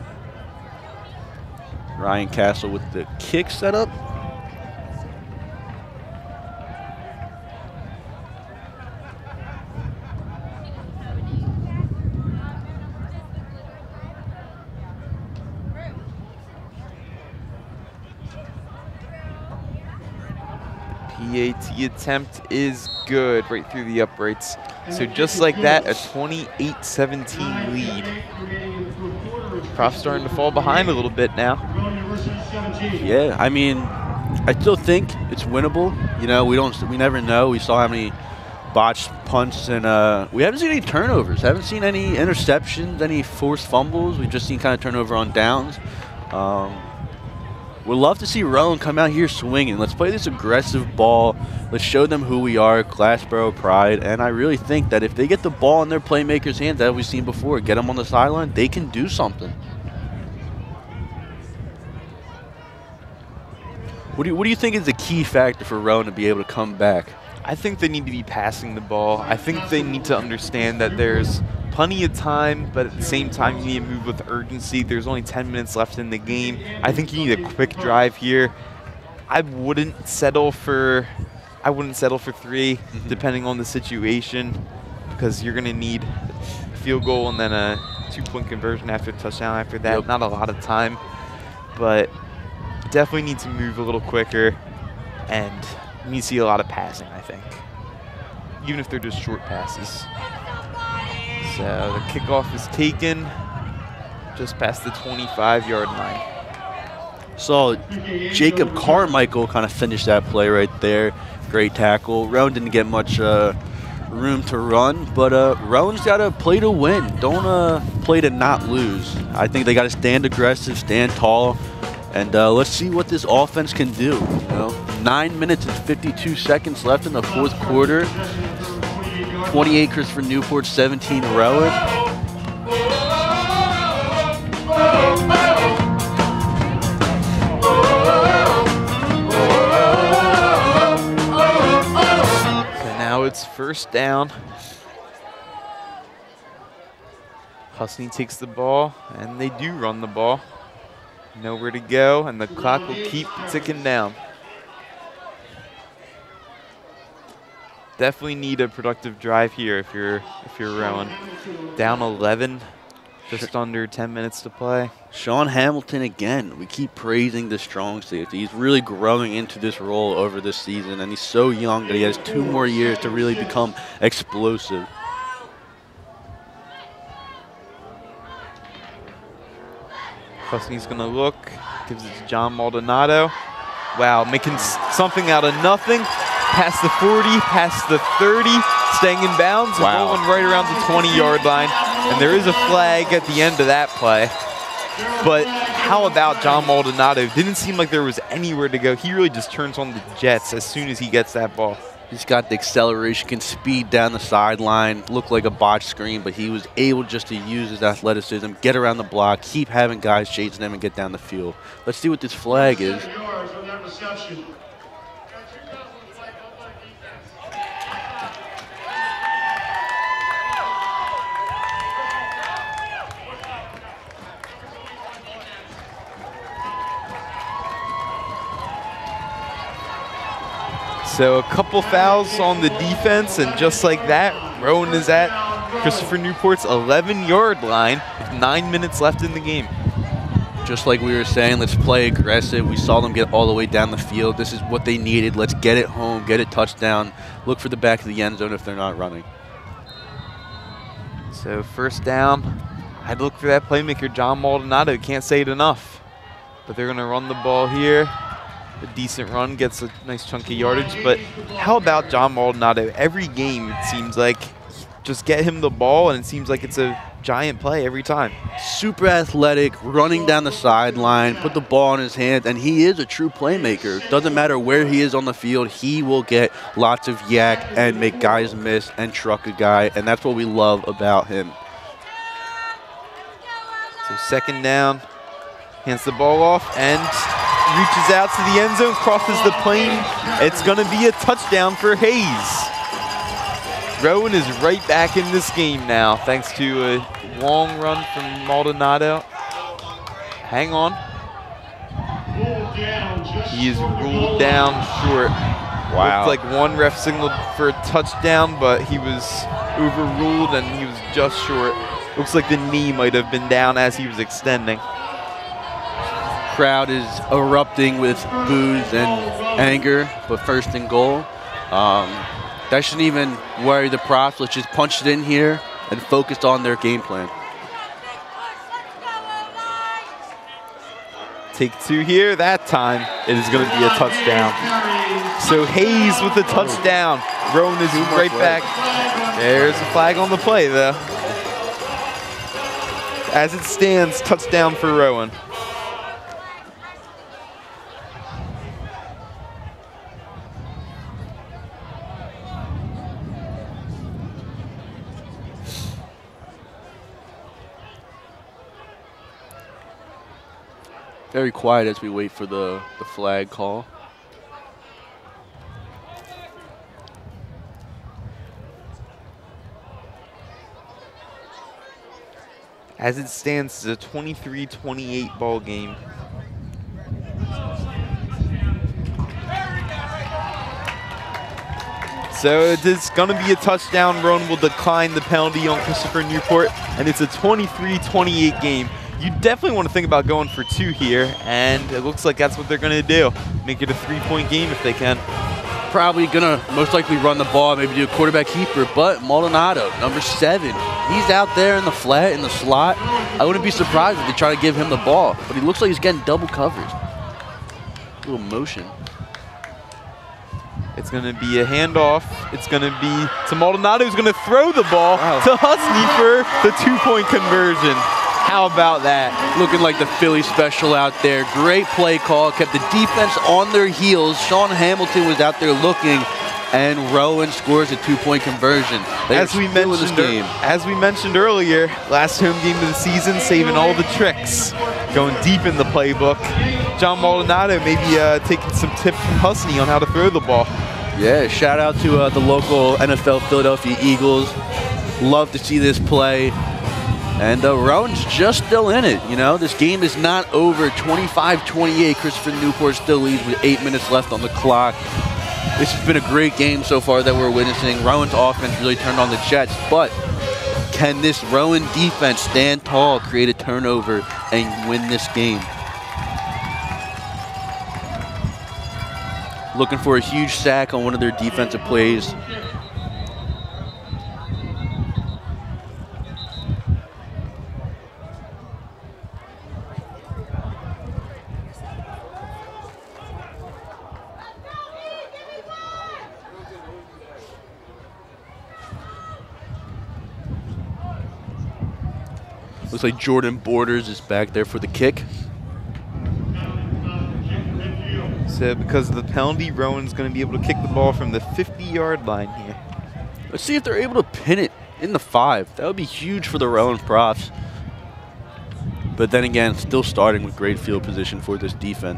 Ryan Castle with the kick set up. P A T attempt is good right through the uprights. So just like that, a twenty-eight seventeen lead. Prof's starting to fall behind a little bit now. Yeah, I mean, I still think it's winnable. You know, we don't, we never know. We saw how many botched punts, and uh, we haven't seen any turnovers. Haven't seen any interceptions, any forced fumbles. We've just seen kind of turnover on downs. Um, We'd love to see Rowan come out here swinging. Let's play this aggressive ball. Let's show them who we are, Glassboro pride. And I really think that if they get the ball in their playmakers' hands, that we've seen before, get them on the sideline, they can do something. What do you, what do you think is the key factor for Rowan to be able to come back? I think they need to be passing the ball. I think they need to understand that there's plenty of time, but at the same time, you need to move with urgency. There's only ten minutes left in the game. I think you need a quick drive here. I wouldn't settle for, I wouldn't settle for three, mm-hmm. depending on the situation, because you're going to need a field goal and then a two-point conversion after a touchdown after that. Yep. Not a lot of time, but definitely need to move a little quicker, and you need to see a lot of passing, I think, even if they're just short passes. So the kickoff is taken just past the twenty-five yard line. So Jacob Carmichael kind of finished that play right there. Great tackle. Rowan didn't get much uh, room to run, but uh, Rowan's got to play to win. Don't uh, play to not lose. I think they got to stand aggressive, stand tall, and uh, let's see what this offense can do. You know, nine minutes and fifty-two seconds left in the fourth quarter. twenty-eight Christopher Newport, seventeen Rowan. So now it's first down. Husney takes the ball, and they do run the ball. Nowhere to go, and the clock will keep ticking down. definitely need a productive drive here if you're if you're Rowan. Down eleven, just under ten minutes to play. Sean Hamilton again. We keep praising the strong safety. He's really growing into this role over this season, and he's so young that he has two more years to really become explosive. Husney's gonna look, gives it to John Maldonado. Wow, making s something out of nothing. Past the forty, past the thirty, staying in bounds, wow. rolling right around the twenty yard line. And there is a flag at the end of that play. But how about John Maldonado? Didn't seem like there was anywhere to go. He really just turns on the jets as soon as he gets that ball. He's got the acceleration, can speed down the sideline, look like a botch screen, but he was able just to use his athleticism, get around the block, keep having guys chasing him, and get down the field. Let's see what this flag is. So a couple fouls on the defense, and just like that, Rowan is at Christopher Newport's eleven yard line with nine minutes left in the game. Just like we were saying, let's play aggressive. We saw them get all the way down the field. This is what they needed. Let's get it home, get it touchdown, look for the back of the end zone if they're not running. So first down, I'd look for that playmaker, John Maldonado. Can't say it enough. But they're going to run the ball here. A decent run, gets a nice chunk of yardage. But how about John Maldonado? Every game, it seems like, just get him the ball, and it seems like it's a giant play every time. Super athletic, running down the sideline, put the ball in his hands, and he is a true playmaker. Doesn't matter where he is on the field, he will get lots of yak and make guys miss and truck a guy, and that's what we love about him. So second down, hands the ball off, and reaches out to the end zone, crosses the plane. It's going to be a touchdown for Hayes. Rowan is right back in this game now, thanks to a long run from Maldonado. Hang on. He is ruled down short. Wow. Looked like one ref signaled for a touchdown, but he was overruled and he was just short. Looks like the knee might have been down as he was extending. Crowd is erupting with boos and anger, but first and goal. Um, that shouldn't even worry the props. Let's just punch it in here and focus on their game plan. Take two here. That time it is going to be a touchdown. So Hayes with the touchdown. Rowan is right back. There's a flag on the play, though. As it stands, touchdown for Rowan. Very quiet as we wait for the, the flag call. As it stands, it's a twenty-three twenty-eight ball game. So it is going to be a touchdown. Rowan will decline the penalty on Christopher Newport, and it's a twenty-three twenty-eight game. You definitely want to think about going for two here, and it looks like that's what they're going to do. Make it a three-point game if they can. Probably going to most likely run the ball, maybe do a quarterback keeper, but Maldonado, number seven, he's out there in the flat, in the slot. I wouldn't be surprised if they try to give him the ball, but he looks like he's getting double coverage. A little motion. It's going to be a handoff. It's going to be to Maldonado, who's going to throw the ball wow. to Husney for the two-point conversion. How about that? Looking like the Philly special out there. Great play call. Kept the defense on their heels. Sean Hamilton was out there looking, and Rowan scores a two-point conversion. They as we mentioned, this game. As we mentioned earlier, last home game of the season, saving all the tricks, going deep in the playbook. John Maldonado maybe uh, taking some tips from Husney on how to throw the ball. Yeah, shout out to uh, the local N F L Philadelphia Eagles. Love to see this play. And uh, Rowan's just still in it, you know. This game is not over. twenty-five twenty-eight, Christopher Newport still leads with eight minutes left on the clock. This has been a great game so far that we're witnessing. Rowan's offense really turned on the Jets, but can this Rowan defense stand tall, create a turnover, and win this game? Looking for a huge sack on one of their defensive plays. Looks like Jordan Borders is back there for the kick. So because of the penalty, Rowan's going to be able to kick the ball from the fifty-yard line here. Let's see if they're able to pin it in the five. That would be huge for the Rowan Profs. But then again, still starting with great field position for this defense.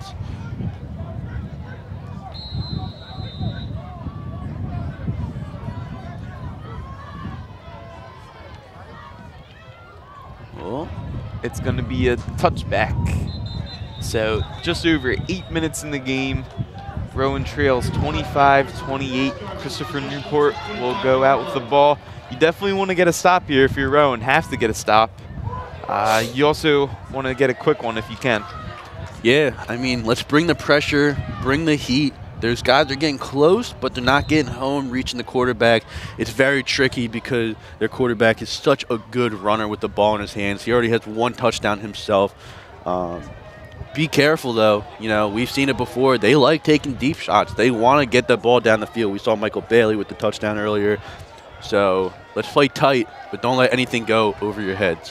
Well, it's going to be a touchback. So just over eight minutes in the game. Rowan trails twenty-five twenty-eight. Christopher Newport will go out with the ball. You definitely want to get a stop here if you're Rowan. Have to get a stop. Uh, you also want to get a quick one if you can. Yeah, I mean, let's bring the pressure, bring the heat. There's guys that are getting close, but they're not getting home, reaching the quarterback. It's very tricky because their quarterback is such a good runner with the ball in his hands. He already has one touchdown himself. Um, be careful, though. You know, we've seen it before. They like taking deep shots. They want to get the ball down the field. We saw Michael Bailey with the touchdown earlier. So let's play tight, but don't let anything go over your heads.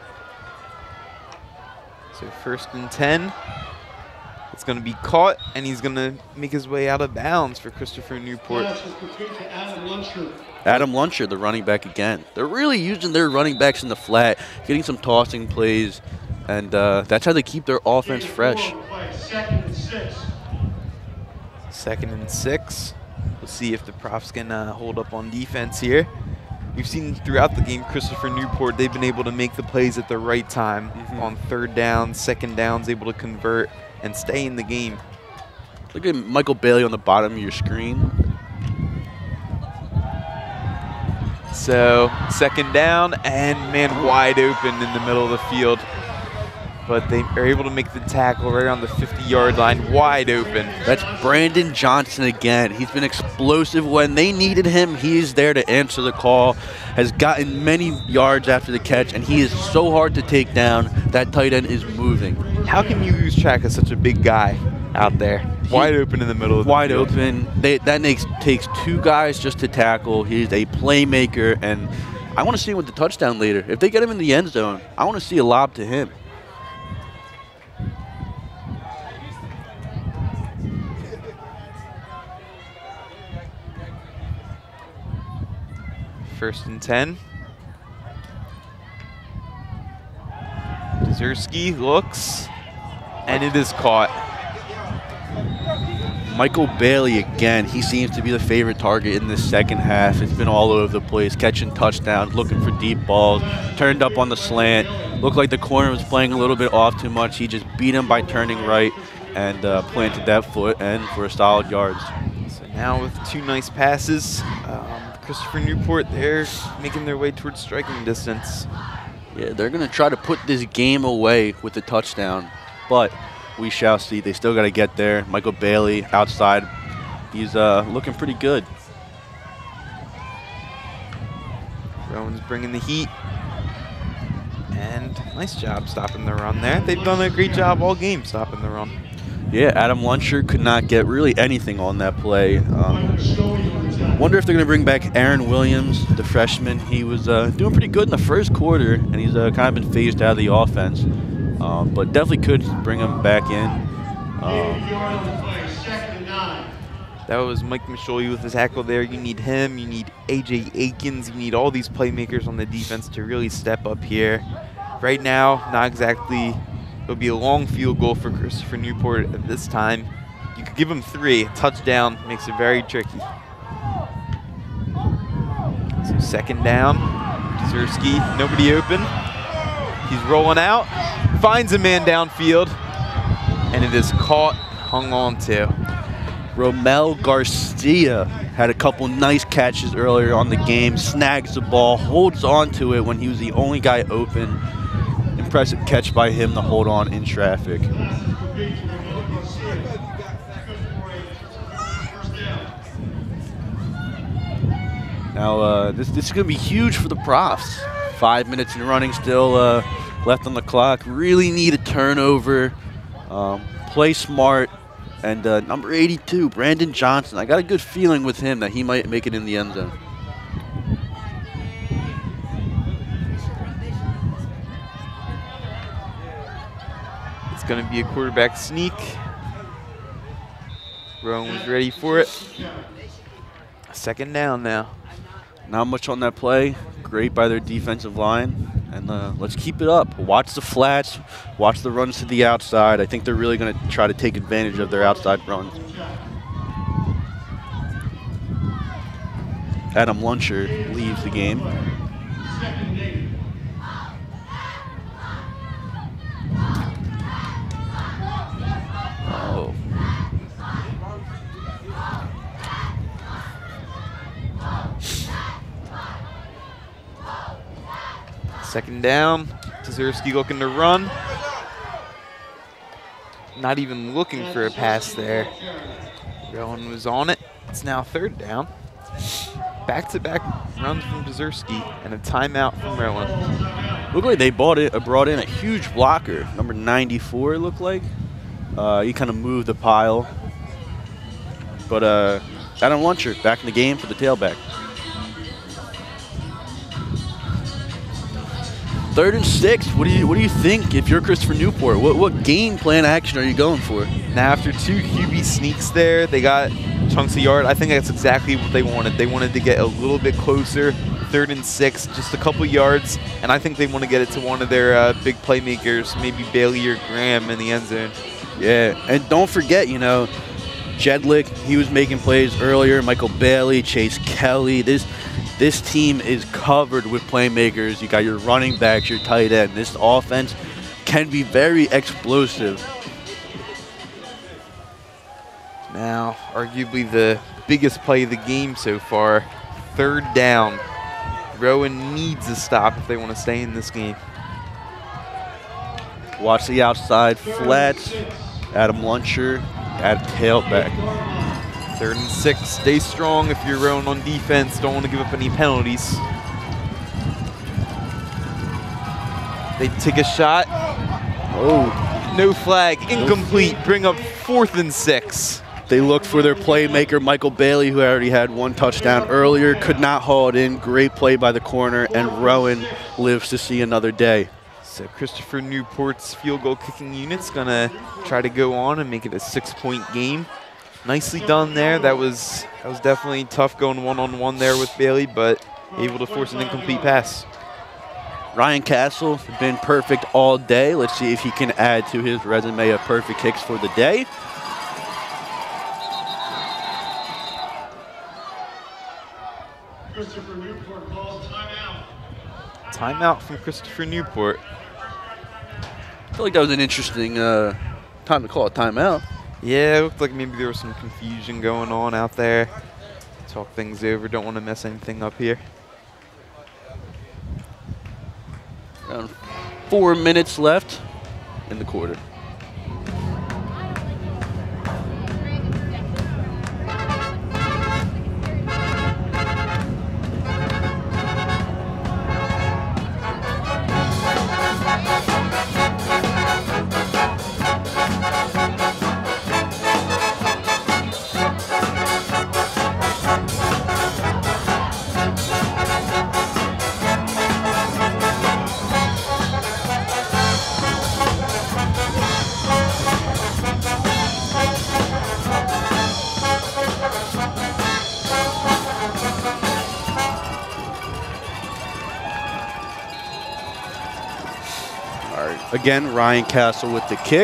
So first and ten. It's going to be caught, and he's going to make his way out of bounds for Christopher Newport. Adam Luncher. Adam Luncher, the running back again. They're really using their running backs in the flat, getting some tossing plays, and uh, that's how they keep their offense fresh. Second and six. Second and six. We'll see if the Profs can uh, hold up on defense here. We've seen throughout the game Christopher Newport, they've been able to make the plays at the right time. Mm-hmm. On third down, second downs, able to convert and stay in the game. Look at Michael Bailey on the bottom of your screen. So second down and man wide open in the middle of the field. But they are able to make the tackle right on the fifty-yard line, wide open. That's Brandon Johnson again. He's been explosive when they needed him. He is there to answer the call. Has gotten many yards after the catch, and he is so hard to take down. That tight end is moving. How can you lose track of such a big guy out there? He, wide open in the middle of the wide field. open. They, that makes, takes two guys just to tackle. He's a playmaker, and I want to see him with the touchdown later. If they get him in the end zone, I want to see a lob to him. First and ten. Dzersky looks, and it is caught. Michael Bailey again. He seems to be the favorite target in the second half. It's been all over the place, catching touchdowns, looking for deep balls, turned up on the slant. Looked like the corner was playing a little bit off too much. He just beat him by turning right and uh, planted that foot and for a solid yards. So now with two nice passes, um, Christopher Newport, they're making their way towards striking distance. Yeah, they're going to try to put this game away with a touchdown, but we shall see. They still got to get there. Michael Bailey outside. He's uh, looking pretty good. Rowan's bringing the heat. And nice job stopping the run there. They've done a great job all game stopping the run. Yeah, Adam Luncher could not get really anything on that play. Um, wonder if they're going to bring back Aaron Williams, the freshman. He was uh, doing pretty good in the first quarter, and he's uh, kind of been phased out of the offense. Um, but definitely could bring him back in. Um, that was Mike Misholy with his tackle there. You need him. You need A J Akins. You need all these playmakers on the defense to really step up here. Right now, not exactly. It'll be a long field goal for Christopher Newport at this time. You could give him three. Touchdown makes it very tricky. So second down. Dzersky, nobody open. He's rolling out. Finds a man downfield. And it is caught, hung on to. Romel Garcia had a couple nice catches earlier on the game, snags the ball, holds on to it when he was the only guy open. Impressive catch by him to hold on in traffic. Now, uh, this, this is going to be huge for the Profs. Five minutes in running still uh, left on the clock. Really need a turnover. Um, play smart. And uh, number eighty-two, Brandon Johnson. I got a good feeling with him that he might make it in the end zone. It's going to be a quarterback sneak. Rowan was ready for it. Second down now. Not much on that play. Great by their defensive line. And uh, let's keep it up. Watch the flats. Watch the runs to the outside. I think they're really going to try to take advantage of their outside runs. Adam Luncher leaves the game. Oh. Second down. Tazurski looking to run. Not even looking for a pass there. Rowan was on it. It's now third down. Back-to-back runs from Tazurski and a timeout from Rowan. Looked like they bought it, uh, brought in a huge blocker. Number ninety-four, it looked like. Uh, he kind of moved the pile. But uh, Adam Luncher back in the game for the tailback. Third and six. What do you what do you think if you're Christopher Newport? What what game plan action are you going for? Now after two Q B sneaks there, they got chunks of yard. I think that's exactly what they wanted. They wanted to get a little bit closer. Third and six, just a couple yards, and I think they want to get it to one of their uh, big playmakers, maybe Bailey or Graham in the end zone. Yeah, and don't forget, you know, Jedlick, he was making plays earlier. Michael Bailey, Chase Kelly. This this team is covered with playmakers. You got your running backs, your tight end. This offense can be very explosive. Now, arguably the biggest play of the game so far, third down. Rowan needs a stop if they want to stay in this game. Watch the outside flats. Adam Luncher at tailback. Third and six. Stay strong if you're Rowan on defense. Don't want to give up any penalties. They take a shot. Oh, no flag. Incomplete. Bring up fourth and six. They looked for their playmaker, Michael Bailey, who already had one touchdown earlier. Could not haul it in. Great play by the corner, and Rowan lives to see another day. So Christopher Newport's field goal kicking unit's going to try to go on and make it a six-point game. Nicely done there. That was that was definitely tough going one-on-one there with Bailey, but able to force an incomplete pass. Ryan Castle been perfect all day. Let's see if he can add to his resume of perfect kicks for the day. Christopher Newport calls timeout. Timeout from Christopher Newport. I feel like that was an interesting uh, time to call a timeout. Yeah, it looked like maybe there was some confusion going on out there. Talk things over. Don't want to mess anything up here. Around four minutes left in the quarter. Again, Ryan Castle with the kick.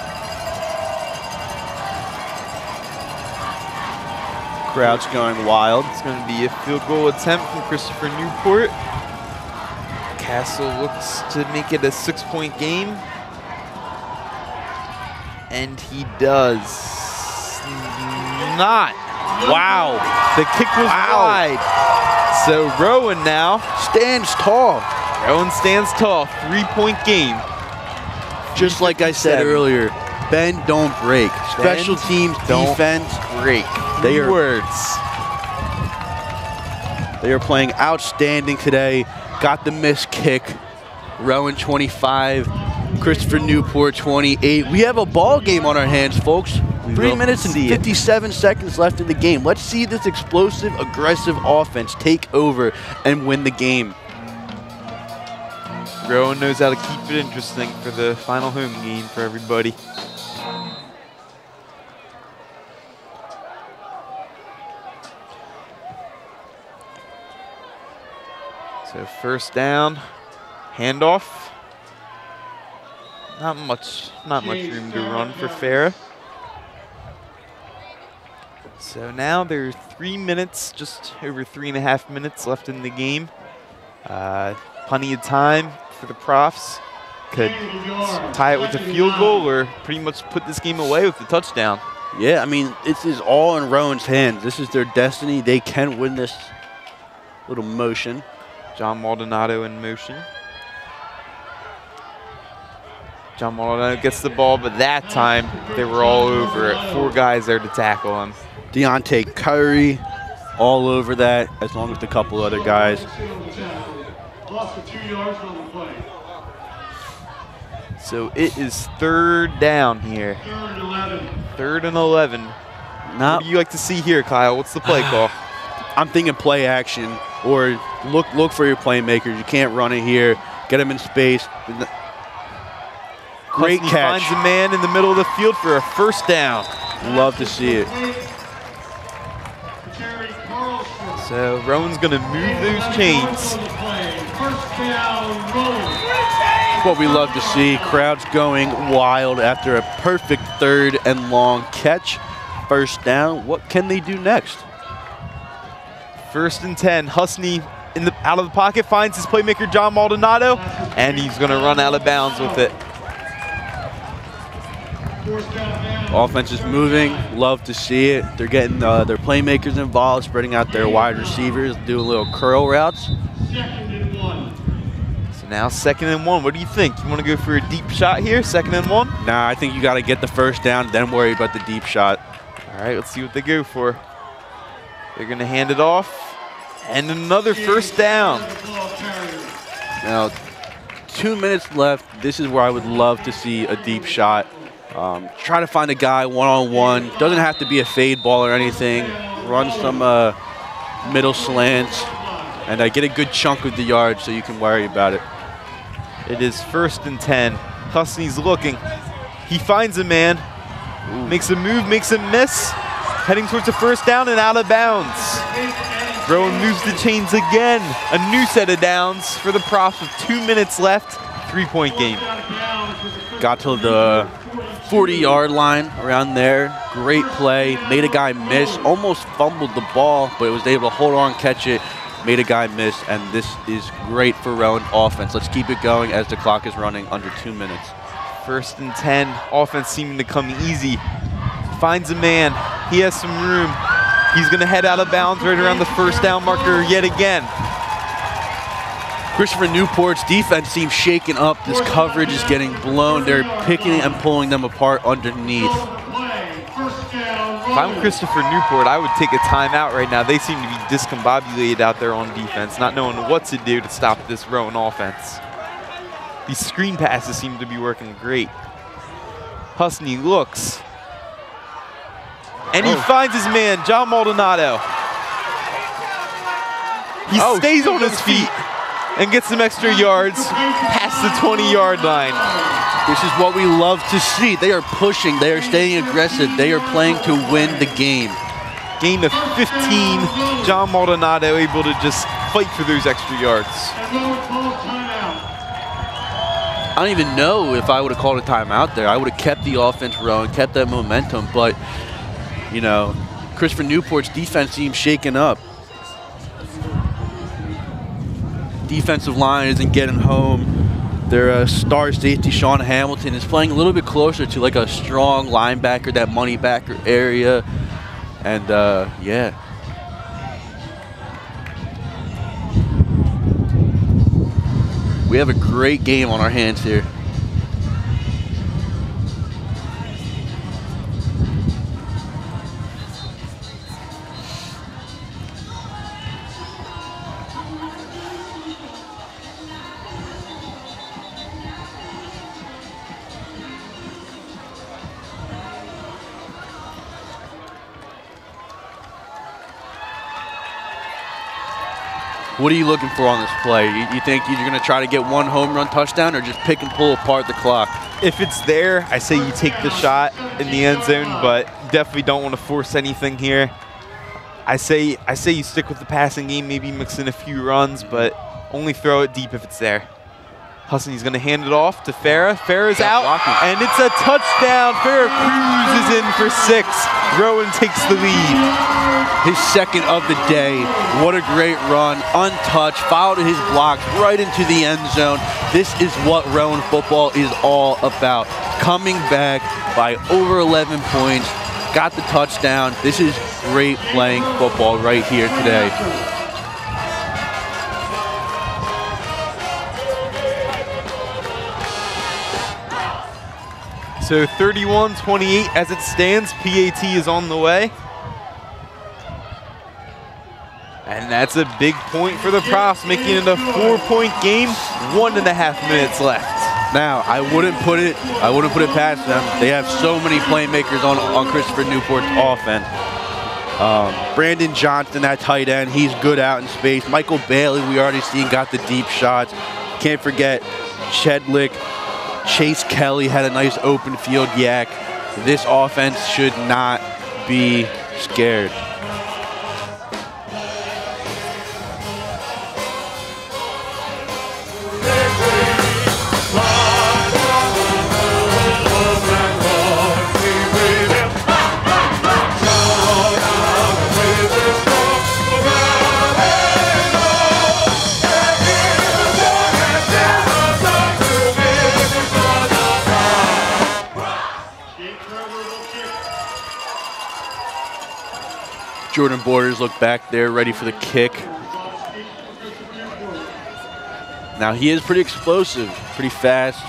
Crowd's going wild. It's going to be a field goal attempt from Christopher Newport. Castle looks to make it a six-point game. And he does. not. Wow. The kick was Wow. wide. So Rowan now, Stands tall. Rowan stands tall, three-point game. Just like I said Seven. earlier, bend, don't break. Special Bend, teams, don't defense, break. They Three are- words. they are playing outstanding today. Got the missed kick. Rowan twenty-five, Christopher Newport twenty-eight. We have a ball game on our hands, folks. We Three love minutes to and see it. fifty-seven seconds left in the game. Let's see this explosive, aggressive offense take over and win the game. Rowan knows how to keep it interesting for the final home game for everybody. So first down, handoff. Not much, not much room to run for Farah. So now there are three minutes, just over three and a half minutes left in the game. Uh, plenty of time for the Profs. Could tie it with a field goal or pretty much put this game away with a touchdown. Yeah, I mean, this is all in Rowan's hands. This is their destiny. They can win this little motion. John Maldonado in motion. John Maldonado gets the ball, but that time they were all over it. Four guys there to tackle him. Deontay Curry all over that, as long as a couple other guys. Lost for two yards on the play. So it is third down here. Third and eleven. Third and eleven. Now, What do you like to see here, Kyle? What's the play call? I'm thinking play action or look look for your playmakers. You can't run it here. Get them in space. Great Husney catch. finds a man in the middle of the field for a first down. Love to see it. Terry Carlson. So Rowan's going to move those chains. On the play. First down, Rowan. That's what we love to see. Crowds going wild after a perfect third and long catch. First down. What can they do next? First and ten. Husney in the out of the pocket finds his playmaker John Maldonado, and he's going to run out of bounds with it. Fourth down now. Offense is moving. Love to see it. They're getting uh, their playmakers involved, spreading out their wide receivers, doing little curl routes. Second and one. So now second and one. What do you think? You want to go for a deep shot here? Second and one? Nah, I think you got to get the first down, then worry about the deep shot. All right, let's see what they go for. They're going to hand it off. And another first down. Ball carrier. Now, two minutes left. This is where I would love to see a deep shot. Um, try to find a guy one-on-one. Doesn't have to be a fade ball or anything. Run some uh, middle slants and uh, get a good chunk of the yard so you can worry about it. It is first and ten. Husney's looking. He finds a man. Makes a move, makes a miss. Heading towards the first down and out of bounds. Rowan moves the chains again. A new set of downs for the Profs with two minutes left. Three-point game. Got to the forty-yard line around there. Great play. Made a guy miss. Almost fumbled the ball, but was able to hold on, catch it. Made a guy miss, and this is great for Rowan offense. Let's keep it going as the clock is running under two minutes. First and ten. Offense seeming to come easy. Finds a man. He has some room. He's going to head out of bounds right around the first down marker yet again. Christopher Newport's defense seems shaken up. This coverage is getting blown. They're picking and pulling them apart underneath. First down, If I'm Christopher Newport, I would take a timeout right now. They seem to be discombobulated out there on defense, not knowing what to do to stop this Rowan offense. These screen passes seem to be working great. Husney looks. And he Oh. finds his man, John Maldonado. He Oh, stays on his feet and gets some extra yards past the twenty-yard line. This is what we love to see. They are pushing. They are staying aggressive. They are playing to win the game. Gain of fifteen. John Maldonado able to just fight for those extra yards. And Rowan calls timeout. I don't even know if I would have called a timeout there. I would have kept the offense rolling, kept that momentum. But, you know, Christopher Newport's defense seems shaken up. Defensive line isn't getting home. Their uh, star safety, Sean Hamilton, is playing a little bit closer to like a strong linebacker, that money backer area. And uh, yeah. We have a great game on our hands here. What are you looking for on this play? You, you think you're going to try to get one home run touchdown or just pick and pull apart the clock? If it's there, I say you take the shot in the end zone, but definitely don't want to force anything here. I say I say you stick with the passing game, maybe mix in a few runs, but only throw it deep if it's there. Husson, he's going to hand it off to Farah. Farah's out, and it's a touchdown. Farah cruises in for six. Rowan takes the lead. His second of the day. What a great run. Untouched, followed his blocks right into the end zone. This is what Rowan football is all about. Coming back by over eleven points. Got the touchdown. This is great playing football right here today. So thirty-one twenty-eight as it stands. P A T is on the way. And that's a big point for the Profs, making it a four-point game. One and a half minutes left. Now, I wouldn't put it, I wouldn't put it past them. They have so many playmakers on, on Christopher Newport's offense. Um, Brandon Johnson, that tight end, he's good out in space. Michael Bailey, we already seen, got the deep shots. Can't forget Chedlick. Chase Kelly had a nice open field yak. This offense should not be scared. Jordan Borders look back there, ready for the kick. Now he is pretty explosive, pretty fast.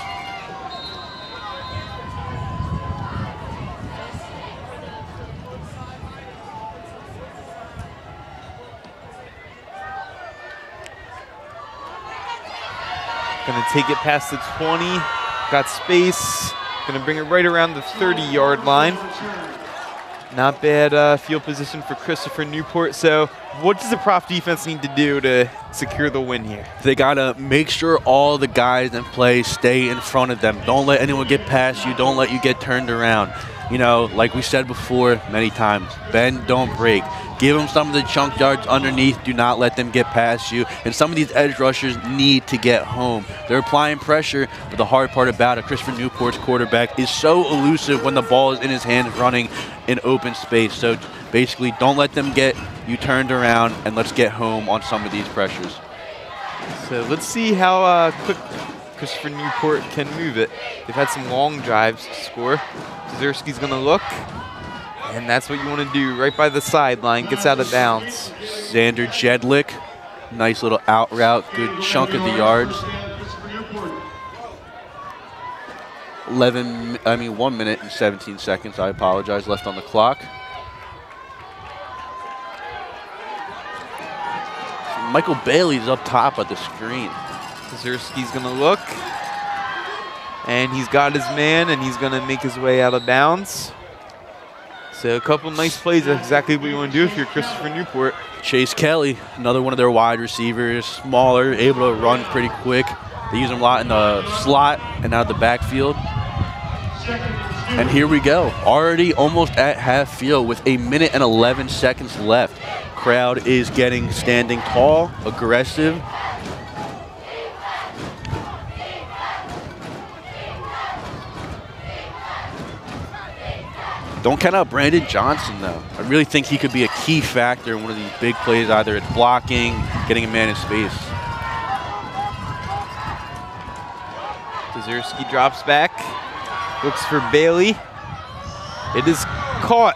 Gonna take it past the twenty, got space. Gonna bring it right around the thirty yard line. Not bad uh, field position for Christopher Newport. So what does the Prof defense need to do to secure the win here? They got to make sure all the guys in play stay in front of them. Don't let anyone get past you. Don't let you get turned around. You know, like we said before many times, bend, don't break. Give them some of the chunk yards underneath. Do not let them get past you. And some of these edge rushers need to get home. They're applying pressure, but the hard part about it, Christopher Newport's quarterback is so elusive when the ball is in his hands running in open space. So basically, don't let them get you turned around, and let's get home on some of these pressures. So let's see how uh, quick Christopher Newport can move it. They've had some long drives to score. Zerski's going to look. And that's what you want to do, right by the sideline, gets out of bounds. Xander Jedlick, nice little out route, good chunk of the yards. eleven, I mean one minute and seventeen seconds, I apologize, left on the clock. Michael Bailey's up top at the screen. Zerski's going to look. And he's got his man, and he's going to make his way out of bounds. So a couple nice plays, that's exactly what you want to do if you're Christopher Newport. Chase Kelly, another one of their wide receivers, smaller, able to run pretty quick. They use him a lot in the slot and out of the backfield. And here we go, already almost at half field with a minute and eleven seconds left. Crowd is getting standing tall, aggressive. Don't count out Brandon Johnson, though. I really think he could be a key factor in one of these big plays, either at blocking, getting a man in space. Zerski drops back, looks for Bailey. It is caught.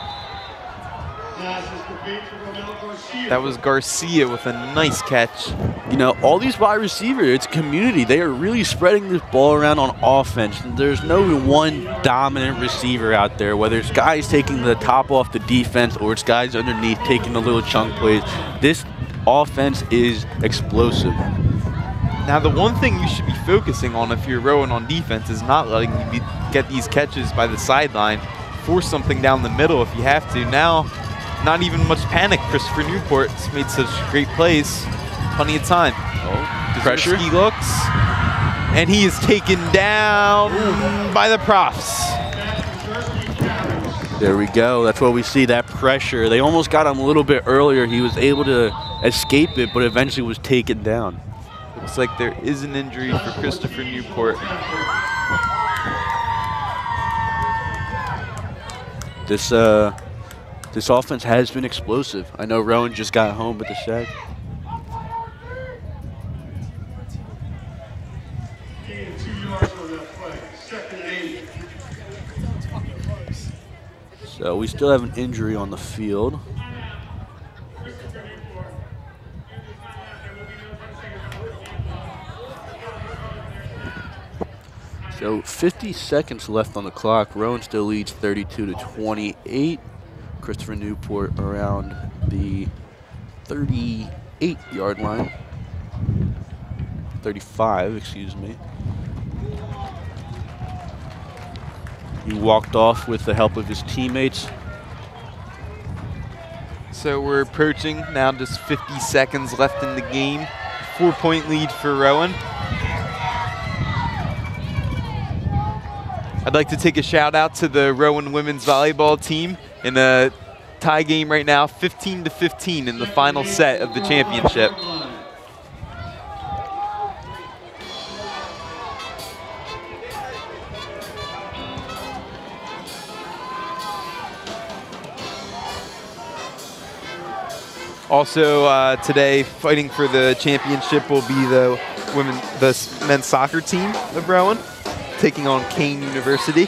That was Garcia with a nice catch. You know, all these wide receivers, it's community. They are really spreading this ball around on offense. There's no one dominant receiver out there, whether it's guys taking the top off the defense or it's guys underneath taking the little chunk plays. This offense is explosive. Now, the one thing you should be focusing on if you're Rowan on defense is not letting you be, get these catches by the sideline. Force something down the middle if you have to. Now, not even much panic. Christopher Newport's made such great plays. Plenty of time. Oh, pressure. He looks, and he is taken down Ooh. by the profs. There we go. That's what we see, that pressure. They almost got him a little bit earlier. He was able to escape it, but eventually was taken down. Looks like there is an injury for Christopher Newport. This uh, this offense has been explosive. I know Rowan just got home with the sack. So we still have an injury on the field. So fifty seconds left on the clock. Rowan still leads thirty-two to twenty-eight. Christopher Newport around the thirty-eight yard line. thirty-five, excuse me. He walked off with the help of his teammates. So we're approaching now just fifty seconds left in the game. Four point lead for Rowan. I'd like to take a shout out to the Rowan women's volleyball team in a tie game right now, fifteen to fifteen in the final set of the championship. Also uh, today, fighting for the championship will be the women, the men's soccer team of Rowan, taking on Kane University.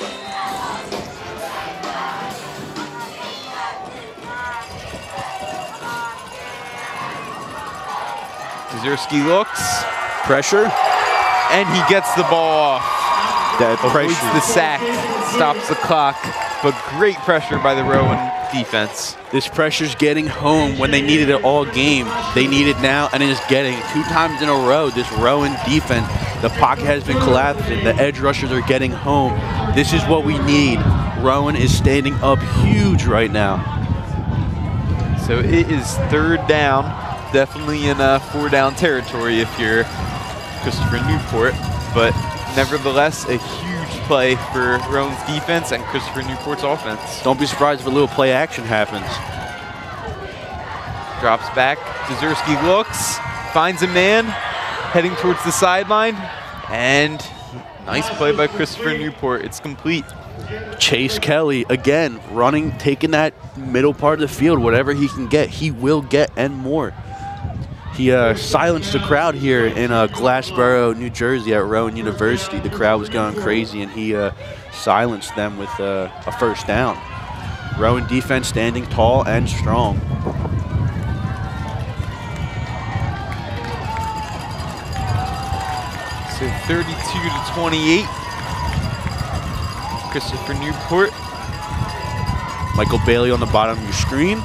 Zerski looks, pressure, and he gets the ball off. That avoids pressure. the sack, stops the clock, but great pressure by the Rowan defense. This pressure's getting home when they needed it all game. They need it now, and it is getting two times in a row. This Rowan defense, the pocket has been collapsing. The edge rushers are getting home. This is what we need. Rowan is standing up huge right now. So it is third down, definitely in a four down territory if you're Christopher Newport, but nevertheless a huge play for Rowan's defense and Christopher Newport's offense. Don't be surprised if a little play action happens. Drops back, Zerski looks, finds a man, heading towards the sideline, and nice play by Christopher Newport. It's complete. Chase Kelly, again, running, taking that middle part of the field, whatever he can get, he will get and more. He uh, silenced the crowd here in uh, Glassboro, New Jersey at Rowan University. The crowd was going crazy, and he uh, silenced them with uh, a first down. Rowan defense standing tall and strong. So thirty-two to twenty-eight. Christopher Newport. Michael Bailey on the bottom of your screen.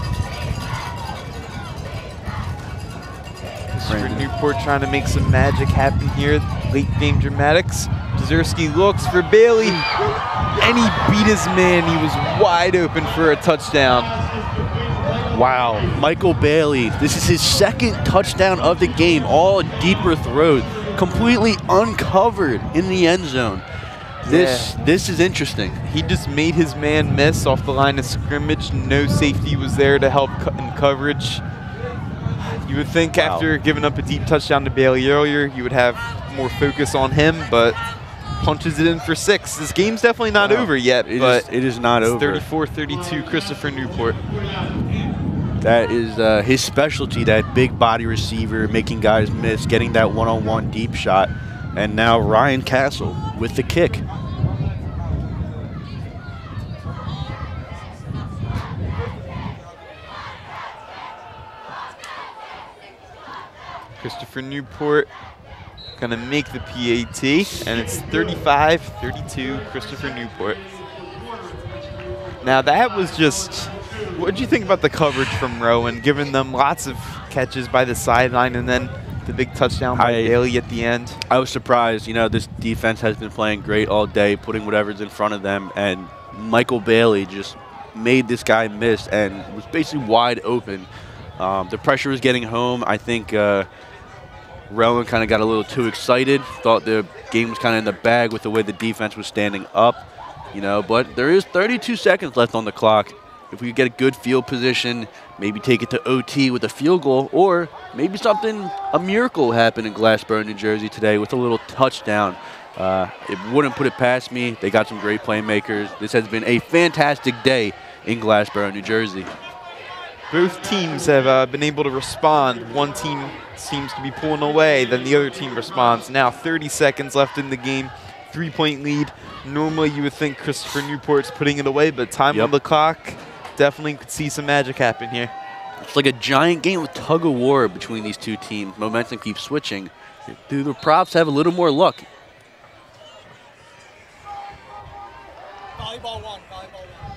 Christopher Newport trying to make some magic happen here. Late game dramatics. Zerski looks for Bailey, and he beat his man. He was wide open for a touchdown. Wow, Michael Bailey. This is his second touchdown of the game. All deeper throws, completely uncovered in the end zone. This yeah. this is interesting. He just made his man miss off the line of scrimmage. No safety was there to help in coverage. You would think wow. after giving up a deep touchdown to Bailey earlier, you would have more focus on him, but punches it in for six. This game's definitely not wow. over yet, it but is, it is not over. thirty-four thirty-two, Christopher Newport. That is uh, his specialty, that big body receiver, making guys miss, getting that one-on-one deep shot. And now Ryan Castle with the kick. Christopher Newport gonna make the P A T, and it's thirty-five thirty-two Christopher Newport. Now that was just, what did you think about the coverage from Rowan, giving them lots of catches by the sideline and then the big touchdown by I, Bailey at the end? I was surprised. You know, this defense has been playing great all day, putting whatever's in front of them, and Michael Bailey just made this guy miss and was basically wide open. Um, the pressure was getting home. I think uh, Rowan kind of got a little too excited, thought the game was kind of in the bag with the way the defense was standing up, you know, but there is thirty-two seconds left on the clock. If we get a good field position, maybe take it to O T with a field goal, or maybe something, a miracle happened in Glassboro, New Jersey today with a little touchdown. Uh, it wouldn't put it past me. They got some great playmakers. This has been a fantastic day in Glassboro, New Jersey. Both teams have uh, been able to respond. One team seems to be pulling away, then the other team responds. Now thirty seconds left in the game, three-point lead. Normally you would think Christopher Newport's putting it away, but time Yep. on the clock, definitely could see some magic happen here. It's like a giant game of tug of war between these two teams. Momentum keeps switching. Do the props have a little more luck? Volleyball one, volleyball one.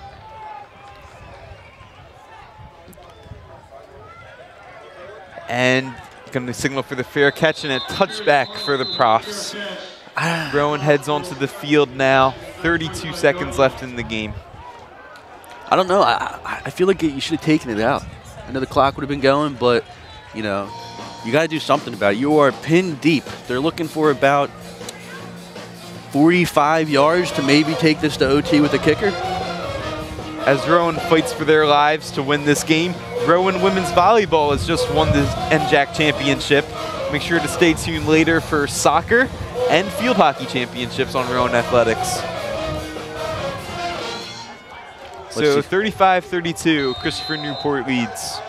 And going to signal for the fair catch and a touchback for the Profs. Rowan heads onto the field now. thirty-two seconds left in the game. I don't know. I, I I feel like you should have taken it out. I know the clock would have been going, but, you know, you got to do something about it. You are pinned deep. They're looking for about forty-five yards to maybe take this to O T with a kicker. As Rowan fights for their lives to win this game, Rowan Women's Volleyball has just won the N J A C Championship. Make sure to stay tuned later for soccer and field hockey championships on Rowan Athletics. So thirty-five thirty-two, Christopher Newport leads.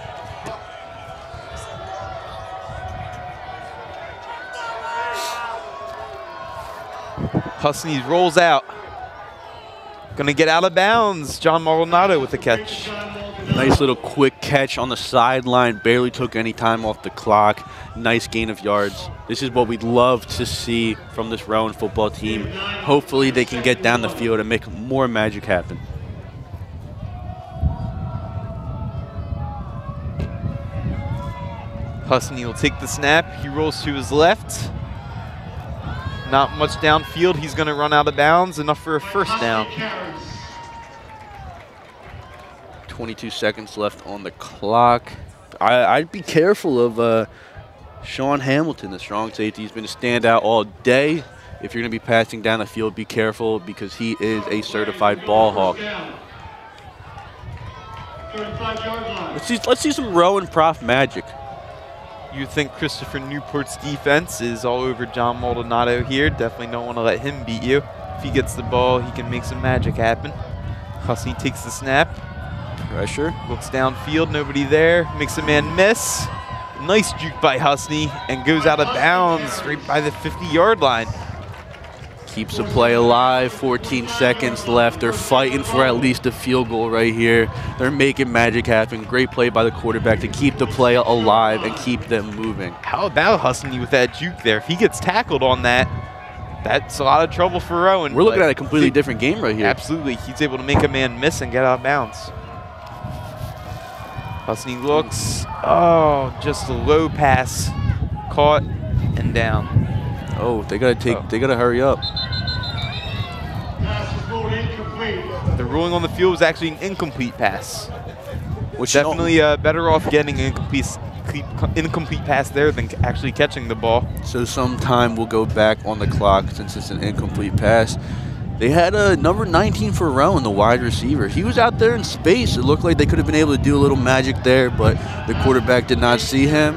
Husney rolls out. Gonna get out of bounds. John Maldonado with the catch. Nice little quick catch on the sideline. Barely took any time off the clock. Nice gain of yards. This is what we'd love to see from this Rowan football team. Hopefully they can get down the field and make more magic happen. Husney will take the snap. He rolls to his left. Not much downfield. He's going to run out of bounds. Enough for a first down. twenty-two seconds left on the clock. I, I'd be careful of uh, Sean Hamilton, the strong safety. He's been a standout all day. If you're going to be passing down the field, be careful because he is a certified ball hawk. Let's see, let's see some Rowan Prof magic. You think Christopher Newport's defense is all over John Maldonado here. Definitely don't want to let him beat you. If he gets the ball, he can make some magic happen. Husney takes the snap. Pressure. Looks downfield, nobody there. Makes a man miss. Nice juke by Husney and goes out of bounds right by the fifty-yard line. Keeps the play alive. fourteen seconds left. They're fighting for at least a field goal right here. They're making magic happen. Great play by the quarterback to keep the play alive and keep them moving. How about Husney with that juke there? If he gets tackled on that, that's a lot of trouble for Rowan. We're looking at a completely different game right here. Absolutely. He's able to make a man miss and get out of bounds. Husney looks. Oh, just a low pass. Caught and down. Oh, they gotta take. Oh. They gotta hurry up. The ruling on the field was actually an incomplete pass. Which Definitely uh, better off getting an incomplete, incomplete pass there than actually catching the ball. So sometime we'll go back on the clock since it's an incomplete pass. They had a number nineteen for Rowan, the wide receiver. He was out there in space. It looked like they could have been able to do a little magic there, but the quarterback did not see him.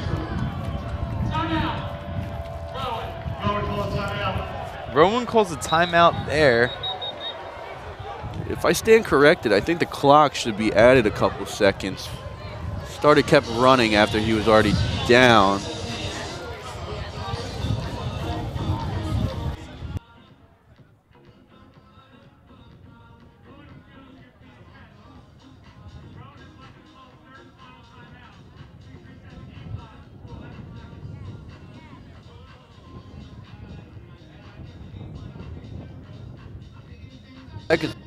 Rowan calls a timeout there. If I stand corrected, I think the clock should be added a couple seconds. Started kept running after he was already down. I could.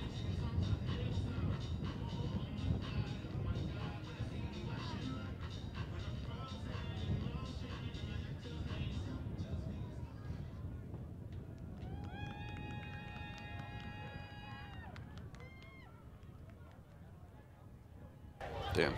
Damn.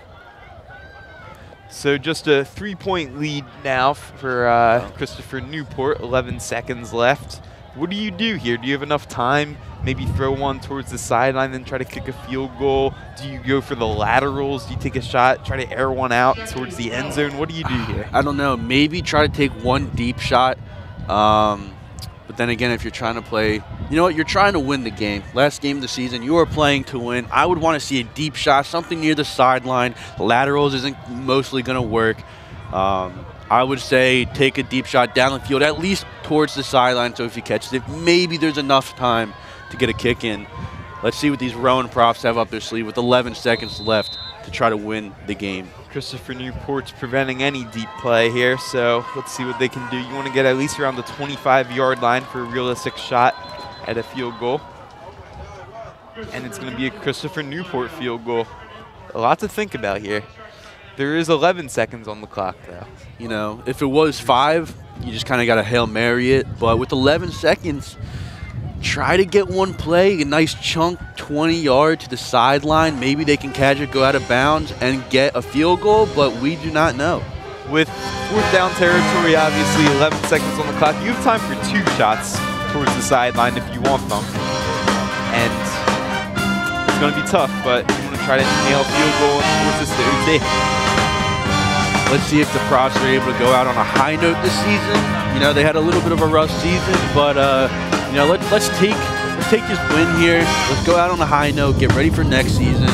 So just a three-point lead now for uh, Christopher Newport, eleven seconds left. What do you do here? Do you have enough time? Maybe throw one towards the sideline, then try to kick a field goal? Do you go for the laterals? Do you take a shot, try to air one out towards the end zone? What do you do here? I don't know. Maybe try to take one deep shot. Um, but then again, if you're trying to play, you know what? You're trying to win the game. Last game of the season, you are playing to win. I would want to see a deep shot, something near the sideline. Laterals isn't mostly going to work. Um, I would say take a deep shot down the field, at least towards the sideline, so if he catches it, maybe there's enough time to get a kick in. Let's see what these Rowan Profs have up their sleeve with eleven seconds left to try to win the game. Christopher Newport's preventing any deep play here, so let's see what they can do. You want to get at least around the twenty-five yard line for a realistic shot at a field goal. And it's going to be a Christopher Newport field goal. A lot to think about here. There is eleven seconds on the clock, though. You know, if it was five, you just kind of got to Hail Mary it. But with eleven seconds, try to get one play, a nice chunk, twenty yard to the sideline. Maybe they can catch it, go out of bounds, and get a field goal, but we do not know. With fourth down territory, obviously, eleven seconds on the clock, you have time for two shots towards the sideline if you want them. And it's going to be tough, but you want to try to nail a field goal and force this to O T. Let's see if the Profs are able to go out on a high note this season. You know, they had a little bit of a rough season, but uh, you know, let's let's take let's take this win here. Let's go out on a high note. Get ready for next season.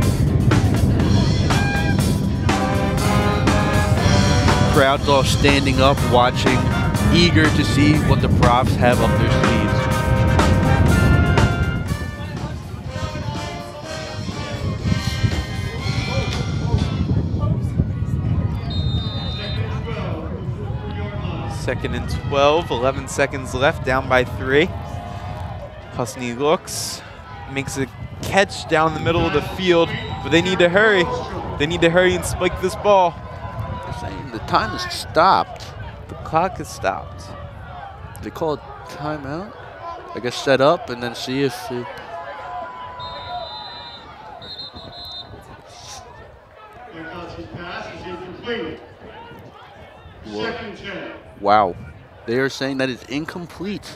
Crowd's all standing up, watching, eager to see what the Profs have up their sleeves. Second and twelve, eleven seconds left, down by three. Husney looks, makes a catch down the middle of the field, but they need to hurry. They need to hurry and spike this ball. They're saying the time is stopped. The clock is stopped. They call it timeout? I guess set up and then see if... It Yankowski's pass is incomplete. Second ten. Wow. They are saying that it's incomplete.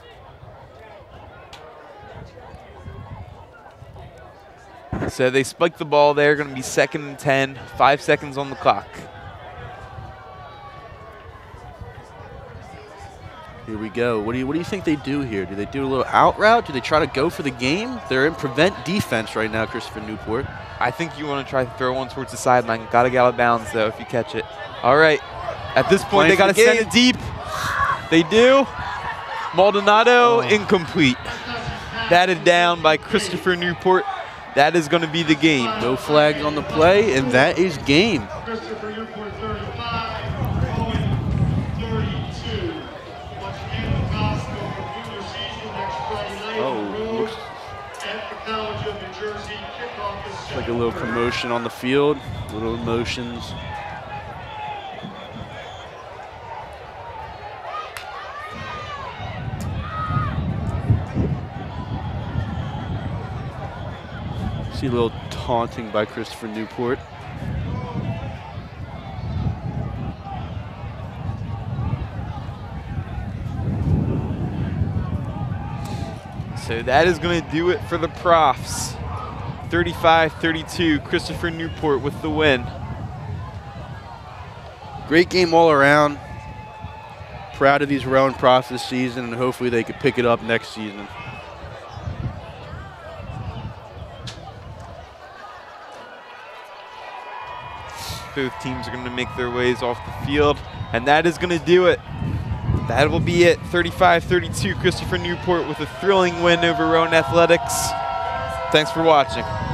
So they spike the ball there, going to be second and ten, five seconds on the clock. Here we go. What do you what do you think they do here? Do they do a little out route? Do they try to go for the game? They're in prevent defense right now, Christopher Newport. I think you want to try to throw one towards the sideline. Got to get out of bounds, though, if you catch it. All right. At this point, Playing they got to the send it deep. They do. Maldonado, Oh. incomplete. Batted down by Christopher Newport. That is going to be the game. No flags on the play, and that is game. Christopher Newport thirty-five, Owen thirty-two. Once again, the Costco computer season next Friday night Oh, on the road looks at the College of New Jersey. Kickoff is like a little commotion on the field, little emotions. See a little taunting by Christopher Newport. So that is going to do it for the Profs. thirty-five thirty-two, Christopher Newport with the win. Great game all around. Proud of these Rowan Profs this season, and hopefully they could pick it up next season. Both teams are going to make their ways off the field, and that is going to do it. That will be it. thirty-five thirty-two, Christopher Newport with a thrilling win over Rowan Athletics. Thanks for watching.